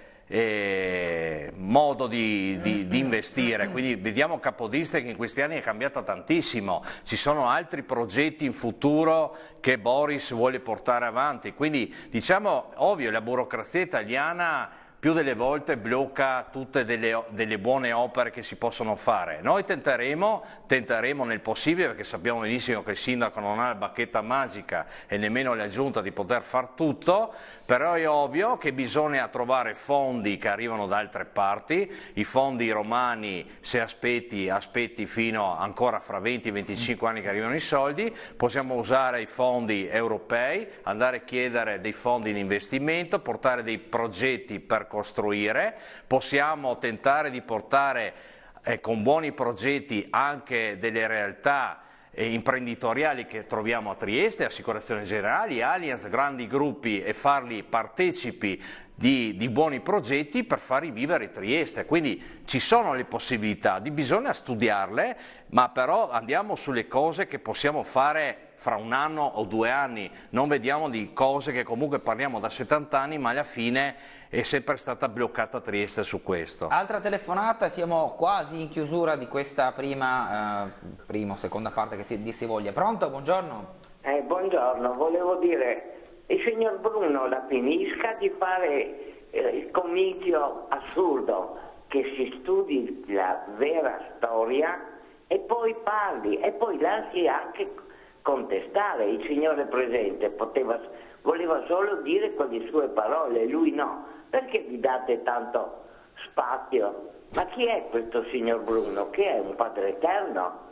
Eh, modo di, di, di investire, quindi vediamo Capodistria che in questi anni è cambiata tantissimo, ci sono altri progetti in futuro che Boris vuole portare avanti, quindi diciamo ovvio la burocrazia italiana più delle volte blocca tutte delle, delle buone opere che si possono fare. Noi tenteremo, tenteremo nel possibile, perché sappiamo benissimo che il sindaco non ha la bacchetta magica e nemmeno la giunta di poter far tutto, però è ovvio che bisogna trovare fondi che arrivano da altre parti, i fondi romani se aspetti, aspetti fino ancora fra venti venticinque anni che arrivano i soldi, possiamo usare i fondi europei, andare a chiedere dei fondi di investimento, portare dei progetti per costruire, possiamo tentare di portare eh, con buoni progetti anche delle realtà eh, imprenditoriali che troviamo a Trieste, Assicurazioni Generali, Allianz, grandi gruppi e farli partecipi di, di buoni progetti per far rivivere Trieste, quindi ci sono le possibilità, bisogna studiarle, ma però andiamo sulle cose che possiamo fare fra un anno o due anni, non vediamo di cose che comunque parliamo da settanta anni, ma alla fine è sempre stata bloccata Trieste su questo. Altra telefonata, siamo quasi in chiusura di questa prima, eh, prima o seconda parte che si, di si voglia. Pronto? Buongiorno. Eh, buongiorno, volevo dire, il signor Bruno la finisca di fare eh, il comizio assurdo, che si studi la vera storia e poi parli, e poi lasci anche contestare. Il signore presente poteva, voleva solo dire quelle sue parole, lui no. Perché vi date tanto spazio? Ma chi è questo signor Bruno? Che è un padre eterno?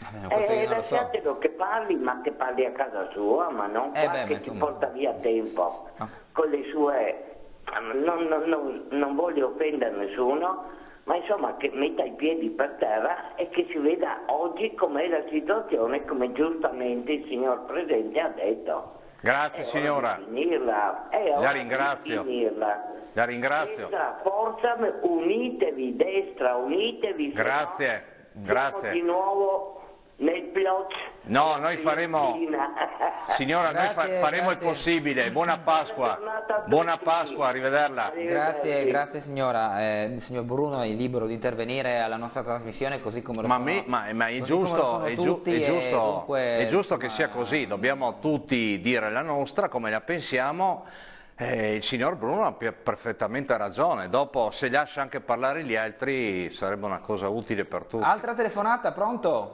Eh, lasciatelo so. che parli, ma che parli a casa sua, ma non eh qua beh, che ci insomma... porta via tempo no. con le sue... Non, non, non, non voglio offendere nessuno, ma insomma che metta i piedi per terra e che si veda oggi com'è la situazione, come giustamente il signor Presente ha detto. Grazie è signora, finirla. È la ringrazio, la ringrazio. Destra, forza, unitevi, destra, unitevi. Grazie, no, grazie. Di nuovo nel plot. No, noi faremo, signora, grazie, noi fa, faremo grazie. il possibile. Buona Pasqua, buona Pasqua, arrivederla. Grazie, grazie signora. Eh, il signor Bruno è libero di intervenire alla nostra trasmissione così come lo ma sono, me, ma, ma è giusto, è, giu, è giusto, dunque, è giusto che ma... sia così, dobbiamo tutti dire la nostra, come la pensiamo. Eh, il signor Bruno ha perfettamente ragione, dopo se lascia anche parlare gli altri sarebbe una cosa utile per tutti. Altra telefonata, pronto?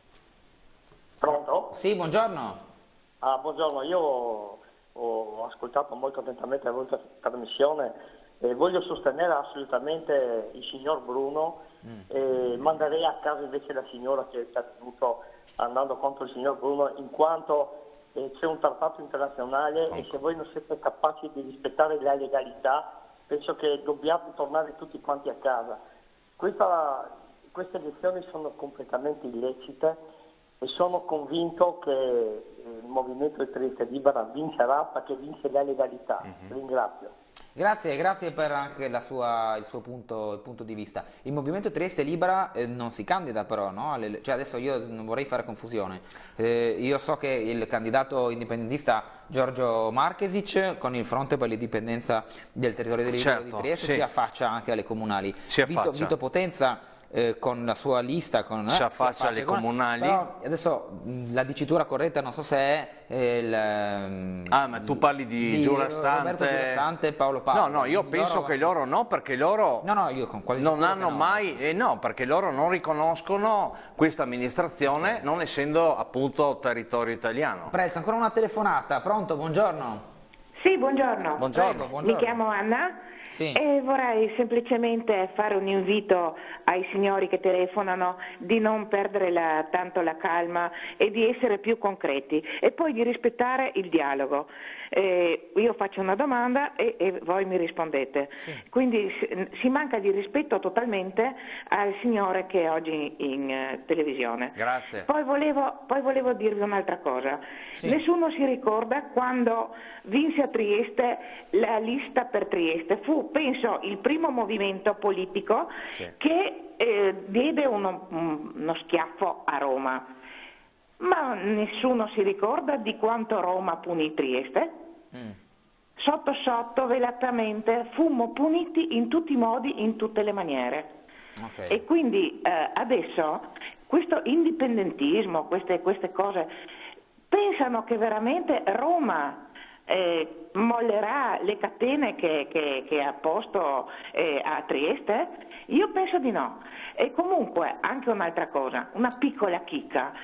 Pronto? Sì, buongiorno. Ah, buongiorno, io ho ascoltato molto attentamente la vostra trasmissione Eh, voglio sostenere assolutamente il signor Bruno, mm. eh, manderei a casa invece la signora che sta tenuto andando contro il signor Bruno, in quanto eh, c'è un trattato internazionale oh. e se voi non siete capaci di rispettare la legalità, penso che dobbiate tornare tutti quanti a casa. Questa, queste elezioni sono completamente illecite e sono convinto che il Movimento Trieste Libera vincerà perché vince la legalità. Mm-hmm. Ringrazio. Grazie, grazie per anche la sua, il suo punto, il punto di vista. Il Movimento Trieste Libera eh, non si candida però, no? Alle, cioè adesso io non vorrei fare confusione. Eh, io so che il candidato indipendentista Giorgio Marchesic con il Fronte per l'indipendenza del territorio del certo, di Trieste sì. si affaccia anche alle comunali. Si Vito, Vito Potenza eh, con la sua lista con, si eh, affaccia alle con, comunali. Però adesso mh, la dicitura corretta non so se è eh, il ah ma tu parli di, di Giurastante Roberto Giurastante e Paolo Paolo. No no io penso loro... che loro no perché loro no, no, io con non hanno no. mai eh, no perché loro non riconoscono questa amministrazione okay. non essendo appunto territorio italiano. Prego, ancora una telefonata, pronto, buongiorno. Sì, buongiorno. Buongiorno. Prego, buongiorno. Mi chiamo Anna. Sì. E vorrei semplicemente fare un invito ai signori che telefonano di non perdere la, tanto la calma e di essere più concreti e poi di rispettare il dialogo. Eh, io faccio una domanda e, e voi mi rispondete. Sì. Quindi si, si manca di rispetto totalmente al signore che è oggi in uh, televisione. Grazie. Poi volevo, poi volevo dirvi un'altra cosa. Sì. Nessuno si ricorda quando vinse a Trieste la lista per Trieste. Fu, penso, il primo movimento politico sì. che eh, diede uno, uno schiaffo a Roma. Ma nessuno si ricorda di quanto Roma punì Trieste? Mm. Sotto sotto, velatamente, fummo puniti in tutti i modi, in tutte le maniere. Okay. E quindi eh, adesso questo indipendentismo, queste, queste cose, pensano che veramente Roma eh, mollerà le catene che, che, che ha posto eh, a Trieste? Io penso di no. E comunque, anche un'altra cosa, una piccola chicca.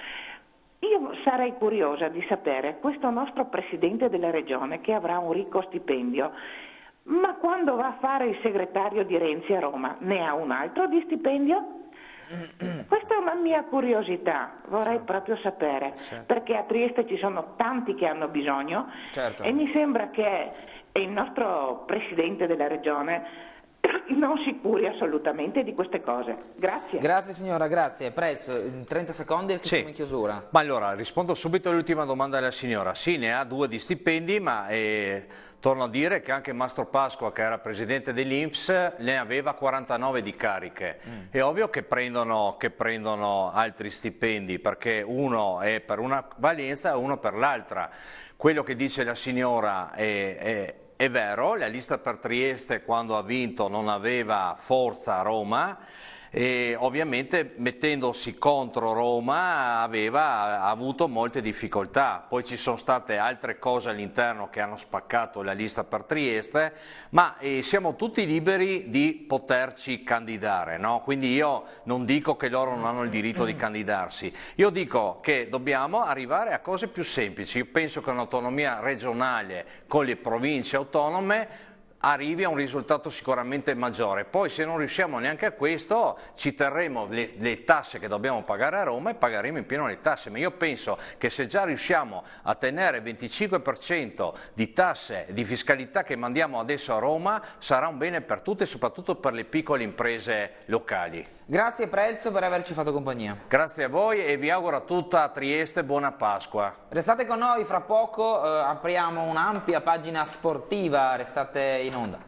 Io sarei curiosa di sapere, questo nostro Presidente della Regione che avrà un ricco stipendio, ma quando va a fare il segretario di Renzi a Roma, ne ha un altro di stipendio? Questa è una mia curiosità, vorrei certo. proprio sapere, certo. perché a Trieste ci sono tanti che hanno bisogno certo. e mi sembra che il nostro Presidente della Regione non si curi assolutamente di queste cose. Grazie. Grazie signora, grazie. Prezzo, in trenta secondi che sì. siamo in chiusura. Ma allora, rispondo subito all'ultima domanda della signora. Sì, ne ha due di stipendi, ma eh, torno a dire che anche Mastro Pasqua, che era presidente dell'I N P S, ne aveva quarantanove di cariche. Mm. È ovvio che prendono, che prendono altri stipendi, perché uno è per una valenza e uno per l'altra. Quello che dice la signora è... è È vero, la lista per Trieste quando ha vinto non aveva forza a Roma e ovviamente mettendosi contro Roma aveva avuto molte difficoltà. Poi ci sono state altre cose all'interno che hanno spaccato la lista per Trieste, ma eh, siamo tutti liberi di poterci candidare, no? Quindi io non dico che loro non hanno il diritto di candidarsi, io dico che dobbiamo arrivare a cose più semplici. Io penso che un'autonomia regionale con le province autonome arrivi a un risultato sicuramente maggiore. Poi se non riusciamo neanche a questo ci terremo le, le tasse che dobbiamo pagare a Roma e pagheremo in pieno le tasse, ma io penso che se già riusciamo a tenere il venticinque per cento di tasse, di fiscalità che mandiamo adesso a Roma, sarà un bene per tutte e soprattutto per le piccole imprese locali. Grazie Prelzo per averci fatto compagnia. Grazie a voi e vi auguro a tutta Trieste buona Pasqua. Restate con noi, fra poco eh, apriamo un'ampia pagina sportiva, restate in onda.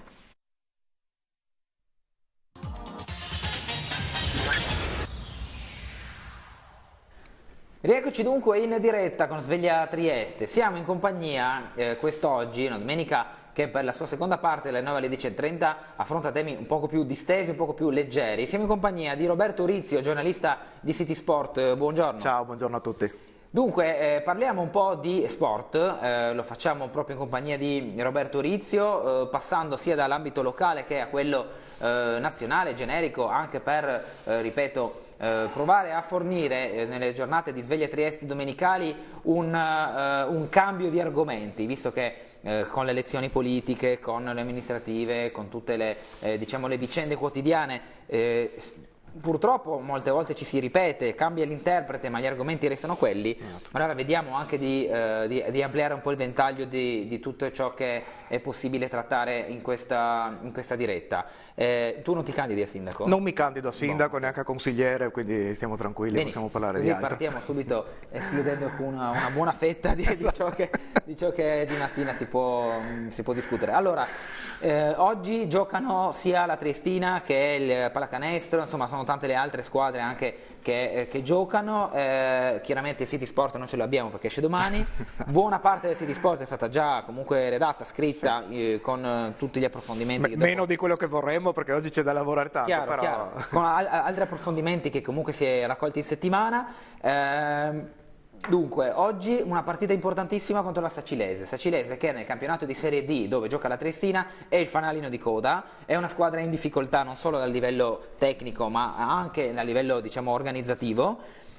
Rieccoci dunque in diretta con Sveglia Trieste. Siamo in compagnia eh, quest'oggi, una domenica che per la sua seconda parte, dalle nove alle dieci e trenta, affronta temi un poco più distesi, un poco più leggeri. Siamo in compagnia di Roberto Urizio, giornalista di City Sport. Buongiorno. Ciao, buongiorno a tutti. Dunque, eh, parliamo un po' di sport, eh, lo facciamo proprio in compagnia di Roberto Urizio, eh, passando sia dall'ambito locale che a quello eh, nazionale, generico, anche per, eh, ripeto, eh, provare a fornire eh, nelle giornate di Sveglia Trieste domenicali un, eh, un cambio di argomenti, visto che eh, con le elezioni politiche, con le amministrative, con tutte le, eh, diciamo, le vicende quotidiane, eh, purtroppo molte volte ci si ripete, cambia l'interprete ma gli argomenti restano quelli. Allora vediamo anche di, eh, di, di ampliare un po' il ventaglio di, di tutto ciò che è possibile trattare in questa, in questa diretta. Eh, tu non ti candidi a sindaco? Non mi candido a sindaco, bon. neanche a consigliere, quindi stiamo tranquilli. Benissimo. Possiamo parlare Così di altro. Partiamo subito escludendo una, una buona fetta di, di, ciò che, di ciò che di mattina si può, si può discutere. Allora, eh, oggi giocano sia la Triestina che il Pallacanestro, insomma sono tante le altre squadre anche che, eh, che giocano. Eh, chiaramente il City Sport non ce l'abbiamo perché esce domani. Buona parte del City Sport è stata già comunque redatta, scritta, sì. eh, con eh, tutti gli approfondimenti. M- che dopo... Meno di quello che vorremmo, perché oggi c'è da lavorare tanto. Chiaro, però... chiaro. Con al- altri approfondimenti che comunque si è raccolti in settimana. Eh, Dunque, oggi una partita importantissima contro la Sacilese. Sacilese che nel campionato di Serie D, dove gioca la Triestina, è il fanalino di coda, è una squadra in difficoltà non solo dal livello tecnico ma anche a livello, diciamo, organizzativo.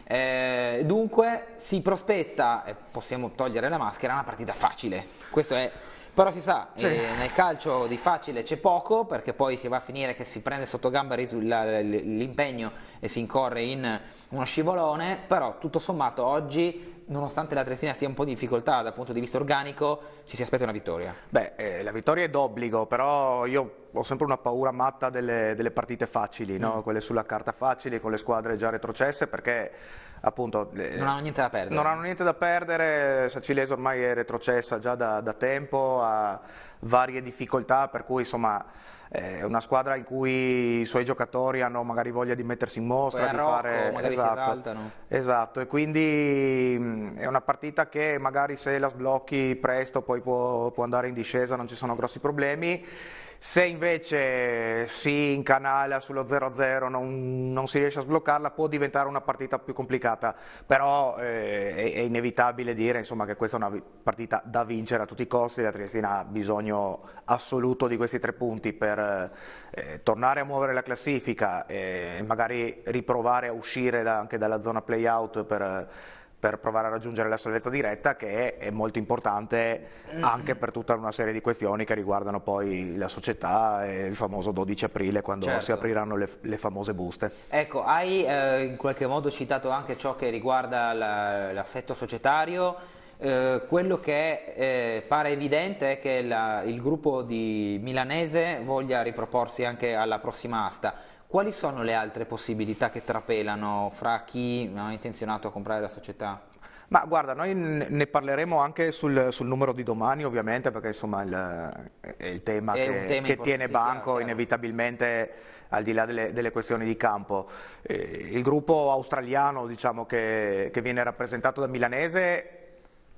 Eh, dunque si prospetta, e possiamo togliere la maschera, una partita facile. Questo è... Però si sa, sì. eh, nel calcio di facile c'è poco, perché poi si va a finire che si prende sotto gamba l'impegno e si incorre in uno scivolone, però tutto sommato oggi, nonostante la Triestina sia un po' di difficoltà dal punto di vista organico, ci si aspetta una vittoria. Beh, eh, la vittoria è d'obbligo, però io ho sempre una paura matta delle, delle partite facili, no? mm. Quelle sulla carta facili, con le squadre già retrocesse, perché appunto eh, non hanno niente da perdere. Non hanno niente da perdere, Sacilese ormai è retrocessa già da, da tempo, ha varie difficoltà, per cui insomma è una squadra in cui i suoi giocatori hanno magari voglia di mettersi in mostra, poi di Rocco, fare magari esatto, si esaltano. Esatto, e quindi mh, è una partita che magari se la sblocchi presto poi può, può andare in discesa, non ci sono grossi problemi. Se invece si incanala sullo zero a zero, non, non si riesce a sbloccarla, può diventare una partita più complicata, però eh, è, è inevitabile dire, insomma, che questa è una partita da vincere a tutti i costi. La Triestina ha bisogno assoluto di questi tre punti per eh, tornare a muovere la classifica e magari riprovare a uscire da, anche dalla zona play-out per... per provare a raggiungere la salvezza diretta, che è molto importante anche per tutta una serie di questioni che riguardano poi la società e il famoso dodici aprile, quando certo. si apriranno le, le famose buste. Ecco, hai eh, in qualche modo citato anche ciò che riguarda la, l'assetto societario. Eh, quello che eh, pare evidente è che la, il gruppo di Milanese voglia riproporsi anche alla prossima asta. Quali sono le altre possibilità che trapelano fra chi ha intenzionato a comprare la società? Ma guarda, noi ne parleremo anche sul, sul numero di domani, ovviamente, perché insomma il, è il tema è che, tema che tiene banco chiaro, inevitabilmente chiaro. Al di là delle, delle questioni di campo. Eh, il gruppo australiano, diciamo, che, che viene rappresentato da Milanese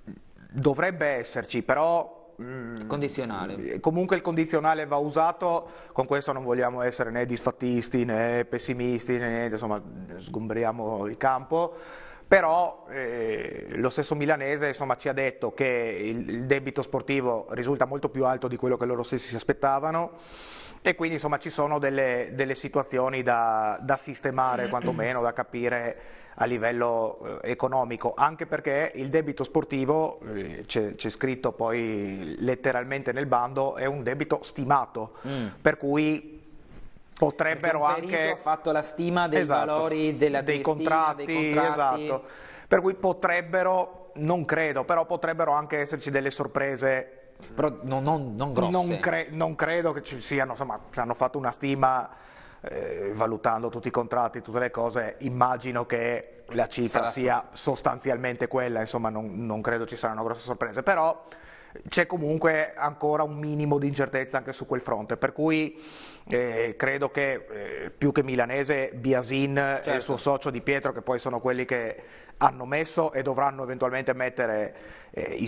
dovrebbe esserci, però condizionale. Comunque il condizionale va usato, con questo non vogliamo essere né disfattisti né pessimisti, né insomma sgombriamo il campo, però eh, lo stesso Milanese insomma ci ha detto che il, il debito sportivo risulta molto più alto di quello che loro stessi si aspettavano, e quindi insomma ci sono delle, delle situazioni da, da sistemare, quantomeno da capire a livello eh, economico, anche perché il debito sportivo, eh, c'è, c'è scritto poi letteralmente nel bando, è un debito stimato, mm. per cui potrebbero anche... ha fatto la stima dei esatto, valori della dei destina, contratti, dei contratti, esatto, per cui potrebbero, non credo, però potrebbero anche esserci delle sorprese. Però non, non, non grosse. Non, cre- non credo che ci siano, insomma, hanno fatto una stima eh, valutando tutti i contratti, tutte le cose, immagino che la cifra Sarà sia su. sostanzialmente quella, insomma non, non credo ci saranno grosse sorprese, però c'è comunque ancora un minimo di incertezza anche su quel fronte, per cui eh, credo che eh, più che Milanese, Biasin certo. e il suo socio Di Pietro, che poi sono quelli che hanno messo e dovranno eventualmente mettere eh, i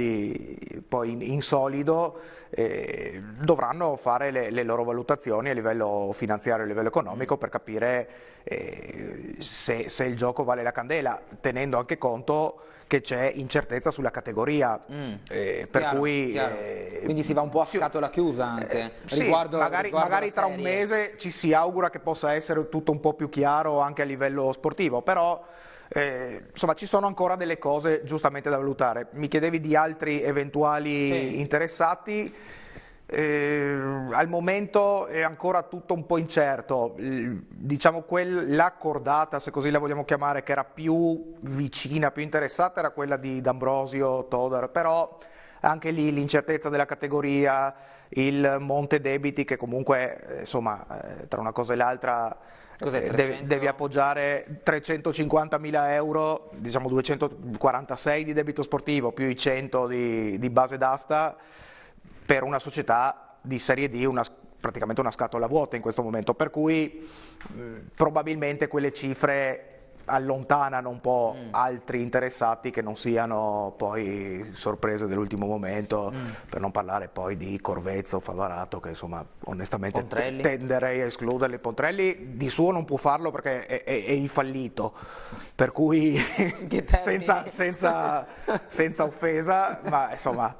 soldi poi in, in solido, eh, dovranno fare le, le loro valutazioni a livello finanziario e a livello economico per capire eh, se, se il gioco vale la candela, tenendo anche conto che c'è incertezza sulla categoria, Mm. eh, per Chiaro, cui chiaro. eh, Quindi si va un po' a scatola chiusa anche, eh, sì, riguardo, magari, riguardo magari la tra un serie. mese ci si augura che possa essere tutto un po' più chiaro anche a livello sportivo, però eh, insomma ci sono ancora delle cose giustamente da valutare. Mi chiedevi di altri eventuali Sì. interessati. Eh, al momento è ancora tutto un po' incerto. Il- diciamo quel, la cordata, se così la vogliamo chiamare, che era più vicina, più interessata, era quella di D'Ambrosio, Todor, però anche lì l'incertezza della categoria, il monte debiti che comunque eh, insomma eh, tra una cosa e l'altra Cos'è, eh, devi, trecento? devi appoggiare trecentocinquantamila euro, diciamo duecentoquarantasei di debito sportivo più i cento di, di base d'asta per una società di Serie D, una, praticamente una scatola vuota in questo momento, per cui mh, probabilmente quelle cifre allontanano un po' Mm. altri interessati che non siano poi sorprese dell'ultimo momento, Mm. per non parlare poi di Corvezzo, Favarato, che insomma onestamente te- Pontrelli? tenderei a escluderli. Pontrelli di suo non può farlo perché è, è- è il fallito, per cui senza, senza- senza offesa, ma insomma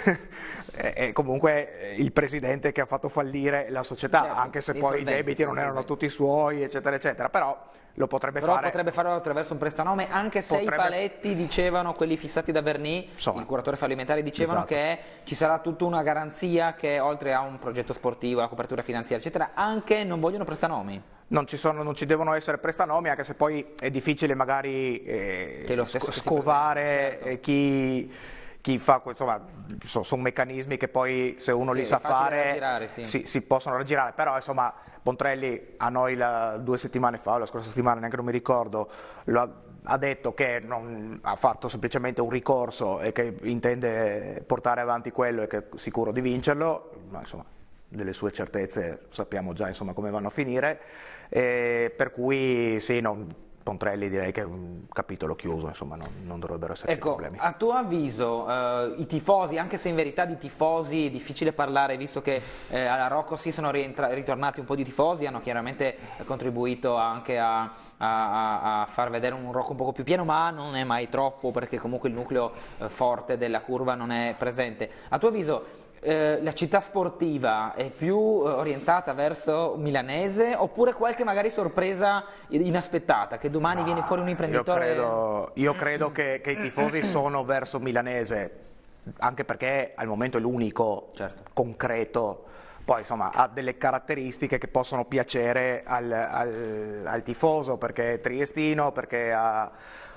è è comunque il presidente che ha fatto fallire la società, Certo, anche se poi i insolvente, debiti non erano insolvente. tutti suoi, eccetera, eccetera, però lo potrebbe Però fare. potrebbe farlo attraverso un prestanome, anche se Potrebbe- i paletti dicevano, quelli fissati da Verni, il curatore fallimentare, dicevano Esatto. che ci sarà tutta una garanzia che oltre a un progetto sportivo, la copertura finanziaria, eccetera, anche non vogliono prestanomi. Non ci, sono, non ci devono essere prestanomi, anche se poi è difficile magari eh, Che lo stesso sc- che si scovare eh, chi, chi fa, que- insomma, so- sono meccanismi che poi se uno Sì, li sa è facile da fare raggirare, sì. si, si possono raggirare, però insomma Pontrelli a noi la- due settimane fa, o la scorsa settimana, neanche non mi ricordo, lo ha, ha detto che non, ha fatto semplicemente un ricorso e che intende portare avanti quello e che è sicuro di vincerlo, ma insomma delle sue certezze sappiamo già insomma come vanno a finire, eh, per cui sì, non, Pontrelli direi che è un capitolo chiuso, insomma non, non dovrebbero esserci Ecco, problemi. a tuo avviso eh, i tifosi, anche se in verità di tifosi è difficile parlare, visto che eh, alla Rocco sì sono rientra- ritornati un po' di tifosi, hanno chiaramente contribuito anche a, a- a- a far vedere un Rocco un po' più pieno, ma non è mai troppo perché comunque il nucleo eh, forte della curva non è presente. A tuo avviso eh, la città sportiva è più eh, orientata verso Milanese oppure qualche magari sorpresa inaspettata, che domani viene fuori un Io imprenditore... credo, io credo che, che i tifosi sono verso Milanese, anche perché al momento è l'unico concreto, poi insomma ha delle caratteristiche che possono piacere al, al- al tifoso, perché è triestino, perché ha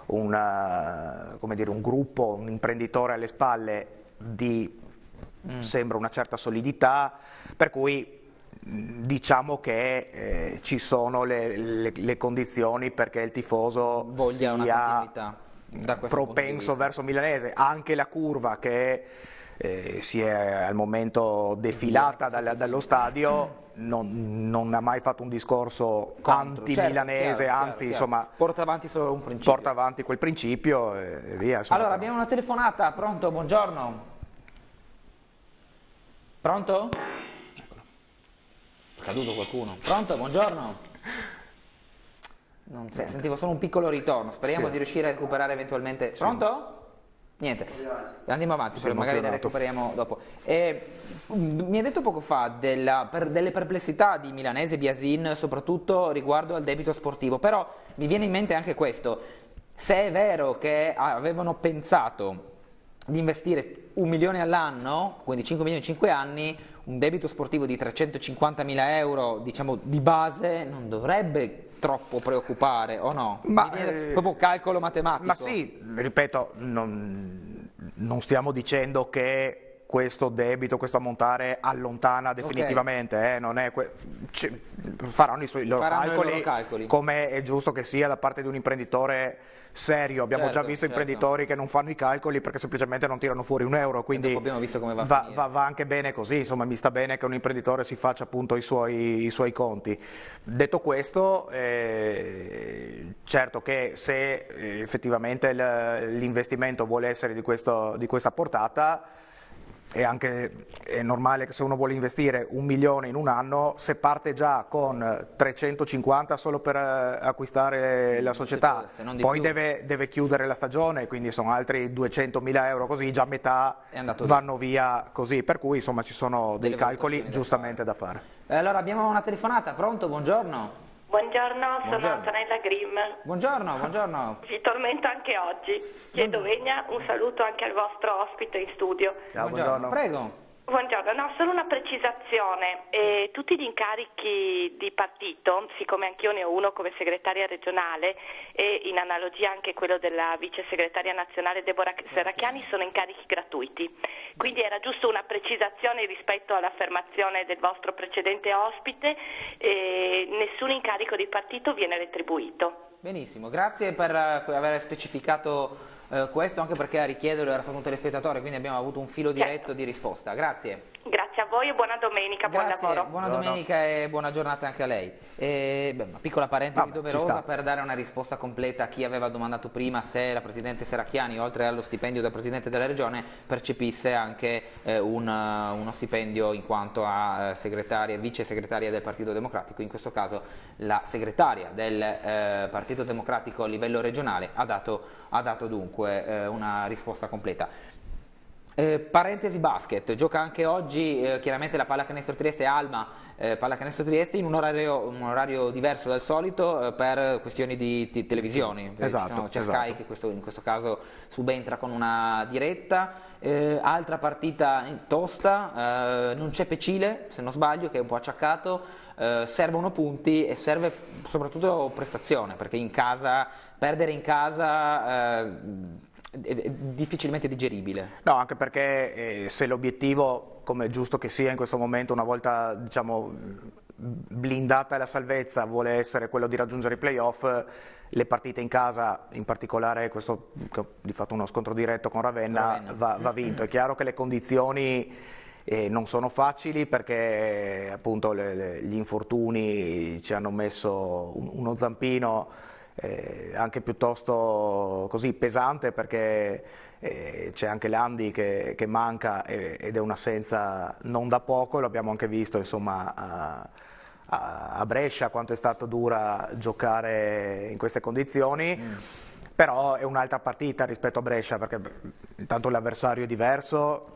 una- come dire, un gruppo, un imprenditore alle spalle di, Mm. sembra una certa solidità, per cui mh, diciamo che eh, ci sono le, le- le condizioni perché il tifoso Voglia una sia continuità da questo punto di propenso vista. verso Milanese, anche la curva che eh, si è al momento defilata dal- dallo stadio non, non ha mai fatto un discorso Contro, anti-milanese, certo, chiaro, anzi chiaro, insomma chiaro. Porta avanti solo un principio. porta avanti quel principio e, e via. insomma, Allora, però. abbiamo una telefonata, pronto? Buongiorno. Pronto? È caduto qualcuno. Pronto? Buongiorno. Non so, sentivo solo un piccolo ritorno, speriamo Sì. di riuscire a recuperare eventualmente. Pronto? Niente, andiamo avanti, Sì, poi magari le emozionato. recuperiamo dopo. Eh, mm, mi ha detto poco fa della- per- delle perplessità di Milanese e Biasin, soprattutto riguardo al debito sportivo, però mi viene in mente anche questo: se è vero che avevano pensato di investire un milione all'anno, quindi cinque milioni in cinque anni, un debito sportivo di trecentocinquantamila euro, diciamo di base, non dovrebbe troppo preoccupare, o no? Ma, Mi viene eh, proprio calcolo matematico. Ma sì, ripeto, non, non stiamo dicendo che questo debito, questo ammontare allontana definitivamente, eh, non è que- ci- faranno i, suoi, i loro Faranno i calcoli, loro calcoli. come è giusto che sia da parte di un imprenditore serio. Abbiamo Certo, già visto certo. imprenditori che non fanno i calcoli perché semplicemente non tirano fuori un euro, quindi Dopo abbiamo visto come va a va, finire. va- va anche bene così, insomma mi sta bene che un imprenditore si faccia appunto i suoi, i suoi conti. Detto questo, eh, certo che se eh, effettivamente il- l'investimento vuole essere di, questo- di questa portata, è anche è normale che se uno vuole investire un milione in un anno, se parte già con trecentocinquanta solo per acquistare la società, poi deve, deve chiudere la stagione, quindi sono altri duecentomila euro così, già metà vanno via così, per cui insomma ci sono dei calcoli giustamente da fare. Eh, allora abbiamo una telefonata, pronto? Buongiorno. Buongiorno, sono Buongiorno. Antonella Grimm. Buongiorno, buongiorno. Vi tormento anche oggi. Chiedo vegna un saluto anche al vostro ospite in studio. Ciao, buongiorno. Prego. Buongiorno, no, solo una precisazione. Eh, tutti gli incarichi di partito, siccome anch'io ne ho uno come segretaria regionale e in analogia anche quello della vice segretaria nazionale Deborah Serracchiani, sono incarichi gratuiti. Quindi era giusto una precisazione rispetto all'affermazione del vostro precedente ospite, eh, nessun incarico di partito viene retribuito. Benissimo, grazie per aver specificato eh, questo, anche perché a richiederlo era stato un telespettatore, quindi abbiamo avuto un filo diretto certo. di risposta. Grazie. Grazie a voi e buona domenica, Grazie, buon lavoro. Buona Buongiorno. domenica e buona giornata anche a lei. E, beh, una piccola parentesi Vabbè, doverosa per dare una risposta completa a chi aveva domandato prima se la Presidente Serracchiani, oltre allo stipendio del Presidente della Regione, percepisse anche eh, un, uh, uno stipendio in quanto a uh, segretaria, vice segretaria del Partito Democratico. In questo caso la segretaria del eh, Partito Democratico a livello regionale ha dato, ha dato dunque eh, una risposta completa. Eh, parentesi basket, gioca anche oggi eh, chiaramente la Pallacanestro Trieste Alma, eh, Pallacanestro Trieste in un orario, un orario diverso dal solito eh, per questioni di t- televisioni. Esatto, C'è esatto. Sky che questo, in questo caso subentra con una diretta. Eh, altra partita tosta, eh, non c'è Pecile se non sbaglio, che è un po' acciaccato. Uh, servono punti e serve soprattutto prestazione, perché in casa, perdere in casa uh, è, è difficilmente digeribile. No, anche perché eh, se l'obiettivo, come è giusto che sia in questo momento, una volta diciamo blindata la salvezza, vuole essere quello di raggiungere i playoff, le partite in casa, in particolare questo di fatto uno scontro diretto con Ravenna, Ravenna. Va, va vinto. È chiaro che le condizioni E non sono facili perché appunto le, le, gli infortuni ci hanno messo un, uno zampino eh, anche piuttosto così pesante, perché eh, c'è anche Landi che, che manca eh, ed è un'assenza non da poco, l'abbiamo anche visto insomma a, a, a Brescia quanto è stato dura giocare in queste condizioni. Mm. Però è un'altra partita rispetto a Brescia, perché intanto l'avversario è diverso.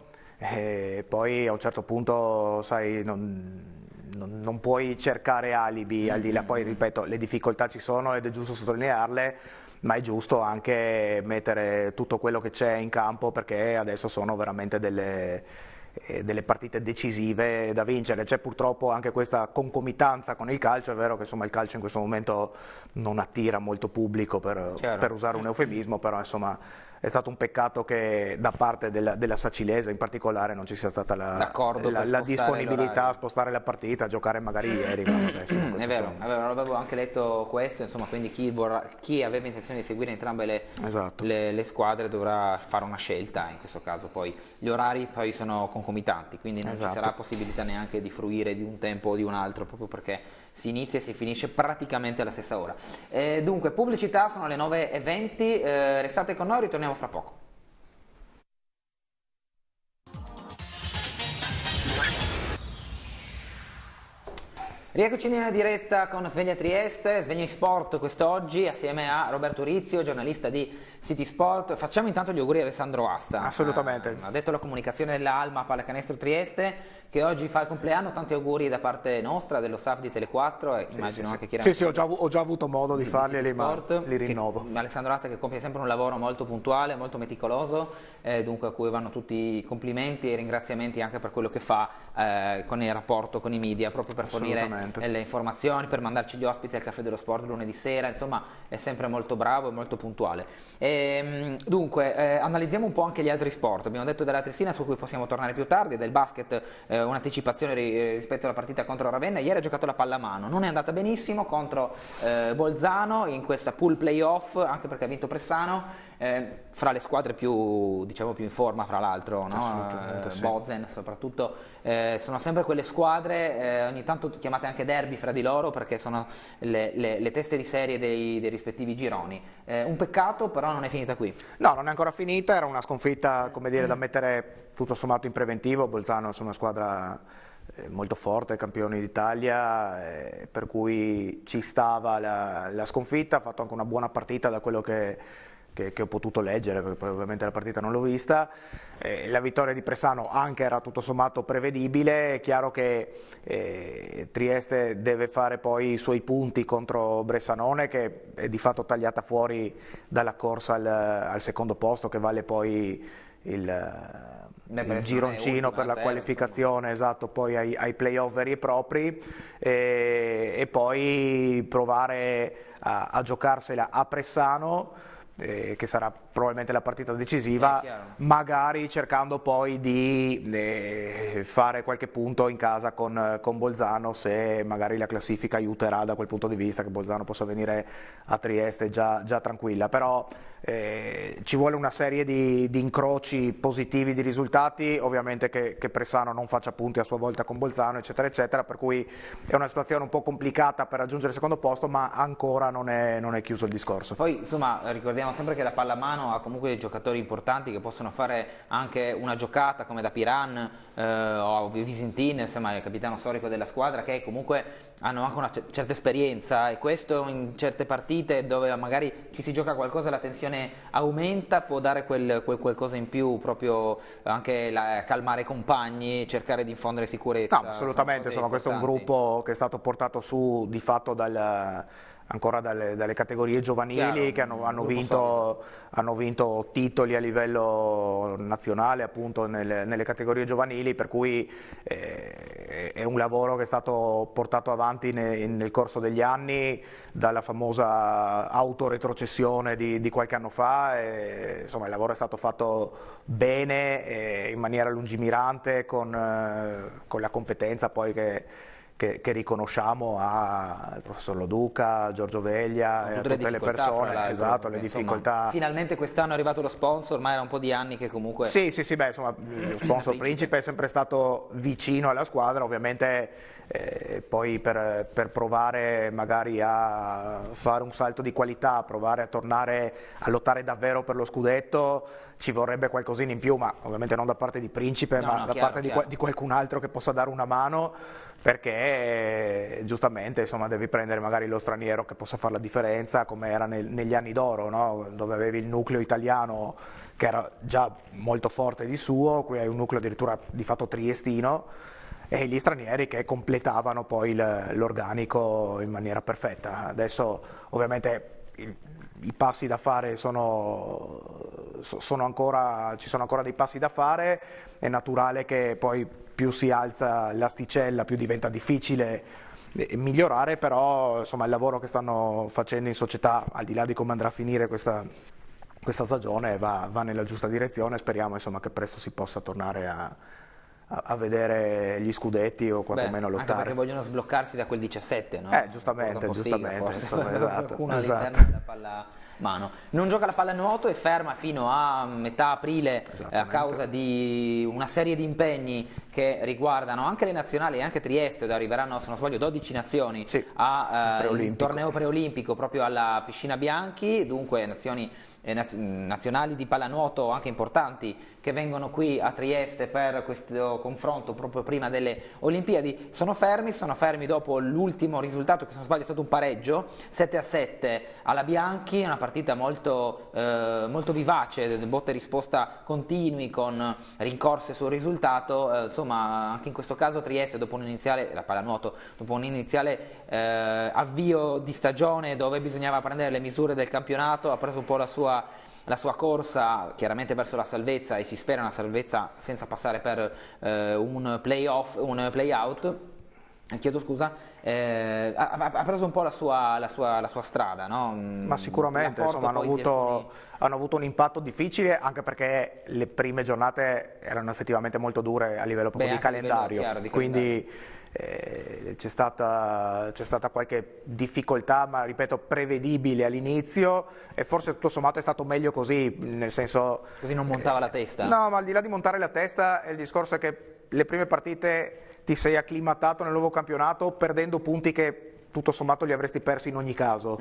E poi a un certo punto, sai, non, non, non puoi cercare alibi al di là, poi ripeto, le difficoltà ci sono ed è giusto sottolinearle, ma è giusto anche mettere tutto quello che c'è in campo, perché adesso sono veramente delle, eh, delle partite decisive da vincere. C'è purtroppo anche questa concomitanza con il calcio, è vero che insomma il calcio in questo momento non attira molto pubblico, per, per usare un eufemismo, però insomma è stato un peccato che da parte della, della Sacilese in particolare non ci sia stata la, la, la disponibilità a spostare la partita, a giocare magari ieri. Vabbè, insomma, è vero, è vero, avevo anche letto questo, insomma, quindi chi, vorrà, chi aveva intenzione di seguire entrambe le, esatto. le, le squadre dovrà fare una scelta, in questo caso poi gli orari poi sono concomitanti, quindi non esatto. ci sarà possibilità neanche di fruire di un tempo o di un altro, proprio perché si inizia e si finisce praticamente alla stessa ora. Eh, dunque, pubblicità, sono le nove e venti, eh, restate con noi, ritorniamo fra poco. Rieccoci in diretta con Sveglia Trieste, Sveglia in Sport quest'oggi assieme a Roberto Rizio, giornalista di City Sport. Facciamo intanto gli auguri a Alessandro Asta. Assolutamente. Ha, ha detto la comunicazione dell'Alma Pallacanestro Trieste che oggi fa il compleanno, tanti auguri da parte nostra, dello staff di Tele quattro e sì, immagino sì, anche sì. chi Sì, sì, ho già, ho già avuto modo di, di farli, ma li rinnovo. Che, Alessandro Asta che compie sempre un lavoro molto puntuale, molto meticoloso, eh, dunque a cui vanno tutti i complimenti e ringraziamenti anche per quello che fa eh, con il rapporto con i media, proprio per fornire le informazioni, per mandarci gli ospiti al Caffè dello Sport lunedì sera, insomma è sempre molto bravo e molto puntuale. E, dunque, eh, analizziamo un po' anche gli altri sport. Abbiamo detto della Triestina, su cui possiamo tornare più tardi, del basket, eh, un'anticipazione ri- rispetto alla partita contro Ravenna. Ieri ha giocato la pallamano, non è andata benissimo contro eh, Bolzano in questa pool playoff, anche perché ha vinto Pressano. Eh, fra le squadre più, diciamo, più in forma, fra l'altro, no? eh, sì. Bozen soprattutto, eh, sono sempre quelle squadre eh, ogni tanto chiamate anche anche derby fra di loro perché sono le, le, le teste di serie dei, dei rispettivi gironi. Eh, un peccato, però non è finita qui. No, non è ancora finita, era una sconfitta, come dire, da mettere tutto sommato in preventivo. Bolzano è una squadra molto forte, campioni d'Italia, eh, per cui ci stava la, la sconfitta. Ha fatto anche una buona partita da quello che, che, che ho potuto leggere, perché poi ovviamente la partita non l'ho vista. Eh, la vittoria di Pressano anche era tutto sommato prevedibile. È chiaro che eh, Trieste deve fare poi i suoi punti contro Bressanone, che è di fatto tagliata fuori dalla corsa al, al secondo posto, che vale poi il Beh, il gironcino per la zero, qualificazione, esatto, poi ai, ai playoff veri e propri, e, e poi provare a, a giocarsela a Pressano, eh, che sarà probabilmente la partita decisiva, magari cercando poi di eh, fare qualche punto in casa con, con Bolzano, se magari la classifica aiuterà da quel punto di vista, che Bolzano possa venire a Trieste già, già tranquilla. Però eh, ci vuole una serie di, di incroci positivi di risultati, ovviamente che, che Pressano non faccia punti a sua volta con Bolzano, eccetera eccetera, per cui è una situazione un po' complicata per raggiungere il secondo posto, ma ancora non è, non è chiuso il discorso. Poi insomma ricordiamo sempre che la pallamano ha comunque dei giocatori importanti che possono fare anche una giocata, come da Piran eh, o Visintin, insomma il capitano storico della squadra, che comunque hanno anche una certa esperienza, e questo in certe partite dove magari ci si gioca qualcosa, la tensione aumenta, può dare quel, quel qualcosa in più, proprio anche la, calmare i compagni, cercare di infondere sicurezza. No, assolutamente, insomma, questo è un gruppo che è stato portato su di fatto dal... ancora dalle, dalle categorie giovanili. Chiaro, che hanno, hanno, vinto, hanno vinto titoli a livello nazionale appunto nelle, nelle categorie giovanili, per cui eh, è un lavoro che è stato portato avanti ne, nel corso degli anni, dalla famosa autoretrocessione di, di qualche anno fa. E, insomma, il lavoro è stato fatto bene e in maniera lungimirante, con, eh, con la competenza poi che Che, che riconosciamo al professor Loduca, a Giorgio Veglia e a tutte le persone, esatto, le difficoltà. Finalmente quest'anno è arrivato lo sponsor, ma era un po' di anni che comunque... Sì, sì, sì, beh, insomma, lo sponsor Principe è sempre stato vicino alla squadra, ovviamente eh, poi per, per provare magari a fare un salto di qualità, provare a tornare a lottare davvero per lo scudetto, ci vorrebbe qualcosina in più, ma ovviamente non da parte di Principe, no, ma no, da chiaro, parte di, di qualcun altro che possa dare una mano, perché giustamente insomma devi prendere magari lo straniero che possa fare la differenza, come era nel, negli anni d'oro, no? Dove avevi il nucleo italiano che era già molto forte di suo, qui hai un nucleo addirittura di fatto triestino, e gli stranieri che completavano poi l'organico in maniera perfetta. Adesso ovviamente il, i passi da fare sono, sono ancora, ci sono ancora dei passi da fare, è naturale che poi più si alza l'asticella più diventa difficile migliorare, però insomma il lavoro che stanno facendo in società, al di là di come andrà a finire questa, questa stagione, va, va nella giusta direzione. Speriamo insomma che presto si possa tornare a, a, a vedere gli scudetti o quantomeno Beh, lottare. Anche perché vogliono sbloccarsi da quel diciassette, no? Eh, giustamente, giustamente. Forse, insomma, esatto, qualcuno esatto. all'interno della palla mano. Non gioca la pallanuoto e ferma fino a metà aprile eh, a causa di una serie di impegni che riguardano anche le nazionali e anche Trieste, dove arriveranno, se non sbaglio, dodici nazioni sì, al torneo preolimpico proprio alla Piscina Bianchi, dunque nazioni eh, naz nazionali di pallanuoto anche importanti che vengono qui a Trieste per questo confronto proprio prima delle Olimpiadi. Sono fermi, sono fermi dopo l'ultimo risultato, che se non sbaglio è stato un pareggio, sette a sette alla Bianchi, una partita molto, eh, molto vivace, botta e risposta continui con rincorse sul risultato. Eh, insomma, anche in questo caso Trieste, dopo un iniziale, la pallanuoto, dopo un iniziale eh, avvio di stagione dove bisognava prendere le misure del campionato, ha preso un po' la sua la sua corsa chiaramente verso la salvezza, e si spera una salvezza senza passare per eh, un play-off, un play-out, chiedo scusa, eh, ha, ha preso un po' la sua, la sua, la sua strada, no? Ma sicuramente, insomma, hanno avuto, alcuni... hanno avuto un impatto difficile, anche perché le prime giornate erano effettivamente molto dure a livello proprio Beh, di calendario, livello, chiaro, di quindi calendario. Eh, c'è stata, c'è stata qualche difficoltà, ma ripeto prevedibile all'inizio, e forse tutto sommato è stato meglio così, nel senso... Così non montava eh, la testa? No, ma al di là di montare la testa, il discorso è che le prime partite ti sei acclimatato nel nuovo campionato perdendo punti che tutto sommato li avresti persi in ogni caso.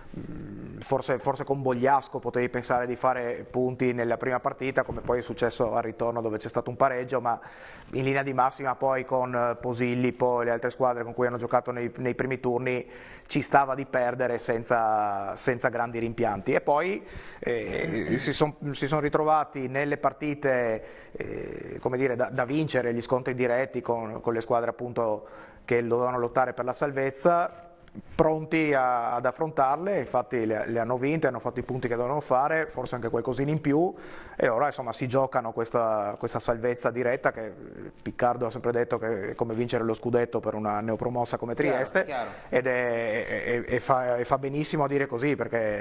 Mm. Forse, forse con Bogliasco potevi pensare di fare punti nella prima partita, come poi è successo al ritorno dove c'è stato un pareggio, ma in linea di massima poi con Posillipo e le altre squadre con cui hanno giocato nei, nei primi turni ci stava di perdere senza, senza grandi rimpianti. E poi eh, si sono si son ritrovati nelle partite eh, come dire, da, da vincere, gli scontri diretti con, con le squadre appunto che dovevano lottare per la salvezza, pronti a, ad affrontarle. Infatti le, le hanno vinte, hanno fatto i punti che dovevano fare, forse anche qualcosina in più, e ora insomma si giocano questa, questa salvezza diretta che Piccardo ha sempre detto che è come vincere lo scudetto per una neopromossa come Trieste, chiaro, chiaro. ed è, è, è, fa, è fa benissimo a dire così,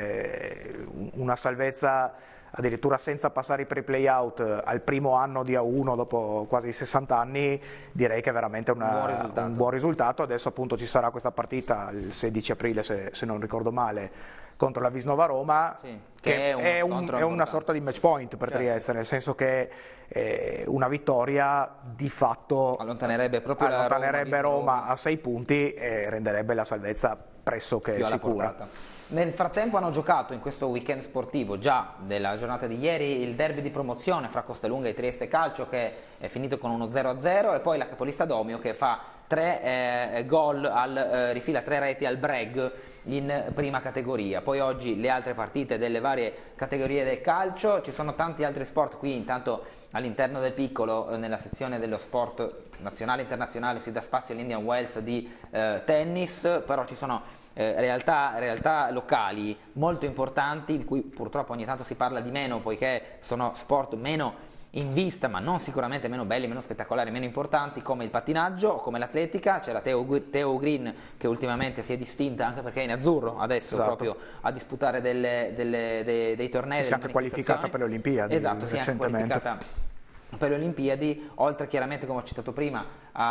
perché una salvezza addirittura senza passare per i play-out al primo anno di A uno dopo quasi sessanta anni, direi che è veramente una, un, buon risultato. un buon risultato. Adesso appunto ci sarà questa partita il sedici aprile, se, se non ricordo male, contro la Visnova Roma, sì, che, che è, è, un, è una sorta di match point per certo. Trieste, nel senso che eh, una vittoria di fatto allontanerebbe, proprio allontanerebbe Roma, Roma a sei punti e renderebbe la salvezza pressoché sicura. Nel frattempo hanno giocato in questo weekend sportivo, già della giornata di ieri, il derby di promozione fra Costelunga e Trieste Calcio, che è finito con uno zero a zero, e poi la capolista Domio che fa tre eh, gol, al, eh, rifila tre reti al Breg in prima categoria. Poi oggi le altre partite delle varie categorie del calcio, ci sono tanti altri sport qui. Intanto all'interno del piccolo, eh, nella sezione dello sport nazionale e internazionale, si dà spazio all'Indian Wells di eh, tennis, però ci sono Eh, realtà, realtà locali molto importanti, di cui purtroppo ogni tanto si parla di meno, poiché sono sport meno in vista, ma non sicuramente meno belli, meno spettacolari, meno importanti, come il pattinaggio o come l'atletica. C'è la Teo, Teo Green, che ultimamente si è distinta anche perché è in azzurro adesso, esatto, proprio a disputare delle, delle, dei, dei tornei. Si è anche qualificata per le Olimpiadi, esatto, si è anche qualificata per le Olimpiadi, oltre chiaramente, come ho citato prima,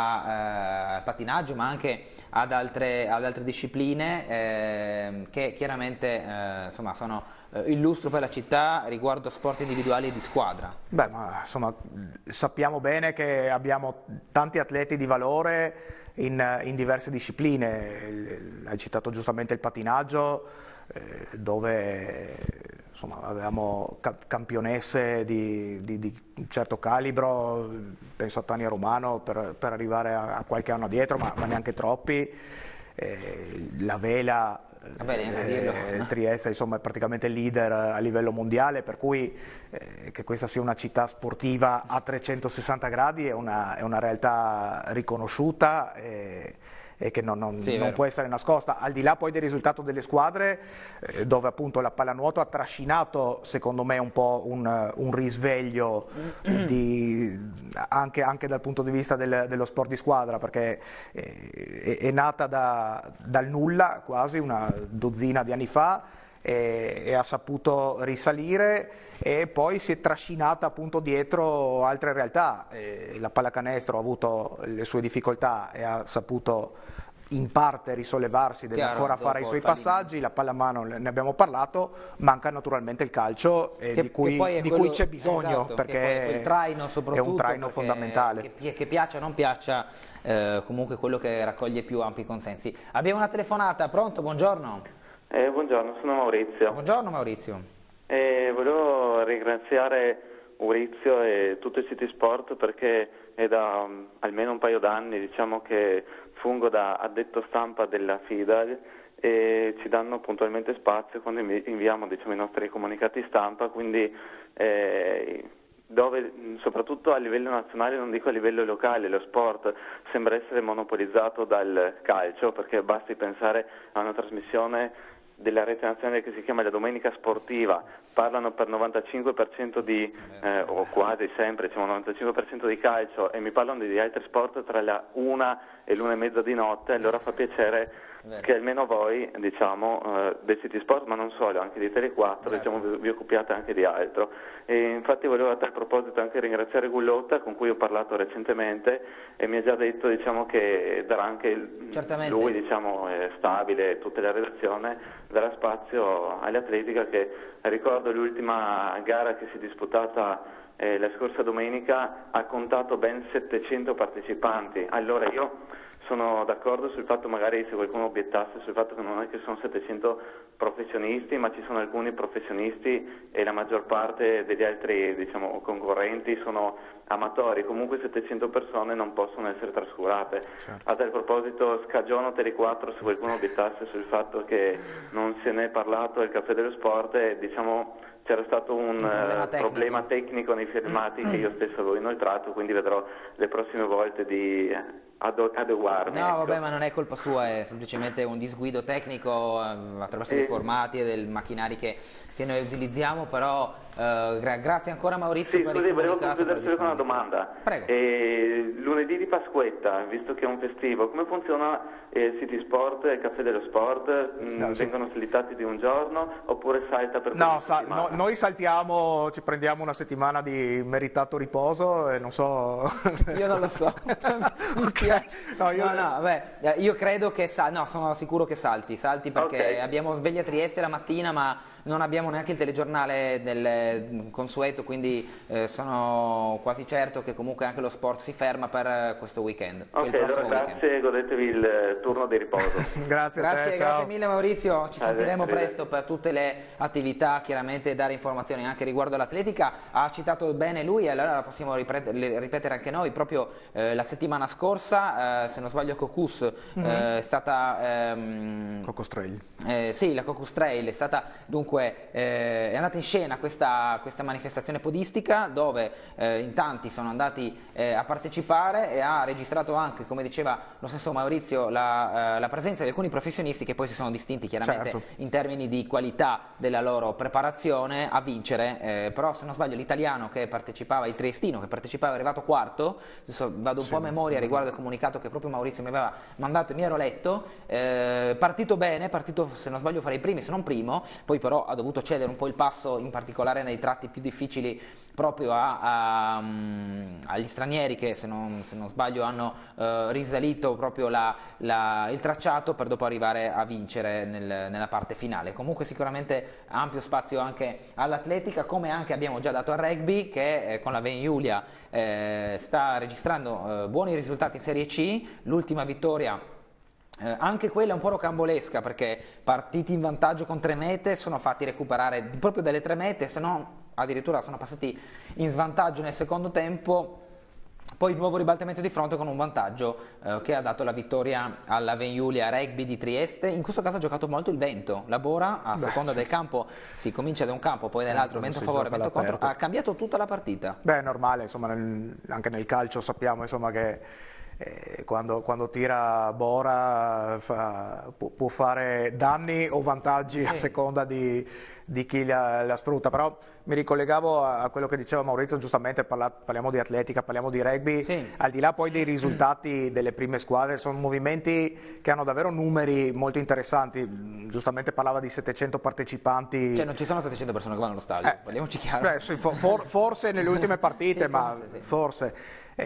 al eh, pattinaggio, ma anche ad altre, ad altre discipline eh, che chiaramente eh, insomma, sono eh, il lustro per la città riguardo sport individuali e di squadra. Beh, ma insomma sappiamo bene che abbiamo tanti atleti di valore in, in diverse discipline. Hai citato giustamente il pattinaggio, eh, dove insomma, avevamo campionesse di, di, di un certo calibro, penso a Tania Romano per, per arrivare a, a qualche anno addietro, ma, ma neanche troppi. Eh, la vela, Vabbè, eh, Trieste insomma, è praticamente leader a livello mondiale, per cui eh, che questa sia una città sportiva a trecentosessanta gradi è una, è una realtà riconosciuta e, e che non, non, sì, non può essere nascosta, al di là poi del risultato delle squadre, eh, dove appunto la pallanuoto ha trascinato secondo me un po' un, un risveglio di, anche, anche dal punto di vista del, dello sport di squadra, perché eh, è, è nata da, dal nulla quasi una dozzina di anni fa e, e ha saputo risalire, e poi si è trascinata appunto dietro altre realtà. Eh, la pallacanestro ha avuto le sue difficoltà e ha saputo in parte risollevarsi, deve Chiaro, ancora fare i suoi passaggi. La pallamano ne abbiamo parlato, manca naturalmente il calcio, eh, che, di cui, che di quello, cui c'è bisogno, esatto, perché il traino è un traino fondamentale. Che, che piaccia o non piaccia, eh, comunque quello che raccoglie più ampi consensi. Abbiamo una telefonata, pronto? Buongiorno. Eh, buongiorno, sono Maurizio. Buongiorno Maurizio. Eh, volevo ringraziare Maurizio e tutto il City Sport, perché è da um, almeno un paio d'anni, diciamo, che fungo da addetto stampa della FIDAL e ci danno puntualmente spazio quando inviamo, diciamo, i nostri comunicati stampa, quindi eh, dove soprattutto a livello nazionale, non dico a livello locale, lo sport sembra essere monopolizzato dal calcio, perché basti pensare a una trasmissione della rete nazionale che si chiama La Domenica Sportiva, parlano per novantacinque per cento di, eh, o quasi sempre, diciamo novantacinque per cento di calcio, e mi parlano di altri sport tra la una e l'una e mezza di notte. Allora fa piacere che almeno voi, diciamo, eh, del City Sport, ma non solo, anche di Tele quattro, diciamo, vi, vi occupiate anche di altro. E infatti volevo a tal proposito anche ringraziare Gullotta, con cui ho parlato recentemente, e mi ha già detto, diciamo, che darà anche il, lui, diciamo, è stabile, tutta la redazione, darà spazio all'atletica, che ricordo l'ultima gara che si è disputata eh, la scorsa domenica ha contato ben settecento partecipanti. Allora io sono d'accordo sul fatto, magari se qualcuno obiettasse, sul fatto che non è che sono settecento professionisti, ma ci sono alcuni professionisti e la maggior parte degli altri, diciamo, concorrenti sono amatori. Comunque settecento persone non possono essere trascurate. Certo. A tal proposito scagiono Tele quattro se qualcuno obiettasse sul fatto che non se ne è parlato al Caffè dello Sport, e, diciamo, c'era stato un, un problema, uh, tecnico. problema tecnico nei filmati che io stesso avevo inoltrato, quindi vedrò le prossime volte di adeguarmi. No, ecco. vabbè, ma non è colpa sua, è semplicemente un disguido tecnico eh, attraverso dei formati e dei macchinari che, che noi utilizziamo, però eh, gra grazie ancora Maurizio sì, per scusi, il volevo comunicato. concludere con una domanda. Prego. Eh, lunedì di Pasquetta, visto che è un festivo, come funziona eh, City Sport e Caffè dello Sport? Mm, no, sì. Vengono slitati di un giorno oppure salta per No, sa no, noi saltiamo, ci prendiamo una settimana di meritato riposo e non so... Io non lo so. Okay. No, io... no, no, beh, io credo che sa no, sono sicuro che salti, salti perché okay. abbiamo sveglia Trieste la mattina, ma non abbiamo neanche il telegiornale del consueto, quindi eh, sono quasi certo che comunque anche lo sport si ferma per questo weekend. Ok, il prossimo allora grazie, weekend. godetevi il turno di riposo. Grazie a te, grazie, ciao. Grazie mille Maurizio, ci Grazie, sentiremo grazie. presto per tutte le attività, chiaramente dare informazioni anche riguardo all'atletica. Ha citato bene lui e allora la possiamo ripetere anche noi. Proprio eh, la settimana scorsa, eh, se non sbaglio Cocus mm-hmm. eh, è stata ehm, Cocos Trail. Eh, sì, la Cocus Trail è stata dunque eh, è andata in scena questa, questa manifestazione podistica dove eh, in tanti sono andati eh, a partecipare, e ha registrato anche, come diceva lo stesso Maurizio, la, eh, la presenza di alcuni professionisti che poi si sono distinti chiaramente certo. in termini di qualità della loro preparazione a vincere, eh, però se non sbaglio l'italiano che partecipava, il triestino che partecipava è arrivato quarto. Adesso vado un sì. po' a memoria riguardo al comunicato che proprio Maurizio mi aveva mandato e mi ero letto, eh, partito bene, partito se non sbaglio fra i primi se non primo, poi però ha dovuto cedere un po' il passo, in particolare nei tratti più difficili proprio a, a, um, agli stranieri che se non, se non sbaglio hanno uh, risalito proprio la, la, il tracciato per dopo arrivare a vincere nel, nella parte finale. Comunque sicuramente ampio spazio anche all'atletica, come anche abbiamo già dato al rugby che eh, con la Ven Julia eh, sta registrando eh, buoni risultati in Serie C, l'ultima vittoria Eh, anche quella un po' rocambolesca, perché partiti in vantaggio con tre mete sono fatti recuperare proprio delle tre mete, se no addirittura sono passati in svantaggio nel secondo tempo, poi nuovo ribaltamento di fronte con un vantaggio eh, che ha dato la vittoria alla Ven Julia Rugby di Trieste. In questo caso ha giocato molto il vento, la Bora a Beh. seconda del campo, si comincia da un campo poi dall'altro, vento a favore, vento contro, ha cambiato tutta la partita. Beh, è normale, insomma, nel, anche nel calcio sappiamo insomma che Eh, quando, quando tira Bora fa, può, può fare danni o vantaggi sì. a seconda di, di chi la, la sfrutta, però mi ricollegavo a, a quello che diceva Maurizio giustamente, parla, parliamo di atletica, parliamo di rugby, sì. al di là poi dei risultati delle prime squadre, sono movimenti che hanno davvero numeri molto interessanti, giustamente parlava di settecento partecipanti. Cioè non ci sono settecento persone che vanno allo stadio, eh, parliamoci chiaro. Beh, sì, for, for, forse nelle ultime partite, sì, ma forse. Sì. forse.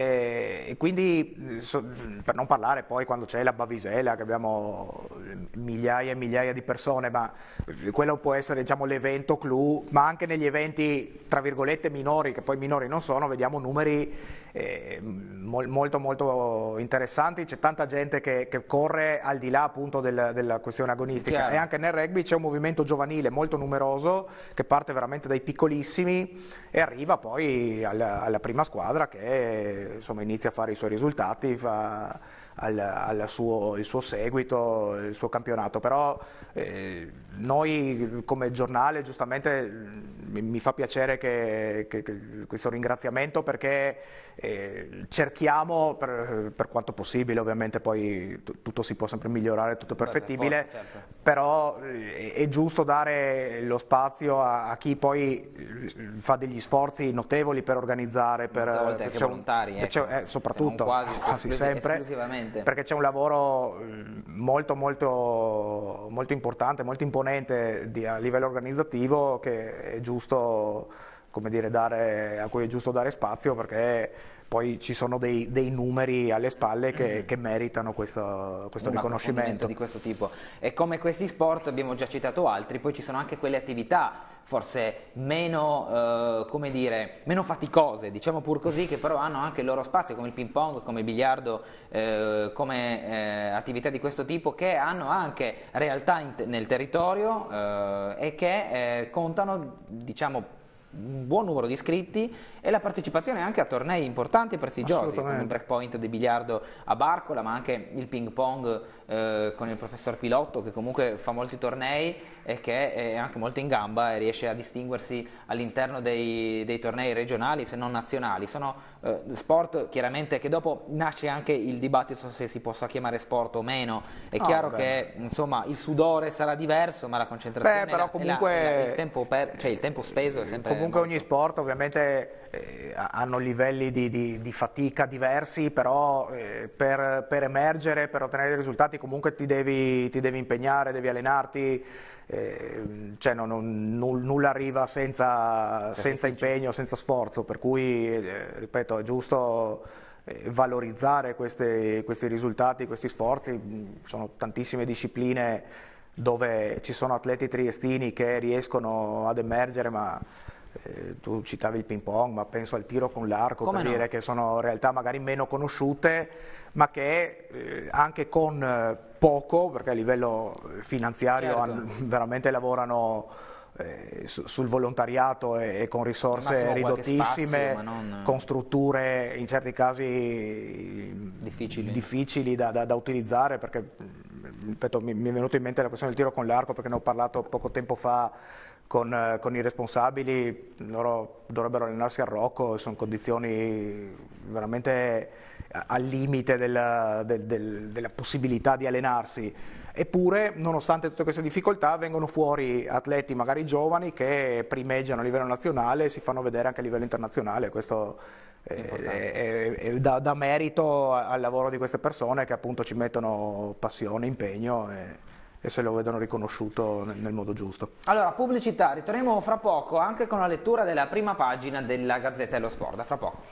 E eh, quindi so, per non parlare poi quando c'è la Bavisela che abbiamo migliaia e migliaia di persone, ma quello può essere diciamo l'evento clou, ma anche negli eventi tra virgolette minori, che poi minori non sono, vediamo numeri eh, mo molto molto interessanti, c'è tanta gente che, che corre al di là appunto del, della questione agonistica. Chiaro. E anche nel rugby c'è un movimento giovanile molto numeroso che parte veramente dai piccolissimi e arriva poi alla, alla prima squadra che insomma inizia a fare i suoi risultati, fa al, al suo, il suo seguito, il suo campionato, però eh, noi come giornale giustamente mi, mi fa piacere che, che, che questo ringraziamento, perché eh, cerchiamo per, per quanto possibile, ovviamente poi t- tutto si può sempre migliorare, tutto è perfettibile, forza, certo. però eh, è giusto dare lo spazio a, a chi poi fa degli sforzi notevoli per organizzare, per, Molte volte anche c'è un- volontari, ecco, c'è- eh, soprattutto, quasi, quasi esclusi- sempre, esclusivamente. perché c'è un lavoro molto molto molto importante, molto imponente di, a livello organizzativo, che è giusto, come dire, dare, a cui è giusto dare spazio, perché poi ci sono dei, dei numeri alle spalle che, che meritano questo, questo un riconoscimento di questo tipo. E come questi sport, abbiamo già citato altri, poi ci sono anche quelle attività forse meno, eh, come dire, meno faticose, diciamo pur così, che però hanno anche il loro spazio, come il ping pong, come il biliardo, eh, come eh, attività di questo tipo, che hanno anche realtà in, nel territorio eh, e che eh, contano, diciamo, un buon numero di iscritti e la partecipazione anche a tornei importanti e prestigiosi, come il breakpoint di biliardo a Barcola, ma anche il ping pong eh, con il professor Pilotto, che comunque fa molti tornei e che è anche molto in gamba e riesce a distinguersi all'interno dei, dei tornei regionali, se non nazionali. Sono eh, sport chiaramente che dopo nasce anche il dibattito se si possa chiamare sport o meno. È No, chiaro beh. che insomma il sudore sarà diverso, ma la concentrazione Beh, però e la- comunque- e la- e la- il, tempo per- cioè il tempo speso è sempre Comunque molto- ogni sport ovviamente eh, hanno livelli di, di- di fatica diversi, però eh, per, per emergere, per ottenere dei risultati comunque ti devi, ti devi impegnare, devi allenarti, eh, cioè non- non- null- nulla arriva senza, senza impegno, senza sforzo, per cui eh, ripeto, è giusto eh, valorizzare queste- questi risultati, questi sforzi. Ci sono tantissime discipline dove ci sono atleti triestini che riescono ad emergere, ma eh, tu citavi il ping pong, ma penso al tiro con l'arco, Come per no? dire che sono realtà magari meno conosciute, ma che eh, anche con eh, poco, perché a livello finanziario Certo. hanno- veramente lavorano eh, su- sul volontariato e, e con risorse massimo qualche ridottissime, spazio, ma non- con strutture in certi casi Difficili. difficili da, da- da utilizzare, perché mh, ripeto, mi, mi è venuto in mente la questione del tiro con l'arco, perché ne ho parlato poco tempo fa con, eh, con i responsabili. Loro dovrebbero allenarsi a Rocco e sono condizioni veramente a- al limite della, del- del- della possibilità di allenarsi. Eppure, nonostante tutte queste difficoltà, vengono fuori atleti magari giovani che primeggiano a livello nazionale e si fanno vedere anche a livello internazionale. Questo è, è- è da, da merito al lavoro di queste persone, che appunto ci mettono passione, impegno e, e se lo vedono riconosciuto nel, nel modo giusto. Allora, pubblicità, ritorniamo fra poco anche con la lettura della prima pagina della Gazzetta dello Sport. A fra poco.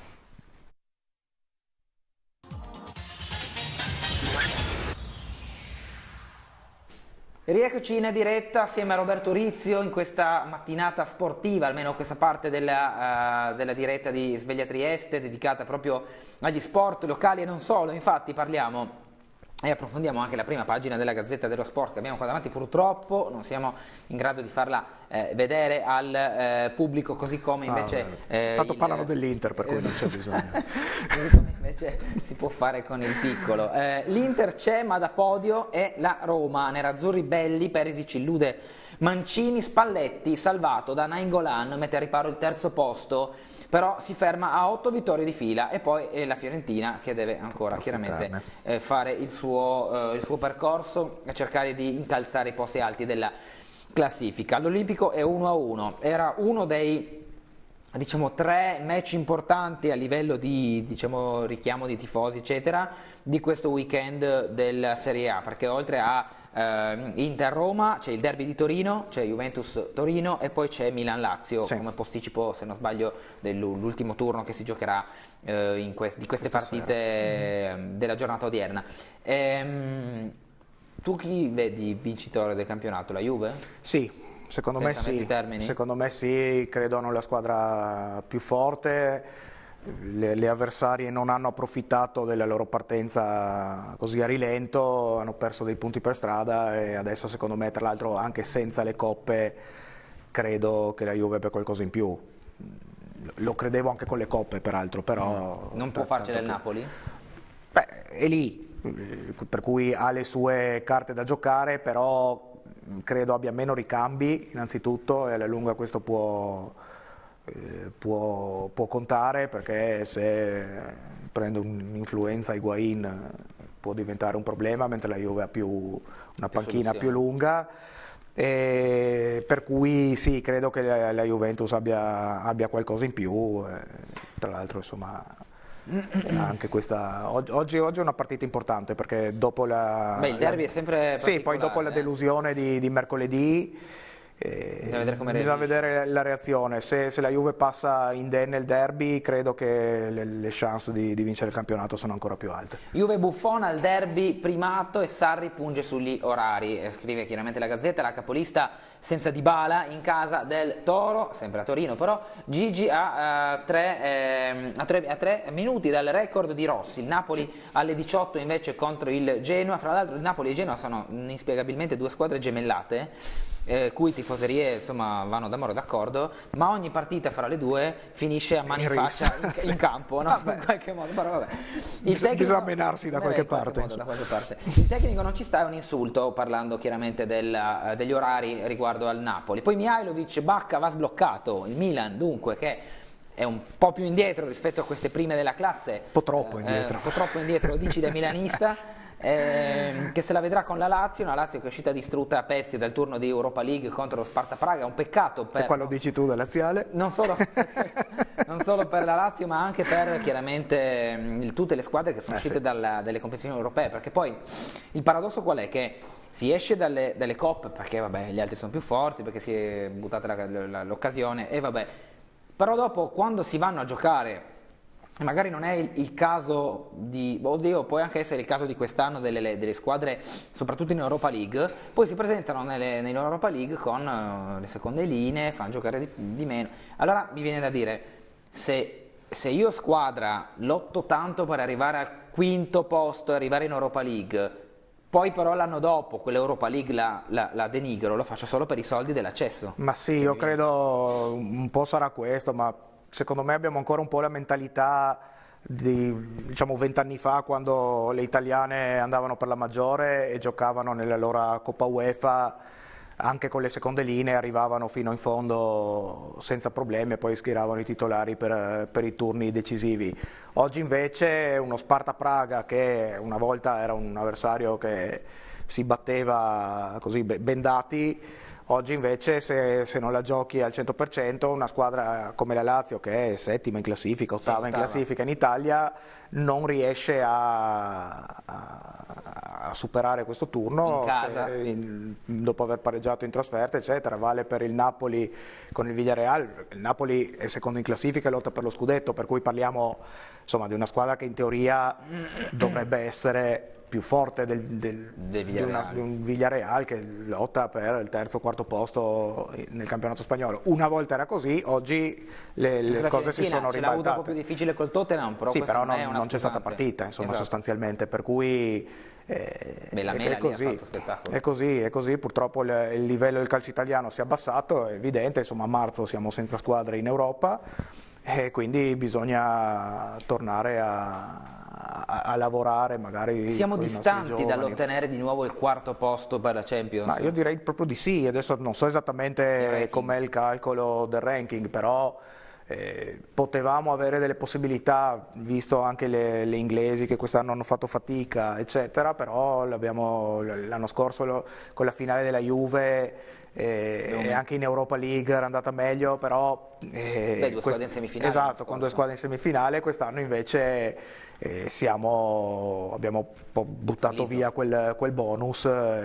Rieccoci in diretta assieme a Roberto Rizio in questa mattinata sportiva, almeno questa parte della, uh, della diretta di Sveglia Trieste, dedicata proprio agli sport locali e non solo. Infatti parliamo e approfondiamo anche la prima pagina della Gazzetta dello Sport che abbiamo qua davanti. Purtroppo non siamo in grado di farla eh, vedere al eh, pubblico, così come invece... Ah, eh, tanto il- parlano dell'Inter, per cui non c'è bisogno. così come invece si può fare con il piccolo. Eh, L'Inter c'è, ma da podio è la Roma. Nerazzurri belli, Perisic illude Mancini, Spalletti salvato da Nainggolan, mette a riparo il terzo posto, però si ferma a otto vittorie di fila, e poi è la Fiorentina che deve ancora chiaramente eh, fare il suo, eh, il suo percorso e cercare di incalzare i posti alti della classifica. All'Olimpico è uno a uno, era uno dei diciamo tre match importanti a livello di diciamo, richiamo di tifosi eccetera di questo weekend della Serie A, perché oltre a eh, Inter-Roma c'è il derby di Torino, c'è Juventus-Torino e poi c'è Milan-Lazio Sì. come posticipo, se non sbaglio, dell'ultimo turno che si giocherà eh, in quest- di queste Questa partite eh, della giornata odierna. Ehm, tu chi vedi vincitore del campionato? La Juve? Sì. Secondo me Senza mezzi sì, termini? secondo me sì, credo hanno la squadra più forte, le, le avversarie non hanno approfittato della loro partenza così a rilento, hanno perso dei punti per strada e adesso secondo me, tra l'altro anche senza le coppe, credo che la Juve abbia qualcosa in più. Lo credevo anche con le coppe peraltro, però... Non può farcela il più. Napoli? Beh, è lì, per cui ha le sue carte da giocare, però credo abbia meno ricambi innanzitutto, e alla lunga questo può, eh, può, può contare, perché se prende un'influenza Higuaín può diventare un problema, mentre la Juve ha più, una panchina più lunga. E per cui sì, credo che la, la Juventus abbia, abbia qualcosa in più, eh, tra l'altro insomma anche questa oggi, oggi è una partita importante, perché dopo la, Beh, il derby la, è sempre sì, poi dopo la eh. delusione di, di mercoledì eh, bisogna vedere, come bisogna vedere la reazione. Se, se la Juve passa indenne il derby, credo che le, le chance di, di vincere il campionato sono ancora più alte. Juve Buffon al derby primato e Sarri punge sugli orari, eh, scrive chiaramente la Gazzetta. La capolista senza Dybala in casa del Toro, sempre a Torino però. Gigi a, uh, tre, eh, a, tre, a tre minuti dal record di Rossi. Il Napoli alle diciotto invece contro il Genoa. Fra l'altro il Napoli e il Genoa sono inspiegabilmente due squadre gemellate, Eh, cui tifoserie insomma vanno d'amore d'accordo, ma ogni partita fra le due finisce a mani in faccia in, in campo, no? In qualche modo. Però, vabbè. Il Bisogna, tecnico, bisogna menarsi da, beh, qualche qualche parte, modo, da qualche parte. Il tecnico non ci sta, è un insulto, parlando chiaramente del, uh, degli orari riguardo al Napoli. Poi Mihajlovic, Bacca va sbloccato, il Milan dunque che è un po' più indietro rispetto a queste prime della classe, un po' troppo indietro, eh, un po' troppo indietro, lo dici da milanista. Eh, che se la vedrà con la Lazio, una Lazio che è uscita distrutta a pezzi dal turno di Europa League contro lo Sparta Praga, un peccato per... E qua lo dici tu da laziale? Non solo, non solo per la Lazio, ma anche per chiaramente mh, tutte le squadre che sono eh, uscite sì. dalla, dalle competizioni europee, perché poi il paradosso qual è? Che si esce dalle, dalle coppe perché vabbè gli altri sono più forti, perché si è buttata la, la, l'occasione e vabbè, però dopo quando si vanno a giocare, magari non è il, il caso di, oddio, può anche essere il caso di quest'anno delle, delle squadre, soprattutto in Europa League, poi si presentano nelle, nell'Europa League con uh, le seconde linee, fanno giocare di, di meno. Allora mi viene da dire, se, se io squadra lotto tanto per arrivare al quinto posto e arrivare in Europa League, poi però l'anno dopo quell'Europa League la, la, la denigro, lo faccio solo per i soldi dell'accesso. Ma sì, io credo un po' sarà questo, ma secondo me abbiamo ancora un po' la mentalità di, diciamo, vent'anni fa, quando le italiane andavano per la maggiore e giocavano nella loro Coppa UEFA, anche con le seconde linee arrivavano fino in fondo senza problemi e poi schieravano i titolari per, per i turni decisivi. Oggi invece uno Sparta Praga, che una volta era un avversario che si batteva così bendati, oggi invece se, se non la giochi al cento per cento, una squadra come la Lazio, che è settima in classifica, ottava, sì, in classifica in Italia, non riesce a, a, a superare questo turno in casa. Se, in, dopo aver pareggiato in trasferta eccetera. Vale per il Napoli con il Villarreal. Il Napoli è secondo in classifica e lotta per lo scudetto, per cui parliamo insomma di una squadra che in teoria dovrebbe essere più forte del, del, del di, una, di un Villarreal che lotta per il terzo o quarto posto nel campionato spagnolo. Una volta era così, oggi le, le cose si sono ribaltate. Ce l'ha avuto un po' più difficile col Tottenham, però, sì, però non, non, non c'è stata partita, insomma, esatto. sostanzialmente, per cui eh, Beh, la è, così, ha fatto spettacolo. è così, è così, purtroppo il, il livello del calcio italiano si è abbassato, è evidente, insomma a marzo siamo senza squadre in Europa e quindi bisogna tornare a A, a lavorare magari. Siamo distanti dall'ottenere di nuovo il quarto posto per la Champions? Ma io direi proprio di sì, adesso non so esattamente com'è il calcolo del ranking, però eh, potevamo avere delle possibilità, visto anche le, le inglesi che quest'anno hanno fatto fatica eccetera, però l'anno scorso lo, con la finale della Juve e, e anche in Europa League era andata meglio, però eh, Beh, due squadre in semifinale, esatto, con due squadre in semifinale. Quest'anno invece eh, siamo, abbiamo un po' buttato Finito. via quel, quel bonus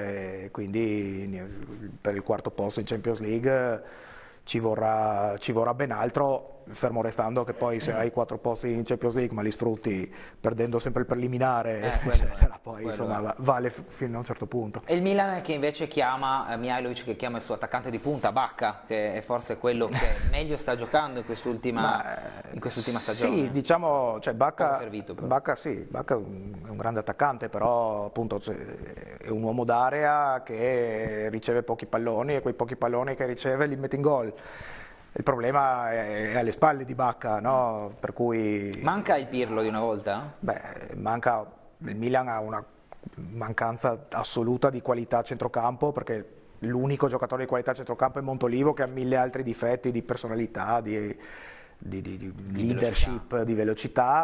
e quindi per il quarto posto in Champions League ci vorrà, ci vorrà ben altro, fermo restando che poi se hai quattro posti in Champions League ma li sfrutti perdendo sempre il preliminare eh, eccetera, poi insomma vale fino a un certo punto. E il Milan che invece chiama, eh, Mihajlovic che chiama il suo attaccante di punta, Bacca, che è forse quello che meglio sta giocando in quest'ultima, in quest'ultima stagione. Sì, diciamo, cioè Bacca, servito, Bacca sì, Bacca è un, è un grande attaccante, però appunto è un uomo d'area che riceve pochi palloni e quei pochi palloni che riceve li mette in gol. Il problema è alle spalle di Bacca, no? Per cui... Manca il Pirlo di una volta? Beh, manca, il Milan ha una mancanza assoluta di qualità a centrocampo, perché l'unico giocatore di qualità a centrocampo è Montolivo, che ha mille altri difetti di personalità, di, di, di, di leadership, velocità. di velocità,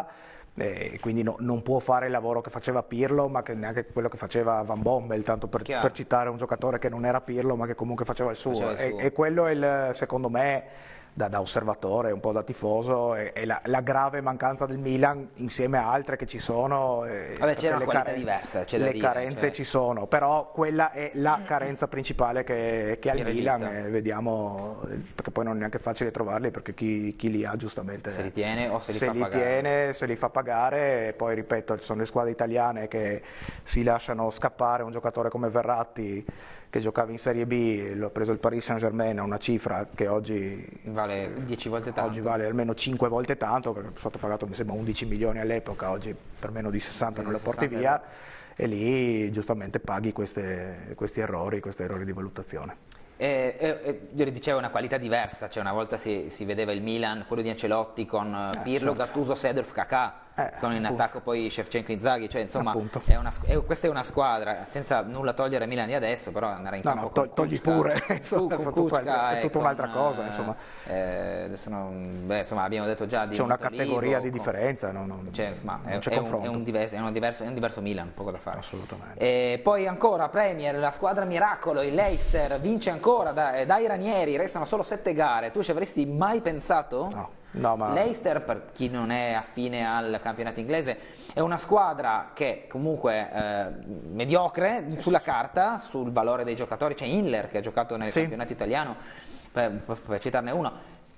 e quindi no, non può fare il lavoro che faceva Pirlo, ma che neanche quello che faceva Van Bommel, tanto per, per citare un giocatore che non era Pirlo ma che comunque faceva il suo, faceva il suo. E, e quello è il, secondo me, Da, da osservatore, un po' da tifoso, e, e la, la grave mancanza del Milan insieme a altre che ci sono. Vabbè, c'è una qualità diversa, c'è da le dire, carenze cioè... ci sono, però quella è la carenza principale che, che ha il Milan, e vediamo, perché poi non è neanche facile trovarli, perché chi, chi li ha giustamente se li tiene o se li se fa li pagare. tiene, se li fa pagare. E poi ripeto, ci sono le squadre italiane che si lasciano scappare un giocatore come Verratti, che giocava in Serie B, l'ho preso il Paris Saint-Germain a una cifra che oggi vale dieci volte tanto. Oggi vale almeno cinque volte tanto, perché è stato pagato mi sembra undici milioni all'epoca, oggi per meno di sessanta non lo porti via, e lì giustamente paghi queste, questi errori, questi errori di valutazione. Eh, eh, io dicevo una qualità diversa, cioè una volta si, si vedeva il Milan, quello di Ancelotti con eh, Pirlo, certo. Gattuso, Seedorf, Kakà, eh, con in appunto. attacco poi Shevchenko, Inzaghi, cioè insomma è una, è, questa è una squadra, senza nulla togliere al Milan di adesso, però andare in no, campo no, con togli Kuczka, pure, con insomma, Kuczka è tutta un'altra cosa, insomma. Eh, adesso non, beh, insomma abbiamo detto già di c'è una Montolivo, categoria di con, differenza, no, no, cioè, insomma, non è, c'è è, confronto. Un, è, un diverso, è, un diverso, è un diverso Milan, poco da fare. Assolutamente. E poi ancora Premier, la squadra miracolo, il Leicester vince ancora da, dai Ranieri, restano solo sette gare. Tu ci avresti mai pensato? No. No, ma... Leicester, per chi non è affine al campionato inglese, è una squadra che comunque eh, mediocre sulla carta, sul valore dei giocatori. C'è Inler che ha giocato nel sì. campionato italiano, per, per, per citarne uno.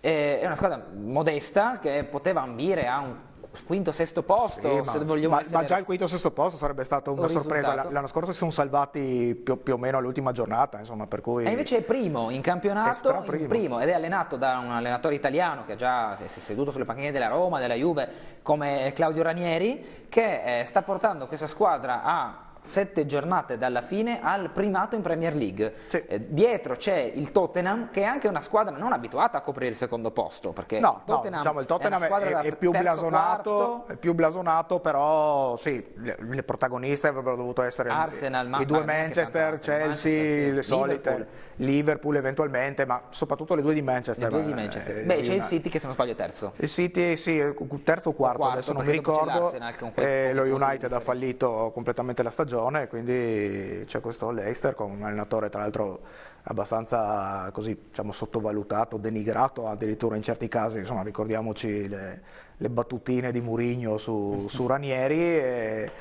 È una squadra modesta che poteva ambire a un quinto, sesto posto, sì, se ma, vogliamo ma, essere... ma già il quinto, sesto posto sarebbe stato una un sorpresa. risultato. L'anno scorso si sono salvati più, più o meno all'ultima giornata, insomma, per cui... E invece è primo in campionato, primo. In primo, ed è allenato da un allenatore italiano che ha già si è seduto sulle panchine della Roma, della Juve, come Claudio Ranieri, che eh, sta portando questa squadra a sette giornate dalla fine al primato in Premier League. Sì. Eh, dietro c'è il Tottenham, che è anche una squadra non abituata a coprire il secondo posto, perché no, il Tottenham, no, diciamo, il Tottenham è, è, è, più blasonato, è più blasonato, però sì, le, le protagoniste avrebbero dovuto essere Arsenal, i, ma, i due ma Manchester, Chelsea, Manchester, sì. le solite, Liverpool. Liverpool eventualmente, ma soprattutto le due di Manchester. Le due di Manchester. Eh, Beh, c'è il City che se non sbaglio è terzo. Il City sì, terzo o quarto, quarto adesso non mi ricordo, eh, lo United ha fallito completamente la stagione, quindi c'è questo Leicester con un allenatore tra l'altro abbastanza così, diciamo, sottovalutato, denigrato addirittura in certi casi, insomma ricordiamoci le, le battutine di Mourinho su, su Ranieri, e,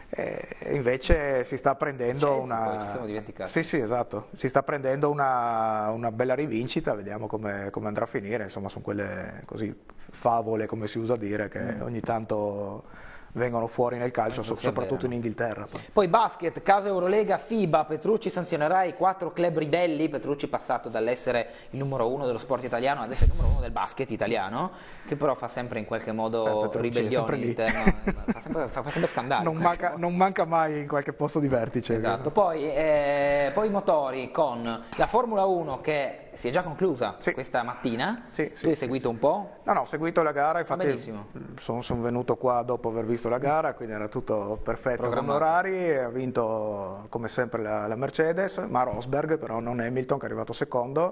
e invece si sta prendendo Chelsea, una poi, ci siamo dimenticati. sì, sì, esatto, si sta prendendo una, una bella rivincita, vediamo come, come andrà a finire, insomma sono quelle così favole, come si usa dire, che mm. ogni tanto vengono fuori nel calcio, so, soprattutto in Inghilterra. Poi. poi basket, caso Eurolega, FIBA, Petrucci sanzionerà i quattro club ribelli. Petrucci è passato dall'essere il numero uno dello sport italiano ad essere il numero uno del basket italiano, che però fa sempre in qualche modo eh, ribellione all'interno, fa sempre, fa, fa sempre scandali. Non manca, non manca mai in qualche posto di vertice. Esatto, poi, eh, poi i motori con la Formula uno che si è già conclusa sì. questa mattina, sì, sì, tu hai seguito sì. un po'? No, no, ho seguito la gara, infatti sono, sono venuto qua dopo aver visto la gara, quindi era tutto perfetto con orari, ha vinto come sempre la, la Mercedes, ma Rosberg però, non Hamilton che è arrivato secondo,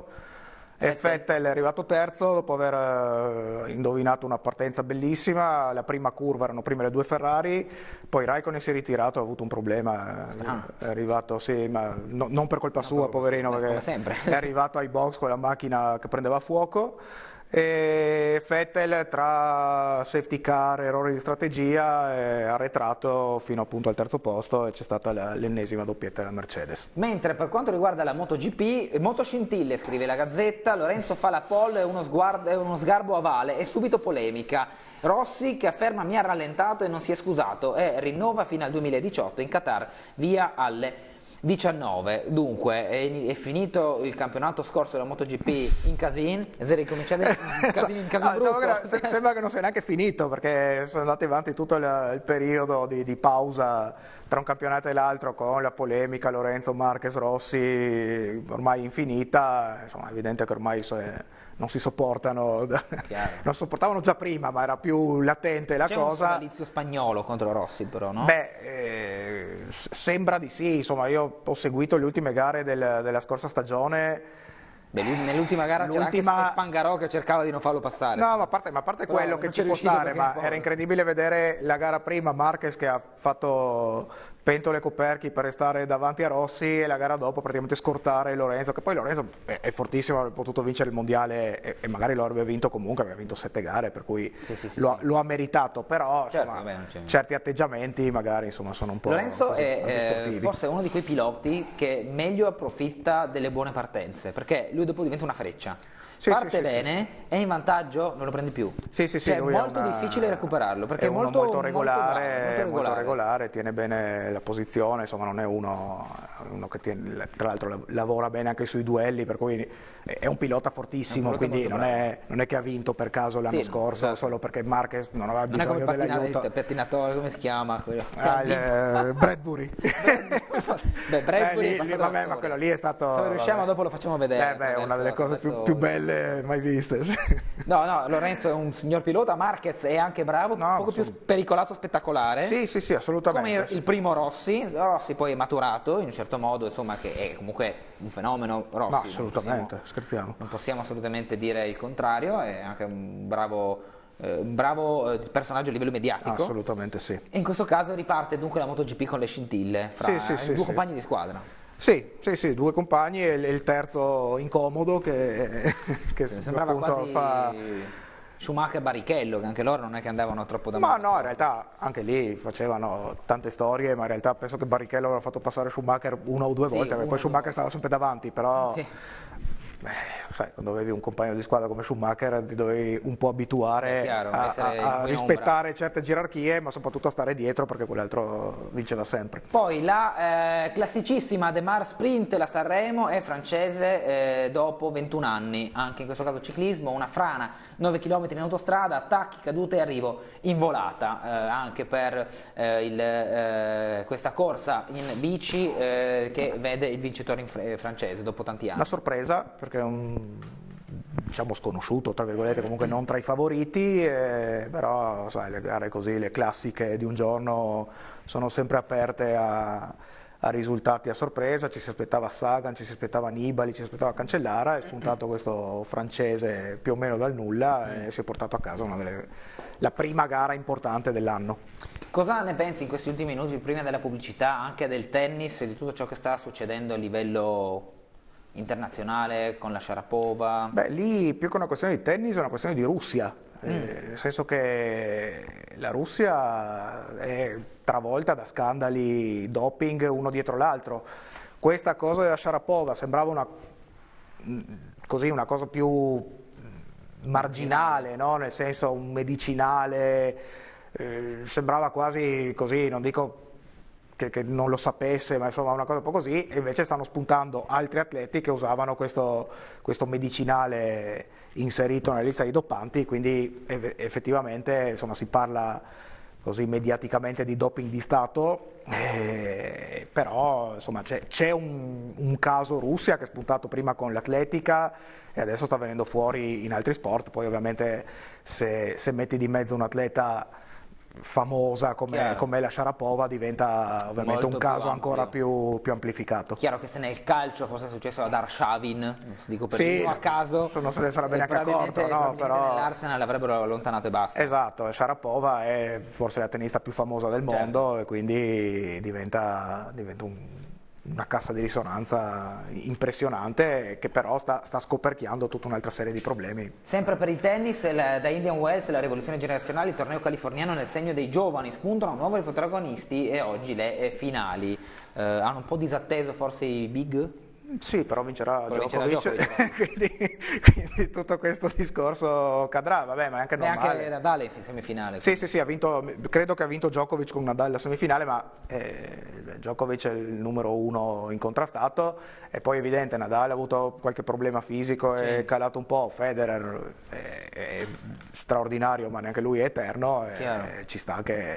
e Vettel è arrivato terzo dopo aver indovinato una partenza bellissima. La prima curva erano prime le due Ferrari, poi Raikkonen si è ritirato, ha avuto un problema, Strano. è arrivato, sì, ma no, non per colpa no, sua, poverino, perché è arrivato ai box con la macchina che prendeva fuoco. E Vettel, tra safety car, errori di strategia, è arretrato fino appunto al terzo posto, e c'è stata l'ennesima doppietta della Mercedes. Mentre per quanto riguarda la MotoGP, motoscintille, scrive la Gazzetta, Lorenzo fa la pole e uno, uno sgarbo a Vale e subito polemica. Rossi che afferma mi ha rallentato e non si è scusato e rinnova fino al duemiladiciotto in Qatar, via alle diciannove. Dunque è, è finito il campionato scorso della MotoGP in casin, è ricominciato in casin, in casin no, brutto. Sembra che non sia neanche finito, perché sono andati avanti tutto il, il periodo di, di pausa tra un campionato e l'altro, con la polemica Lorenzo, Marquez, Rossi ormai infinita, insomma è evidente che ormai se, non si sopportano, non si sopportavano già prima, ma era più latente la C'è cosa. C'è un sodalizio spagnolo contro Rossi però, no? Beh, eh, sembra di sì, insomma io ho seguito le ultime gare del, della scorsa stagione. Beh, nell'ultima gara c'era anche Spangarò che cercava di non farlo passare. No, sì. ma a parte, ma a parte Però quello che ci può stare, ma era incredibile vedere la gara prima, Marquez che ha fatto pentole coperchi per restare davanti a Rossi, e la gara dopo praticamente scortare Lorenzo, che poi Lorenzo è, è fortissimo, avrebbe potuto vincere il mondiale e, e magari lo avrebbe vinto comunque, aveva vinto sette gare, per cui sì, sì, sì, lo, sì. lo ha meritato, però certo, insomma, vabbè, certi atteggiamenti magari insomma, sono un po' Lorenzo così, è eh, forse uno di quei piloti che meglio approfitta delle buone partenze, perché lui dopo diventa una freccia. Sì, parte sì, bene, sì, è in vantaggio, non lo prendi più. Sì, sì, sì, cioè, è lui molto è una, difficile recuperarlo perché è è uno molto, molto regolare, molto bravo, molto regolare. molto regolare, tiene bene la posizione, insomma non è uno, uno che tiene, tra l'altro lavora bene anche sui duelli, per cui è un pilota fortissimo, un pilota quindi non è, non è che ha vinto per caso l'anno sì, scorso, esatto. solo perché Marquez non aveva non bisogno dell'aiuto. Il pettinatore, come si chiama? Quello Ah, il, Bradbury. Beh, Bradbury eh, lì, lì, vabbè, ma quello lì è stato... Se riusciamo vabbè. dopo lo facciamo vedere. Eh beh, è una delle cose più, più belle mai viste. Sì. No, no, Lorenzo è un signor pilota, Marquez è anche bravo, no, poco più sono... spericolato, spettacolare. Sì, sì, sì, assolutamente. Come il primo Rossi, Rossi poi è maturato in un certo modo, insomma, che è comunque un fenomeno Rossi. No, assolutamente, non possiamo, scherziamo. Non possiamo assolutamente dire il contrario, è anche un bravo, eh, un bravo eh, personaggio a livello mediatico. Assolutamente sì. E in questo caso riparte dunque la MotoGP con le scintille fra sì, sì, i sì, due sì. compagni di squadra. Sì, sì, sì, due compagni e il terzo incomodo che, che sì, sembrava quasi fa... Schumacher e Barrichello, che anche loro non è che andavano troppo da Ma male. no, in realtà anche lì facevano tante storie, ma in realtà penso che Barrichello aveva fatto passare Schumacher una o due sì, volte, poi Schumacher stava sempre davanti, però... Sì. Beh, sai, quando avevi un compagno di squadra come Schumacher ti dovevi un po' abituare chiaro, a, a, a rispettare ombra. certe gerarchie, ma soprattutto a stare dietro perché quell'altro vinceva sempre. Poi la eh, classicissima De Mar Sprint, la Sanremo, è francese eh, dopo ventuno anni, anche in questo caso ciclismo, una frana, nove chilometri in autostrada, attacchi, cadute e arrivo in volata, eh, anche per eh, il, eh, questa corsa in bici eh, che vede il vincitore in fr- francese dopo tanti anni. Una sorpresa, perché è un diciamo sconosciuto, tra virgolette, comunque non tra i favoriti, eh, però sai, le gare così, le classiche di un giorno sono sempre aperte a, a risultati a sorpresa. Ci si aspettava Sagan, ci si aspettava Nibali, ci si aspettava Cancellara, è spuntato questo francese più o meno dal nulla e si è portato a casa una delle, la prima gara importante dell'anno. Cosa ne pensi in questi ultimi minuti, prima della pubblicità, anche del tennis e di tutto ciò che sta succedendo a livello internazionale con la Sharapova? Beh, lì più che una questione di tennis è una questione di Russia, mm. eh, nel senso che la Russia è travolta da scandali doping uno dietro l'altro. Questa cosa della Sharapova sembrava una, così, una cosa più marginale, no? Nel senso un medicinale, eh, sembrava quasi così, non dico Che, che non lo sapesse, ma insomma una cosa un po' così, e invece stanno spuntando altri atleti che usavano questo, questo medicinale inserito nella lista dei dopanti, quindi ev- effettivamente insomma, si parla così mediaticamente di doping di Stato, eh, però insomma, c'è, c'è un, un caso Russia che è spuntato prima con l'atletica e adesso sta venendo fuori in altri sport. Poi ovviamente se, se metti di mezzo un atleta famosa come, come la Sharapova diventa ovviamente Molto un caso più ancora più, più amplificato. Chiaro che se nel calcio fosse successo ad Arshavin, dico per sì, uno a caso, non se ne sarebbe neanche accorto, no? Però l'Arsenal l'avrebbero allontanato e basta. Esatto, Sharapova è forse la tennista più famosa del mondo, certo. E quindi diventa, diventa un, una cassa di risonanza impressionante che però sta, sta scoperchiando tutta un'altra serie di problemi. Sempre per il tennis, la, da Indian Wells, la rivoluzione generazionale, il torneo californiano nel segno dei giovani, spuntano nuovi protagonisti e oggi le eh, finali. Eh, hanno un po' disatteso forse i big? Sì, però vincerà però Djokovic, vincerà Djokovic. quindi, quindi tutto questo discorso cadrà, vabbè, ma è anche normale. E anche Nadal in semifinale. Sì, sì, sì, ha vinto, credo che ha vinto Djokovic con Nadal alla semifinale, ma eh, Djokovic è il numero uno incontrastato, e poi è evidente, Nadal ha avuto qualche problema fisico, è sì. calato un po', Federer è, è straordinario, ma neanche lui è eterno, e ci sta che...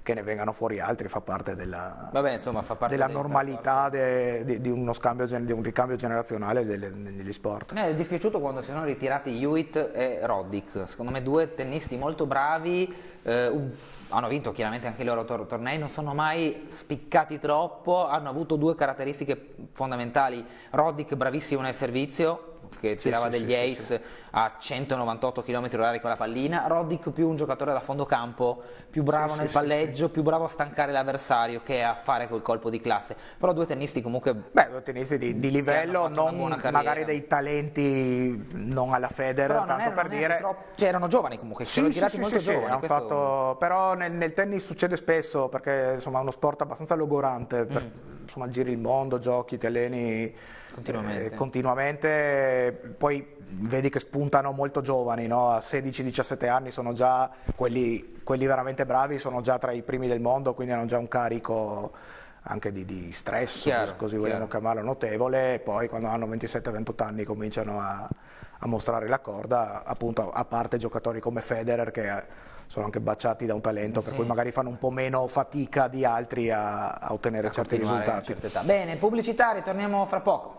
che ne vengano fuori altri fa parte della, Vabbè, insomma, fa parte della del normalità de, di, di, uno scambio, di un ricambio generazionale delle, negli sport. Mi è dispiaciuto quando si sono ritirati Hewitt e Roddick, secondo me due tennisti molto bravi, eh, un, hanno vinto chiaramente anche i loro tor tornei, non sono mai spiccati troppo, hanno avuto due caratteristiche fondamentali: Roddick bravissimo nel servizio, che tirava sì, sì, degli sì, ace sì, sì. a centonovantotto chilometri orari con la pallina, Roddick più un giocatore da fondo campo, più bravo sì, nel sì, palleggio, sì. più bravo a stancare l'avversario che a fare quel colpo di classe. Però due tennisti comunque... Beh, due tennisti di, di livello, non magari dei talenti non alla Federer, però tanto erano, per dire... Troppo, cioè erano giovani comunque, si sì, sono sì, tirati sì, molto sì, giovani. Sì, questo... fatto... Però nel, nel tennis succede spesso, perché insomma è uno sport abbastanza logorante, per, mm. insomma giri il mondo, giochi, ti alleni... Continuamente. Eh, continuamente, poi vedi che spuntano molto giovani, no? A sedici diciassette anni sono già quelli, quelli veramente bravi, sono già tra i primi del mondo, quindi hanno già un carico anche di, di stress, chiaro, così vogliamo chiaro. chiamarlo, notevole, e poi quando hanno ventisette ventotto anni cominciano a, a mostrare la corda, appunto, a parte giocatori come Federer che sono anche baciati da un talento, sì. per cui magari fanno un po' meno fatica di altri a, a ottenere a certi risultati. Bene, pubblicità, ritorniamo fra poco.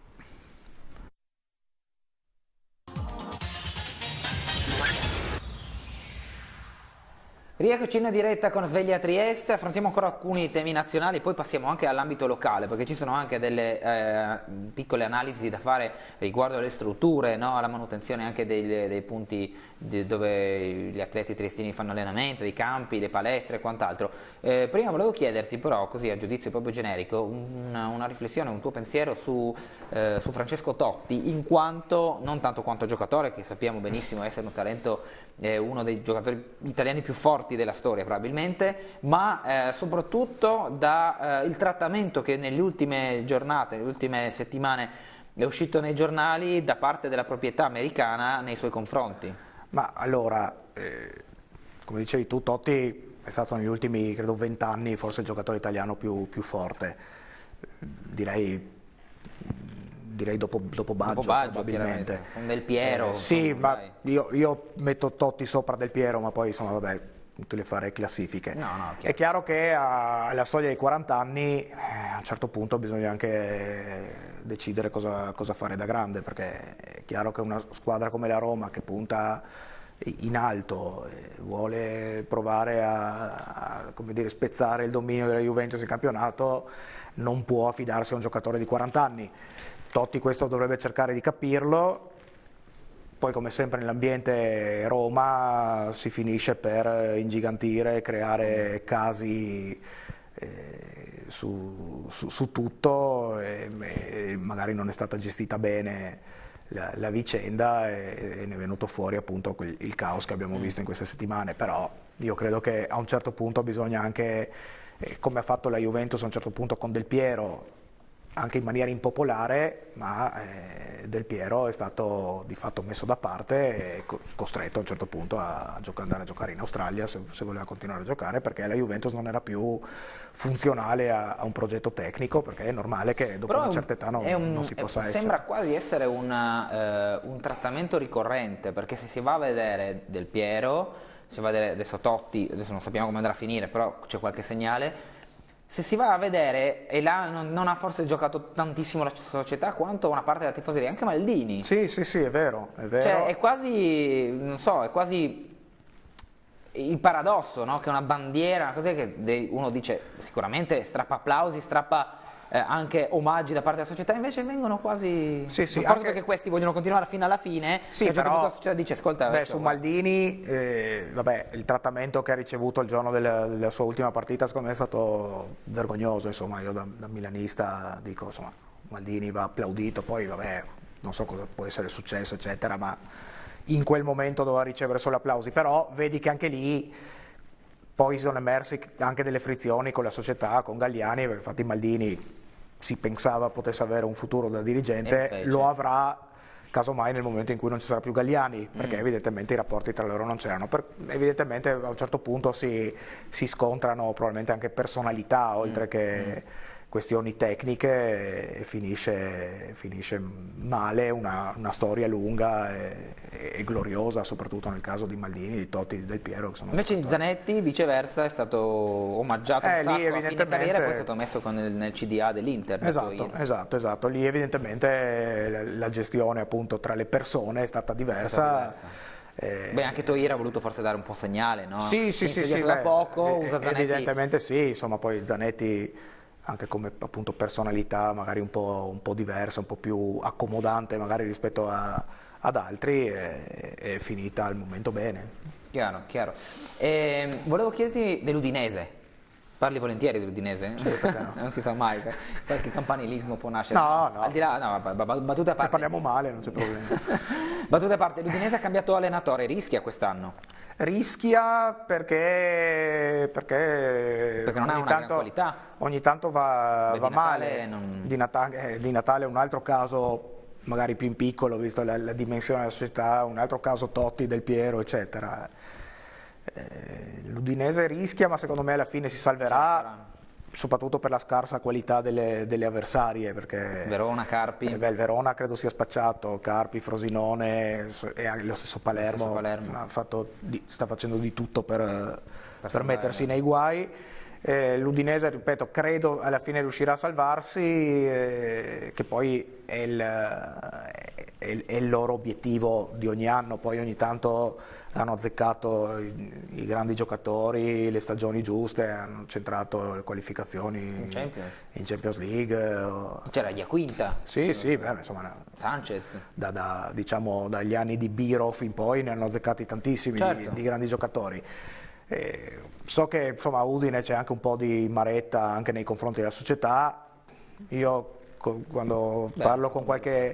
Rieccoci in diretta con Sveglia Trieste, affrontiamo ancora alcuni temi nazionali, poi passiamo anche all'ambito locale, perché ci sono anche delle eh, piccole analisi da fare riguardo alle strutture, no? Alla manutenzione anche dei, dei punti di, dove gli atleti triestini fanno allenamento, i campi, le palestre e quant'altro. Eh, prima volevo chiederti però, così a giudizio proprio generico, una, una riflessione, un tuo pensiero su, eh, su Francesco Totti, in quanto, non tanto quanto giocatore, che sappiamo benissimo essere un talento, eh, uno dei giocatori italiani più forti della storia probabilmente, ma eh, soprattutto da eh, il trattamento che nelle ultime giornate, nelle ultime settimane è uscito nei giornali da parte della proprietà americana nei suoi confronti. Ma allora, eh, come dicevi tu, Totti è stato negli ultimi, credo, vent'anni forse il giocatore italiano più, più forte, direi... direi dopo, dopo Baggio, dopo Baggio probabilmente. Con Del Piero. Eh, sì, ma io, io metto Totti sopra Del Piero, ma poi insomma vabbè, utile fare classifiche. No, no, chiaro. È chiaro che a, alla soglia dei quaranta anni eh, a un certo punto bisogna anche decidere cosa, cosa fare da grande, perché è chiaro che una squadra come la Roma, che punta in alto, eh, vuole provare a, a come dire, spezzare il dominio della Juventus in campionato, non può affidarsi a un giocatore di quaranta anni. Totti questo dovrebbe cercare di capirlo, poi come sempre nell'ambiente Roma si finisce per ingigantire, creare casi eh, su, su, su tutto, e, e magari non è stata gestita bene la, la vicenda e, e ne è venuto fuori appunto quel, il caos che abbiamo visto in queste settimane. Però io credo che a un certo punto bisogna anche, eh, come ha fatto la Juventus a un certo punto con Del Piero, anche in maniera impopolare, ma eh, Del Piero è stato di fatto messo da parte e co costretto a un certo punto a, a andare a giocare in Australia se, se voleva continuare a giocare, perché la Juventus non era più funzionale a, a un progetto tecnico, perché è normale che dopo Però una certa età non, un, non si possa è, essere. Sembra quasi essere una, eh, un trattamento ricorrente, perché se si va a vedere Del Piero, si va a vedere adesso Totti, adesso non sappiamo come andrà a finire, però c'è qualche segnale. Se si va a vedere, e là non, non ha forse giocato tantissimo la società quanto una parte della tifoseria, anche Maldini. Sì, sì, sì, è vero, è vero. Cioè è quasi, non so, è quasi il paradosso, no? Che una bandiera, una cosa che uno dice sicuramente strappa applausi, strappa eh, anche omaggi da parte della società, invece vengono quasi... Sì, sì, forse anche... perché questi vogliono continuare fino alla fine, sì, e a un certo però, punto la società dice ascolta... Beh, su Maldini, eh, vabbè, il trattamento che ha ricevuto il giorno della, della sua ultima partita secondo me è stato vergognoso, insomma, io da, da milanista dico, insomma, Maldini va applaudito, poi vabbè, non so cosa può essere successo, eccetera, ma in quel momento doveva ricevere solo applausi, però vedi che anche lì poi sono emersi anche delle frizioni con la società, con Galliani, perché infatti Maldini si pensava potesse avere un futuro da dirigente, lo avrà casomai nel momento in cui non ci sarà più Galliani, perché mm. evidentemente i rapporti tra loro non c'erano. Evidentemente a un certo punto si, si scontrano probabilmente anche personalità oltre mm. che, questioni tecniche e finisce, finisce male una, una storia lunga e, e gloriosa, soprattutto nel caso di Maldini, di Totti, di Del Piero. Che sono Invece di Zanetti, viceversa, è stato omaggiato Eh, un lì sacco a fine evidentemente- carriera e poi è stato messo con il- nel C D A dell'Inter. Esatto, esatto, esatto. Lì evidentemente la, la gestione appunto tra le persone è stata diversa. È stata diversa. Eh, Beh, anche Toira ha voluto forse dare un po' segnale, no? Sì, sì, Si sì, è sì, insediato da beh, poco, eh, usa Zanetti. evidentemente sì, insomma poi Zanetti anche come appunto personalità magari un po', un po' diversa, un po' più accomodante magari rispetto a- ad altri, è, è finita al momento bene. Chiaro, chiaro. E, volevo chiederti dell'Udinese. Parli volentieri dell'Udinese? Non si sa mai, qualche campanilismo può nascere. No, no. Al di là, no, ba- ba- battute a Ne parte. parliamo male, non c'è problema. Battute a parte, l'Udinese ha cambiato allenatore, rischia quest'anno? Rischia perché, perché, Perché non ha ogni una gran tanto, qualità. ogni tanto va, Beh, va di Natale male. non- Di, Natale, eh, di Natale è un altro caso magari più in piccolo, visto la, la dimensione della società, un altro caso Totti, Del Piero, eccetera. Eh, L'Udinese rischia, ma secondo me alla fine si salverà, soprattutto per la scarsa qualità delle, delle avversarie, perché Verona, Carpi. eh, beh, il Verona credo sia spacciato, Carpi, Frosinone so- e anche lo stesso Palermo, Lo stesso Palermo. ha fatto di- sta facendo di tutto per, per salvare. mettersi nei guai. Eh, L'Udinese, ripeto, credo alla fine riuscirà a salvarsi, eh, che poi è il, è il- è il loro obiettivo di ogni anno. Poi ogni tanto hanno azzeccato i, i grandi giocatori, le stagioni giuste, hanno centrato le qualificazioni In Champions. in Champions League. o- C'era Iaquinta. Sì, sì, beh, insomma, Sanchez. da, da- diciamo, dagli anni di Birov in poi ne hanno azzeccati tantissimi di- Certo. di, grandi giocatori. Eh, so che insomma a Udine c'è anche un po' di maretta anche nei confronti della società. Io co- quando Beh, parlo con qualche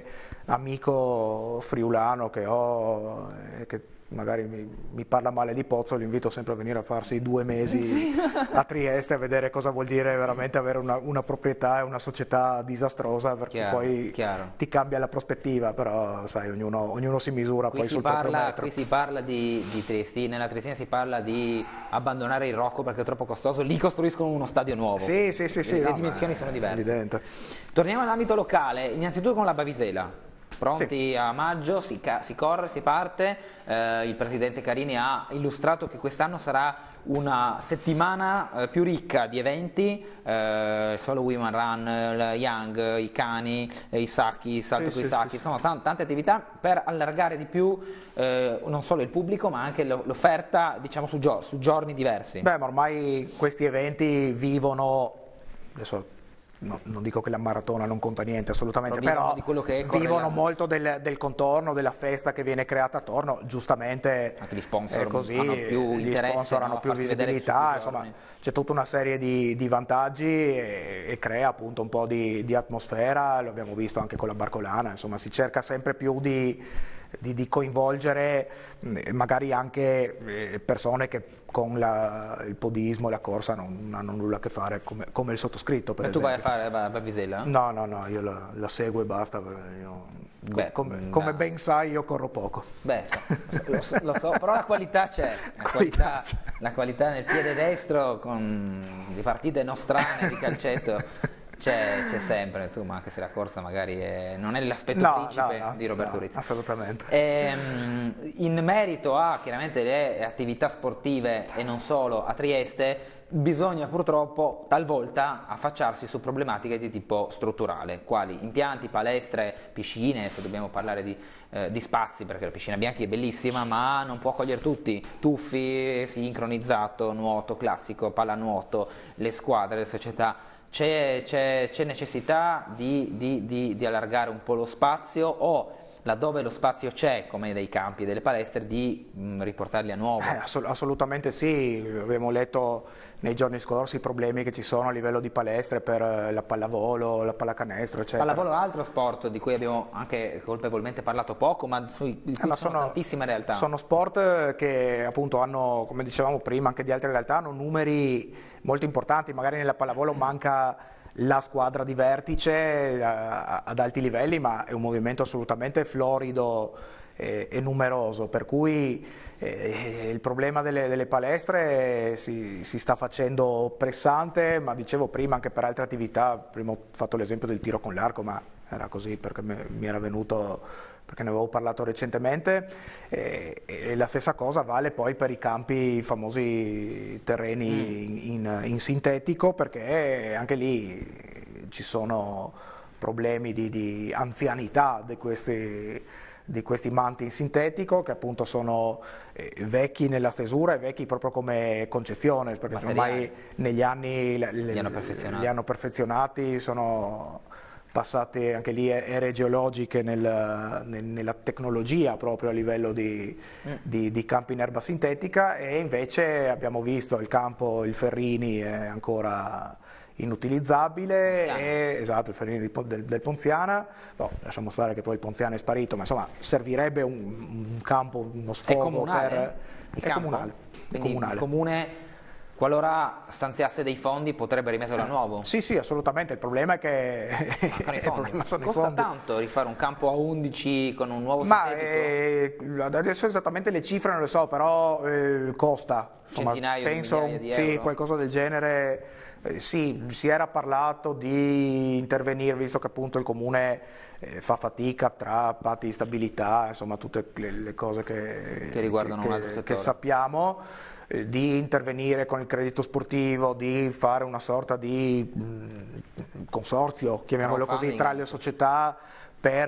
amico friulano che ho, eh, che magari mi, mi parla male di Pozzo, li invito sempre a venire a farsi due mesi Sì. a Trieste a vedere cosa vuol dire veramente avere una, una proprietà e una società disastrosa, perché Chiaro, poi chiaro. ti cambia la prospettiva, però sai, ognuno, ognuno si misura Qui poi si, sul proprio parla, metro. qui si parla di, di Triestina, nella Triestina si parla di abbandonare il Rocco perché è troppo costoso, lì costruiscono uno stadio nuovo. Sì, sì, sì, sì, le, le no, dimensioni ma sono è diverse. evidente. Torniamo all'ambito locale, innanzitutto con la Bavisela. Pronti a maggio, si, ca- si corre, si parte, eh, il presidente Carini ha illustrato che quest'anno sarà una settimana eh, più ricca di eventi, eh, solo Women Run, il Young, i cani, eh, i sacchi, il salto Sì, coi sì, sacchi, sì, insomma san- tante attività per allargare di più eh, non solo il pubblico ma anche lo- l'offerta, diciamo, su, gio- su giorni diversi. Beh, ma ormai questi eventi vivono, adesso no- non dico che la maratona non conta niente assolutamente, Però vivono però di quello che è vivono correlato. molto del, del contorno, della festa che viene creata attorno, giustamente Anche gli sponsor è così, hanno più gli interesse, sponsor no, hanno a più farsi vedere visibilità, tutti i insomma giorni. c'è tutta una serie di, di vantaggi e, e crea appunto un po' di, di atmosfera, lo abbiamo visto anche con la Barcolana, insomma si cerca sempre più di, di, di coinvolgere mh, magari anche eh, persone che con la- il podismo e la corsa non hanno nulla a che fare, come, come il sottoscritto per Ma tu esempio. vai a fare la Bavisela? No, no, no, io la, la seguo e basta, perché io- co- Beh, come, mm, come no. ben sai io corro poco. Beh, lo so, lo so, però la qualità c'è, la qualità, la qualità nel piede destro con di partite nostrane di calcetto c'è, c'è sempre, insomma, anche se la corsa magari è- non è l'aspetto No, principe no, no, di Roberto no, Rizzi. assolutamente. Ehm, in merito a chiaramente le attività sportive e non solo a Trieste, bisogna purtroppo talvolta affacciarsi su problematiche di tipo strutturale, quali impianti, palestre, piscine, se dobbiamo parlare di, eh, di spazi, perché la piscina Bianchi è bellissima ma non può accogliere tutti, tuffi, sincronizzato, nuoto classico, pallanuoto, le squadre, le società. C'è, c'è- c'è necessità di, di- di- di allargare un po' lo spazio o laddove lo spazio c'è, come dei campi e delle palestre, di mh, riportarli a nuovo? Eh, assol- assolutamente sì, abbiamo letto nei giorni scorsi i problemi che ci sono a livello di palestre per eh, la pallavolo, la pallacanestro, eccetera. Pallavolo è un altro sport di cui abbiamo anche colpevolmente parlato poco, ma sui di cui Eh, ma sono, tantissime realtà. Sono sport che appunto hanno, come dicevamo prima, anche di altre realtà, hanno numeri molto importanti, magari nella pallavolo manca la squadra di vertice eh, ad alti livelli, ma è un movimento assolutamente florido è, è numeroso, per cui eh, il problema delle, delle palestre si, si sta facendo pressante, ma dicevo prima anche per altre attività. Prima ho fatto l'esempio del tiro con l'arco, ma era così perché mi era venuto, perché ne avevo parlato recentemente, e, e la stessa cosa vale poi per i campi, i famosi terreni mm. in, in sintetico, perché anche lì ci sono problemi di, di anzianità di questi, di questi manti in sintetico, che appunto sono eh, vecchi nella stesura e vecchi proprio come concezione, perché ormai negli anni le, le, li, hanno li hanno perfezionati, sono passate anche lì ere geologiche nel, nel, nella tecnologia proprio a livello di, mm. di, di campi in erba sintetica, e invece abbiamo visto il campo, il Ferrini è ancora inutilizzabile, e, esatto, il Ferrini del, del Ponziana, no, lasciamo stare che poi il Ponziana è sparito, ma insomma servirebbe un, un campo, uno sfogo. È comunale? Per, il è campo? comunale. Quindi è comunale. Il comune, qualora stanziasse dei fondi, potrebbe rimetterlo a nuovo? Sì, sì, assolutamente. Il problema è che mancano i fondi. Sono costa i fondi. Tanto rifare un campo a undici con un nuovo Ma sintetico? Eh, adesso esattamente le cifre non le so, però eh, costa. Insomma, centinaio penso, di migliaia di sì, euro? qualcosa del genere. Eh, sì, si era parlato di intervenire, visto che appunto il comune eh, fa fatica tra patti di stabilità, insomma tutte le, le cose che, che riguardano che, un altro settore, che sappiamo, eh, di intervenire con il credito sportivo, di fare una sorta di mh, consorzio, chiamiamolo così, tra le società, per,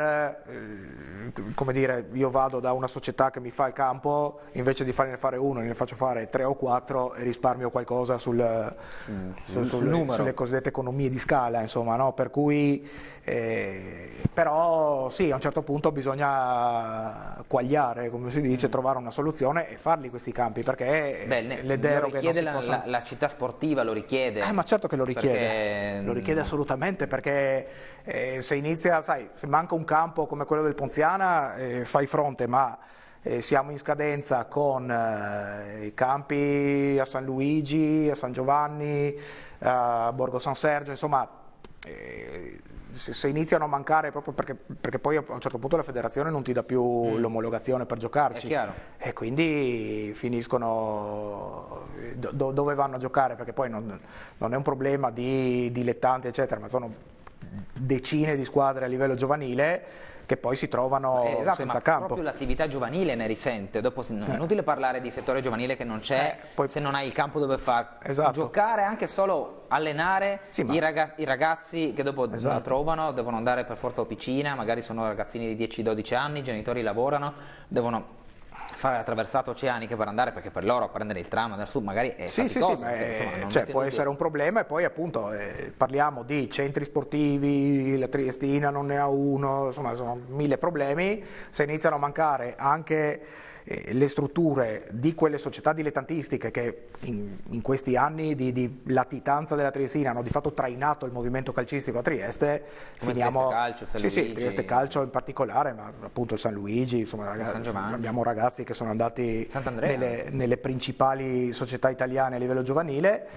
eh, come dire, io vado da una società che mi fa il campo, invece di farne fare uno, ne faccio fare tre o quattro e risparmio qualcosa sul, sul, sul, sul sulle, sulle cosiddette economie di scala, insomma, no? Per cui, eh, però sì, a un certo punto bisogna quagliare, come si dice, mm. trovare una soluzione e farli questi campi, perché Beh, ne, le deroghe non si la, possono... la, la città sportiva lo richiede. Eh, ma certo che lo richiede, perché... lo richiede assolutamente, perché eh, se inizia, sai, se manca un campo come quello del Ponziana, eh, fai fronte, ma eh, siamo in scadenza con eh, i campi a San Luigi, a San Giovanni, a Borgo San Sergio, insomma, eh, se, se iniziano a mancare, proprio perché, perché poi a un certo punto la federazione non ti dà più mm. l'omologazione per giocarci, e quindi finiscono do, dove vanno a giocare, perché poi non, non è un problema di dilettanti eccetera, ma sono decine di squadre a livello giovanile che poi si trovano eh, esatto, senza ma campo. Proprio l'attività giovanile ne risente, dopo non è inutile parlare di settore giovanile che non c'è, eh, poi, se non hai il campo dove far esatto. giocare, anche solo allenare sì, i, raga i ragazzi che dopo esatto. non trovano, devono andare per forza a piscina, magari sono ragazzini di dieci dodici anni, i genitori lavorano, devono fare la traversata oceanica per andare, perché per loro prendere il tram andare su magari è sì, faticoso, sì, sì, perché, è, insomma, cioè, può essere un problema. E poi appunto eh, parliamo di centri sportivi, la Triestina non ne ha uno, insomma sono mille problemi. Se iniziano a mancare anche eh, le strutture di quelle società dilettantistiche che in, in questi anni di, di latitanza della Triestina hanno di fatto trainato il movimento calcistico a Trieste, come finiamo, Trieste Calcio, San sì, Luigi. sì, Trieste Calcio in particolare, ma appunto il San Luigi, insomma, ragazzi, abbiamo ragazzi che sono andati nelle, nelle principali società italiane a livello giovanile,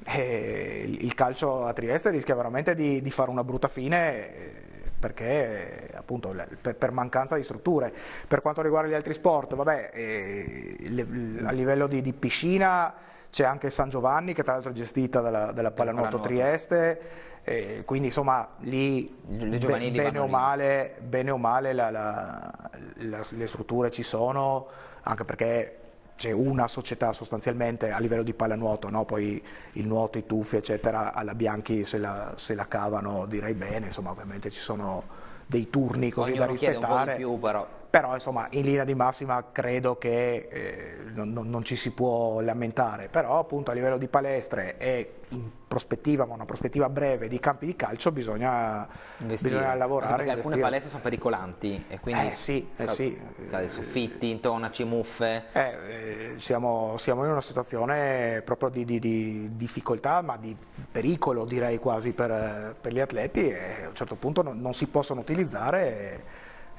e il calcio a Trieste rischia veramente di, di fare una brutta fine, perché appunto per, per mancanza di strutture. Per quanto riguarda gli altri sport, vabbè, eh, le, a livello di, di piscina c'è anche San Giovanni, che tra l'altro è gestita dalla, dalla Pallanuoto Trieste, eh, quindi insomma lì be, bene, o male, bene o male la, la, la, le strutture ci sono, anche perché c'è una società sostanzialmente a livello di pallanuoto, no? Poi il nuoto, i tuffi eccetera, alla Bianchi se la, se la cavano direi bene, insomma ovviamente ci sono dei turni così Ognuno da rispettare, chiede un po' di più, però. però insomma in linea di massima credo che eh, non, non, non ci si può lamentare, però appunto a livello di palestre e in prospettiva, ma una prospettiva breve, di campi di calcio bisogna, bisogna lavorare. Perché alcune palestre sono pericolanti e quindi eh sì, eh sì. Cade soffitti, intonaci, muffe. Eh, eh, siamo, siamo in una situazione proprio di, di, di difficoltà, ma di pericolo direi quasi per, per gli atleti, e a un certo punto non, non si possono utilizzare. E,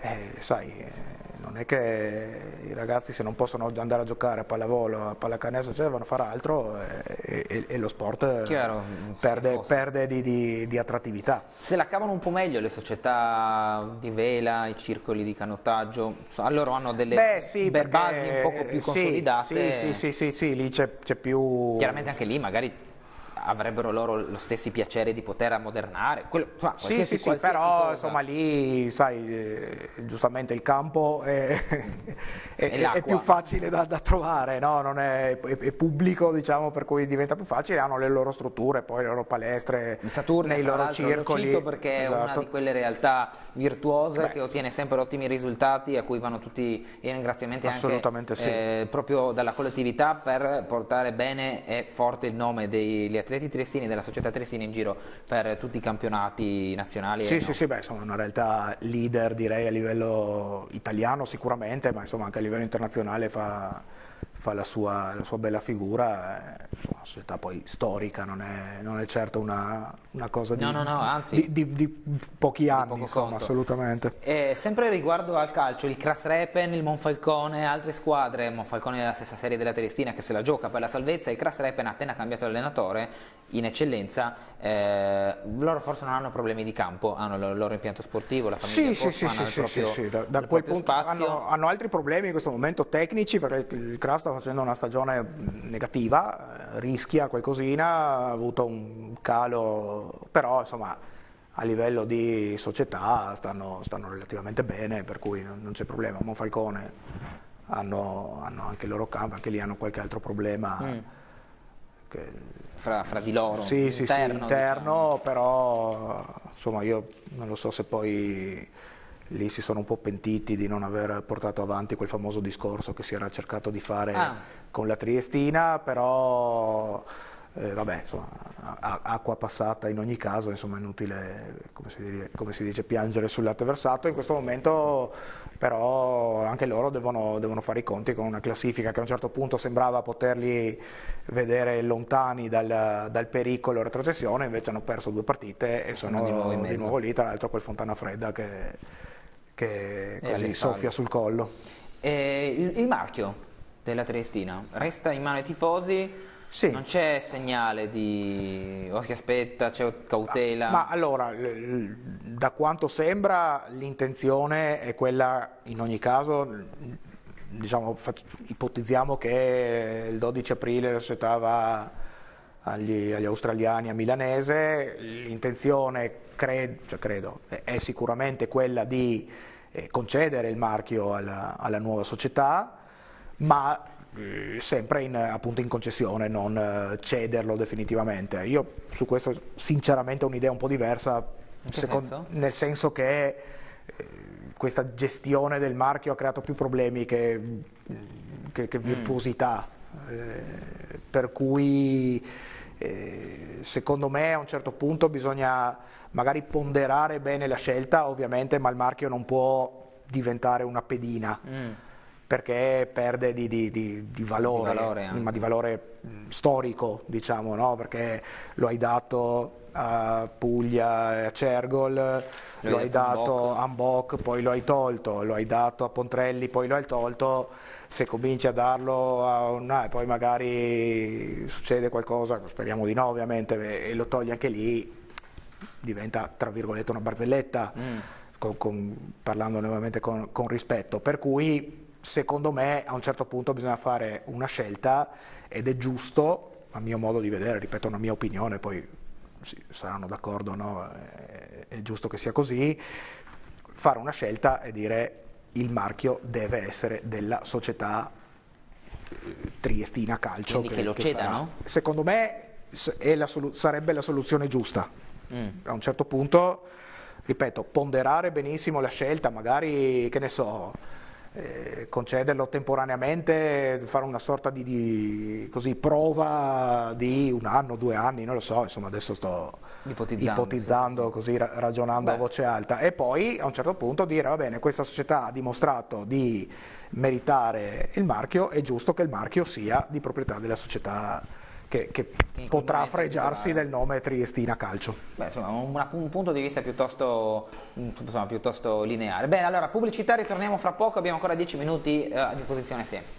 eh, sai, eh, non è che i ragazzi se non possono andare a giocare a pallavolo, a pallacanestro, cioè, vanno a fare altro e, e, e lo sport Chiaro, perde, perde di, di, di attrattività. Se la cavano un po' meglio le società di vela, i circoli di canottaggio, loro hanno delle Beh, sì, beh, perché, basi un poco più sì, consolidate. Sì, sì, sì, sì, sì, lì c'è più... Chiaramente anche lì magari avrebbero loro lo stessi piacere di poter ammodernare. Quello, insomma, sì, sì, sì, però cosa. Insomma lì, sai, eh, giustamente il campo è, è, è più facile da, da trovare, no? Non è, è, è pubblico, diciamo, per cui diventa più facile, hanno le loro strutture, poi le loro palestre, Saturnia, nei loro circoli. Lo cito perché esatto. È una di quelle realtà virtuose Beh. che ottiene sempre ottimi risultati, a cui vanno tutti i ringraziamenti anche sì. eh, proprio dalla collettività per portare bene e forte il nome degli atleti triestini, della società triestina in giro per tutti i campionati nazionali. Sì, e sì, no. sì, beh, insomma, una realtà leader direi a livello italiano sicuramente, ma insomma anche a livello internazionale fa, fa la, sua, la sua bella figura. Eh, insomma, una società poi storica, non è, non è certo una, una cosa di, no, no, no, anzi, di, di, di pochi anni, poco insomma, conto. assolutamente. E sempre riguardo al calcio, il Krasrepen, il Monfalcone, altre squadre, Monfalcone nella stessa serie della Triestina che se la gioca per la salvezza, il Krasrepen ha appena cambiato allenatore in eccellenza, eh, loro forse non hanno problemi di campo, hanno il loro impianto sportivo, la famiglia sì, sì, Kossman sì, ha il sì, proprio, sì, sì. Da, da il quel proprio punto spazio. Hanno, hanno altri problemi in questo momento tecnici perché il Kras sta facendo una stagione negativa, rischia qualcosina, ha avuto un calo, però insomma a livello di società stanno, stanno relativamente bene, per cui non, non c'è problema. Monfalcone hanno, hanno anche il loro campo, anche lì hanno qualche altro problema. Mm. Che, Fra, fra di loro, sì, sì, interno, sì, interno diciamo. Però insomma io non lo so se poi lì si sono un po' pentiti di non aver portato avanti quel famoso discorso che si era cercato di fare ah. con la Triestina, però eh, vabbè, insomma, acqua passata in ogni caso, insomma è inutile, come si dice, come si dice piangere sul latte versato. In questo momento però anche loro devono, devono fare i conti con una classifica che a un certo punto sembrava poterli vedere lontani dal, dal pericolo retrocessione, invece hanno perso due partite e sono, sono di, nuovo di nuovo lì, tra l'altro col Fontana Fredda che, che così soffia sul collo. E il, il marchio della Triestina resta in mano ai tifosi? Sì. Non c'è segnale di o si aspetta, c'è cautela? Ma allora, da quanto sembra l'intenzione è quella, in ogni caso, diciamo, ipotizziamo che il dodici aprile la società va agli, agli australiani a Milanese, l'intenzione cred, cioè credo è sicuramente quella di eh, concedere il marchio alla, alla nuova società, ma sempre in, appunto in concessione, non cederlo definitivamente. Io su questo sinceramente ho un'idea un po' diversa, secondo, senso? nel senso che eh, questa gestione del marchio ha creato più problemi che, che, che virtuosità, mm. eh, per cui eh, secondo me a un certo punto bisogna magari ponderare bene la scelta, ovviamente, ma il marchio non può diventare una pedina. Mm. Perché perde di, di, di, di valore, di valore ma di valore storico, diciamo, no? Perché lo hai dato a Puglia e a Cergol, lo, lo hai dato a Ambok, poi lo hai tolto, lo hai dato a Pontrelli, poi lo hai tolto. Se cominci a darlo a un, ah, poi magari succede qualcosa, speriamo di no ovviamente, e lo togli anche lì, diventa tra virgolette una barzelletta, mm. con, con, parlando nuovamente con, con rispetto, per cui secondo me a un certo punto bisogna fare una scelta ed è giusto, a mio modo di vedere, ripeto una mia opinione, poi sì, saranno d'accordo o no, è, è giusto che sia così, fare una scelta e dire il marchio deve essere della società Triestina Calcio. Quindi che, che lo che cedano? Sarà, secondo me è la sarebbe la soluzione giusta. Mm. A un certo punto, ripeto, ponderare benissimo la scelta, magari, che ne so, Eh, concederlo temporaneamente, fare una sorta di, di così, prova di un anno, due anni, non lo so, insomma adesso sto ipotizzando, ipotizzando sì, sì. così ragionando Beh. a voce alta, e poi a un certo punto dire va bene, questa società ha dimostrato di meritare il marchio, è giusto che il marchio sia di proprietà della società che, che potrà fregiarsi del nome Triestina Calcio. Beh, insomma, un, un punto di vista piuttosto, insomma, piuttosto lineare. Bene, allora pubblicità, ritorniamo fra poco, abbiamo ancora dieci minuti eh, a disposizione assieme.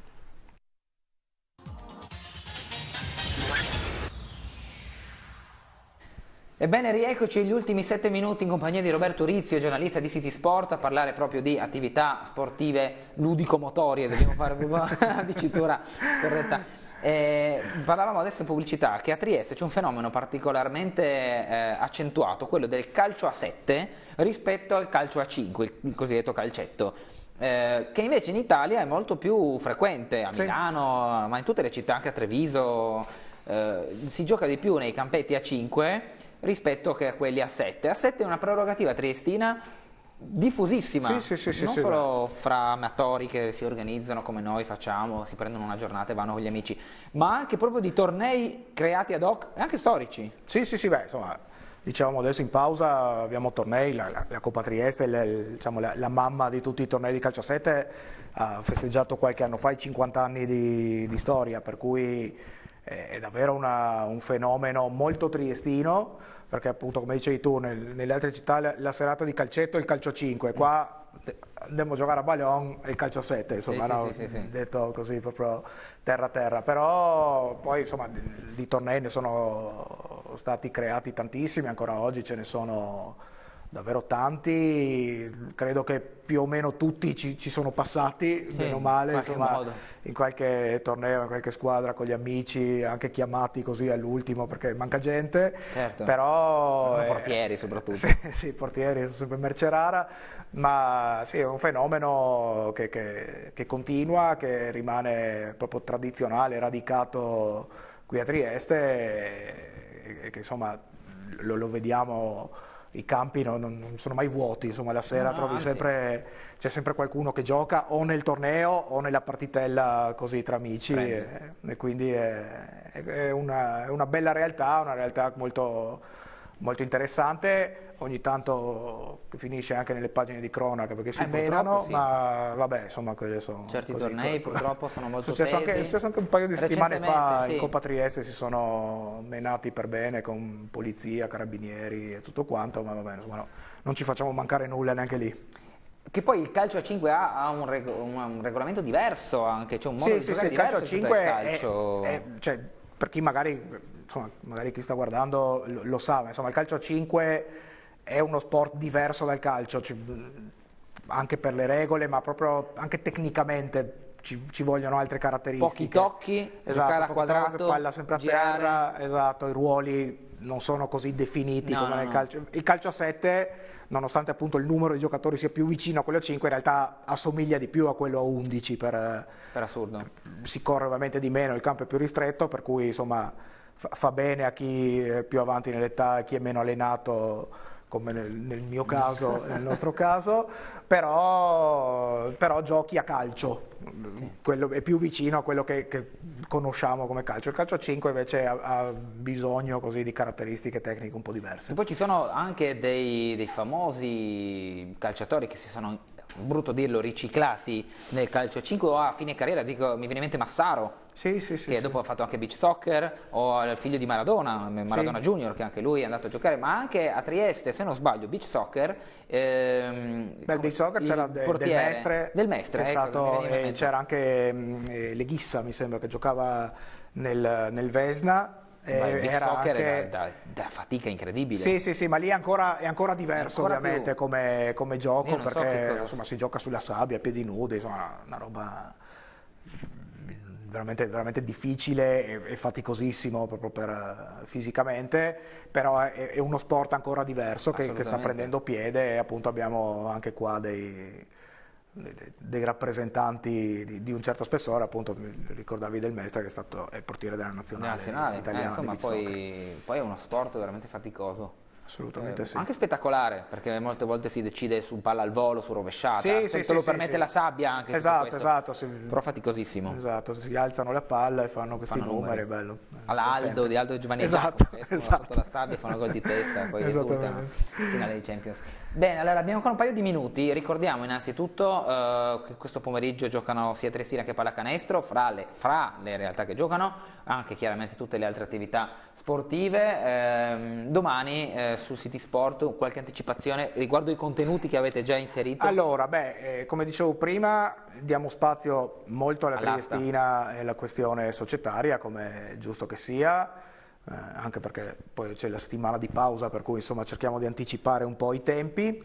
Ebbene, rieccoci gli ultimi sette minuti in compagnia di Roberto Rizio, giornalista di City Sport, a parlare proprio di attività sportive ludico-motorie, dobbiamo fare una dicitura corretta. Eh, parlavamo adesso in pubblicità che a Trieste c'è un fenomeno particolarmente eh, accentuato, quello del calcio a sette rispetto al calcio a cinque, il, il cosiddetto calcetto, eh, che invece in Italia è molto più frequente, a Milano, sì, ma in tutte le città, anche a Treviso, eh, si gioca di più nei campetti a cinque rispetto che a quelli a sette. A sette è una prerogativa triestina diffusissima, sì, sì, sì, non sì, solo sì, fra amatori che si organizzano come noi facciamo, si prendono una giornata e vanno con gli amici, ma anche proprio di tornei creati ad hoc, anche storici. Sì, sì, sì, beh, insomma, dicevamo adesso in pausa, abbiamo tornei, la, la, la Coppa Trieste, le, le, diciamo, la, la mamma di tutti i tornei di calcio a sette, ha festeggiato qualche anno fa i cinquanta anni di, di storia, per cui è davvero una, un fenomeno molto triestino, perché appunto come dicevi tu nel, nelle altre città la, la serata di calcetto è il calcio cinque, qua andiamo a giocare a Ballon e il calcio sette, insomma, sì, no? Sì, sì, sì, detto così proprio terra a terra, però poi insomma di, di tornei ne sono stati creati tantissimi, ancora oggi ce ne sono davvero tanti, credo che più o meno tutti ci, ci sono passati, sì, bene o male, insomma, in qualche torneo, in qualche squadra con gli amici, anche chiamati così all'ultimo perché manca gente, certo, però... Eh, portieri soprattutto. Sì, sì, portieri sono sempre merce rara, ma sì, è un fenomeno che, che, che continua, che rimane proprio tradizionale, radicato qui a Trieste e, e che insomma lo, lo vediamo... I campi non, non sono mai vuoti, insomma la sera no, trovi anzi. sempre, c'è sempre qualcuno che gioca o nel torneo o nella partitella così tra amici e, e quindi è, è, una, è una bella realtà, una realtà molto, molto interessante, ogni tanto finisce anche nelle pagine di cronaca perché si eh, menano, sì, ma vabbè, insomma quelle sono certi così, tornei co- purtroppo sono molto successo tesi. Anche, è successo anche un paio di settimane fa, sì, in Coppa Trieste si sono menati per bene con polizia, carabinieri e tutto quanto, ma vabbè, insomma, no, non ci facciamo mancare nulla neanche lì. Che poi il calcio a cinque ha, ha un, reg- un, un regolamento diverso anche, c'è un modo sì, di sì, giocare sì, diverso il calcio a cinque il calcio... È, è, cioè, per chi magari, insomma, magari chi sta guardando lo, lo sa, insomma il calcio a cinque è uno sport diverso dal calcio, cioè, anche per le regole, ma proprio anche tecnicamente ci, ci vogliono altre caratteristiche. Pochi tocchi, esatto, giocare a quadrato, tocchi, palla sempre a girare. terra, esatto, i ruoli non sono così definiti no, come no, nel no. calcio. Il calcio a sette, nonostante appunto il numero di giocatori sia più vicino a quello a cinque, in realtà assomiglia di più a quello a undici per, per assurdo. Si corre ovviamente di meno, il campo è più ristretto, per cui insomma fa, fa bene a chi è più avanti nell'età e chi è meno allenato, come nel, nel mio caso, nel nostro caso, però, però giochi a calcio, sì, quello è più vicino a quello che, che conosciamo come calcio. Il calcio a cinque invece ha, ha bisogno così di caratteristiche tecniche un po' diverse. E poi ci sono anche dei, dei famosi calciatori che si sono, brutto dirlo, riciclati nel calcio a cinque o a fine carriera, dico, mi viene in mente Massaro, sì, sì, sì, che sì. dopo ha fatto anche beach soccer, o il figlio di Maradona, Maradona sì. Junior, che anche lui è andato a giocare, ma anche a Trieste, se non sbaglio, beach soccer. Ehm, Beh, il beach soccer c'era de, del Mestre, del Mestre che è ecco, stato, e c'era anche eh, Leghissa, mi sembra, che giocava nel, nel Vesna. Ma il beach era soccer anche... è da, da, da fatica incredibile. Sì, sì, sì, ma lì è ancora, è ancora diverso ancora ovviamente più... come, come gioco, perché so cosa... insomma, si gioca sulla sabbia, a piedi nudi, insomma una roba veramente, veramente difficile e, e faticosissimo proprio per, uh, fisicamente, però è, è uno sport ancora diverso che, che sta prendendo piede e appunto abbiamo anche qua dei... dei rappresentanti di, di un certo spessore, appunto ricordavi del Mestre che è stato è il portiere della nazionale, nazionale. italiana. Eh, insomma, poi, poi è uno sport veramente faticoso. assolutamente eh, sì. Anche spettacolare, perché molte volte si decide su palla al volo, su rovesciata, sì, se sì, lo sì, permette sì. la sabbia anche. Esatto, esatto. Sì. Però faticosissimo. Esatto, si alzano la palla e fanno questi fanno numeri, numeri. è bello. Alla Aldo, di Aldo Giovanni esatto, Giacomo, che escono esatto. sotto la sabbia, fanno gol di testa, poi risultano finale di Champions. Bene, allora abbiamo ancora un paio di minuti, ricordiamo innanzitutto eh, che questo pomeriggio giocano sia Triestina che Pallacanestro, fra le, fra le realtà che giocano, anche chiaramente tutte le altre attività sportive. Eh, domani eh, sul City Sport qualche anticipazione riguardo i contenuti che avete già inserito? Allora, beh, eh, come dicevo prima, diamo spazio molto alla All'asta. Triestina e alla questione societaria, come è giusto che sia. Eh, anche perché poi c'è la settimana di pausa, per cui insomma cerchiamo di anticipare un po' i tempi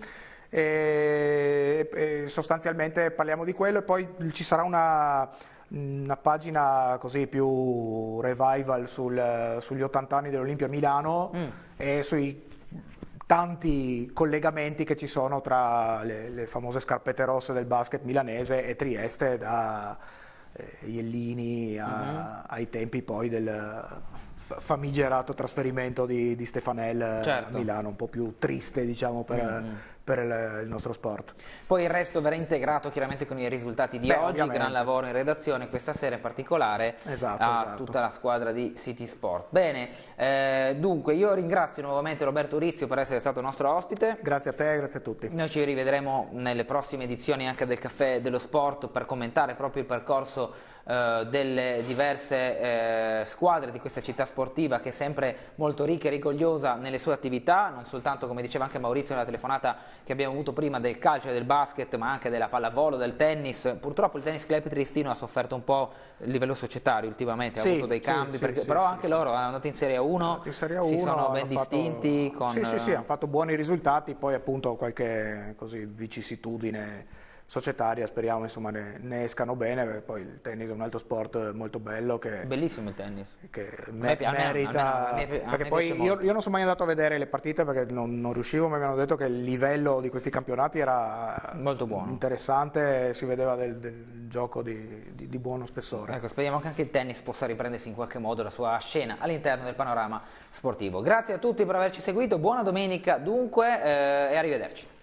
e, e sostanzialmente parliamo di quello, e poi ci sarà una, una pagina così più revival sul, sugli ottanta anni dell'Olimpia Milano mm. e sui tanti collegamenti che ci sono tra le, le famose scarpette rosse del basket milanese e Trieste, da eh, Iellini a, mm-hmm. ai tempi poi del famigerato trasferimento di, di Stefanel certo. a Milano, un po' più triste diciamo per, mm-hmm. per il, il nostro sport. Poi il resto verrà integrato chiaramente con i risultati di Beh, oggi, ovviamente. Gran lavoro in redazione questa sera in particolare esatto, a esatto. tutta la squadra di City Sport. Bene, eh, dunque io ringrazio nuovamente Roberto Urizio per essere stato nostro ospite. Grazie a te, grazie a tutti. Noi ci rivedremo nelle prossime edizioni anche del Caffè dello Sport per commentare proprio il percorso Uh, delle diverse uh, squadre di questa città sportiva, che è sempre molto ricca e rigogliosa nelle sue attività, non soltanto, come diceva anche Maurizio nella telefonata che abbiamo avuto prima, del calcio e del basket, ma anche della pallavolo, del tennis. Purtroppo il tennis club triestino ha sofferto un po' il livello societario ultimamente, sì, ha avuto dei sì, cambi, sì, perché, sì, però sì, anche sì. loro hanno andato in Serie uno, in Serie si uno sono ben fatto... distinti con... Sì, sì, sì, hanno fatto buoni risultati, poi appunto qualche così vicissitudine societaria, speriamo insomma ne, ne escano bene, perché poi il tennis è un altro sport molto bello che bellissimo il tennis che me, me, merita, almeno, almeno, almeno, perché poi io, io non sono mai andato a vedere le partite perché non, non riuscivo, mi avevano detto che il livello di questi campionati era molto buono, interessante, si vedeva del, del gioco di, di, di buono spessore. Ecco, speriamo che anche il tennis possa riprendersi in qualche modo la sua scena all'interno del panorama sportivo. Grazie a tutti per averci seguito, buona domenica dunque eh, e arrivederci.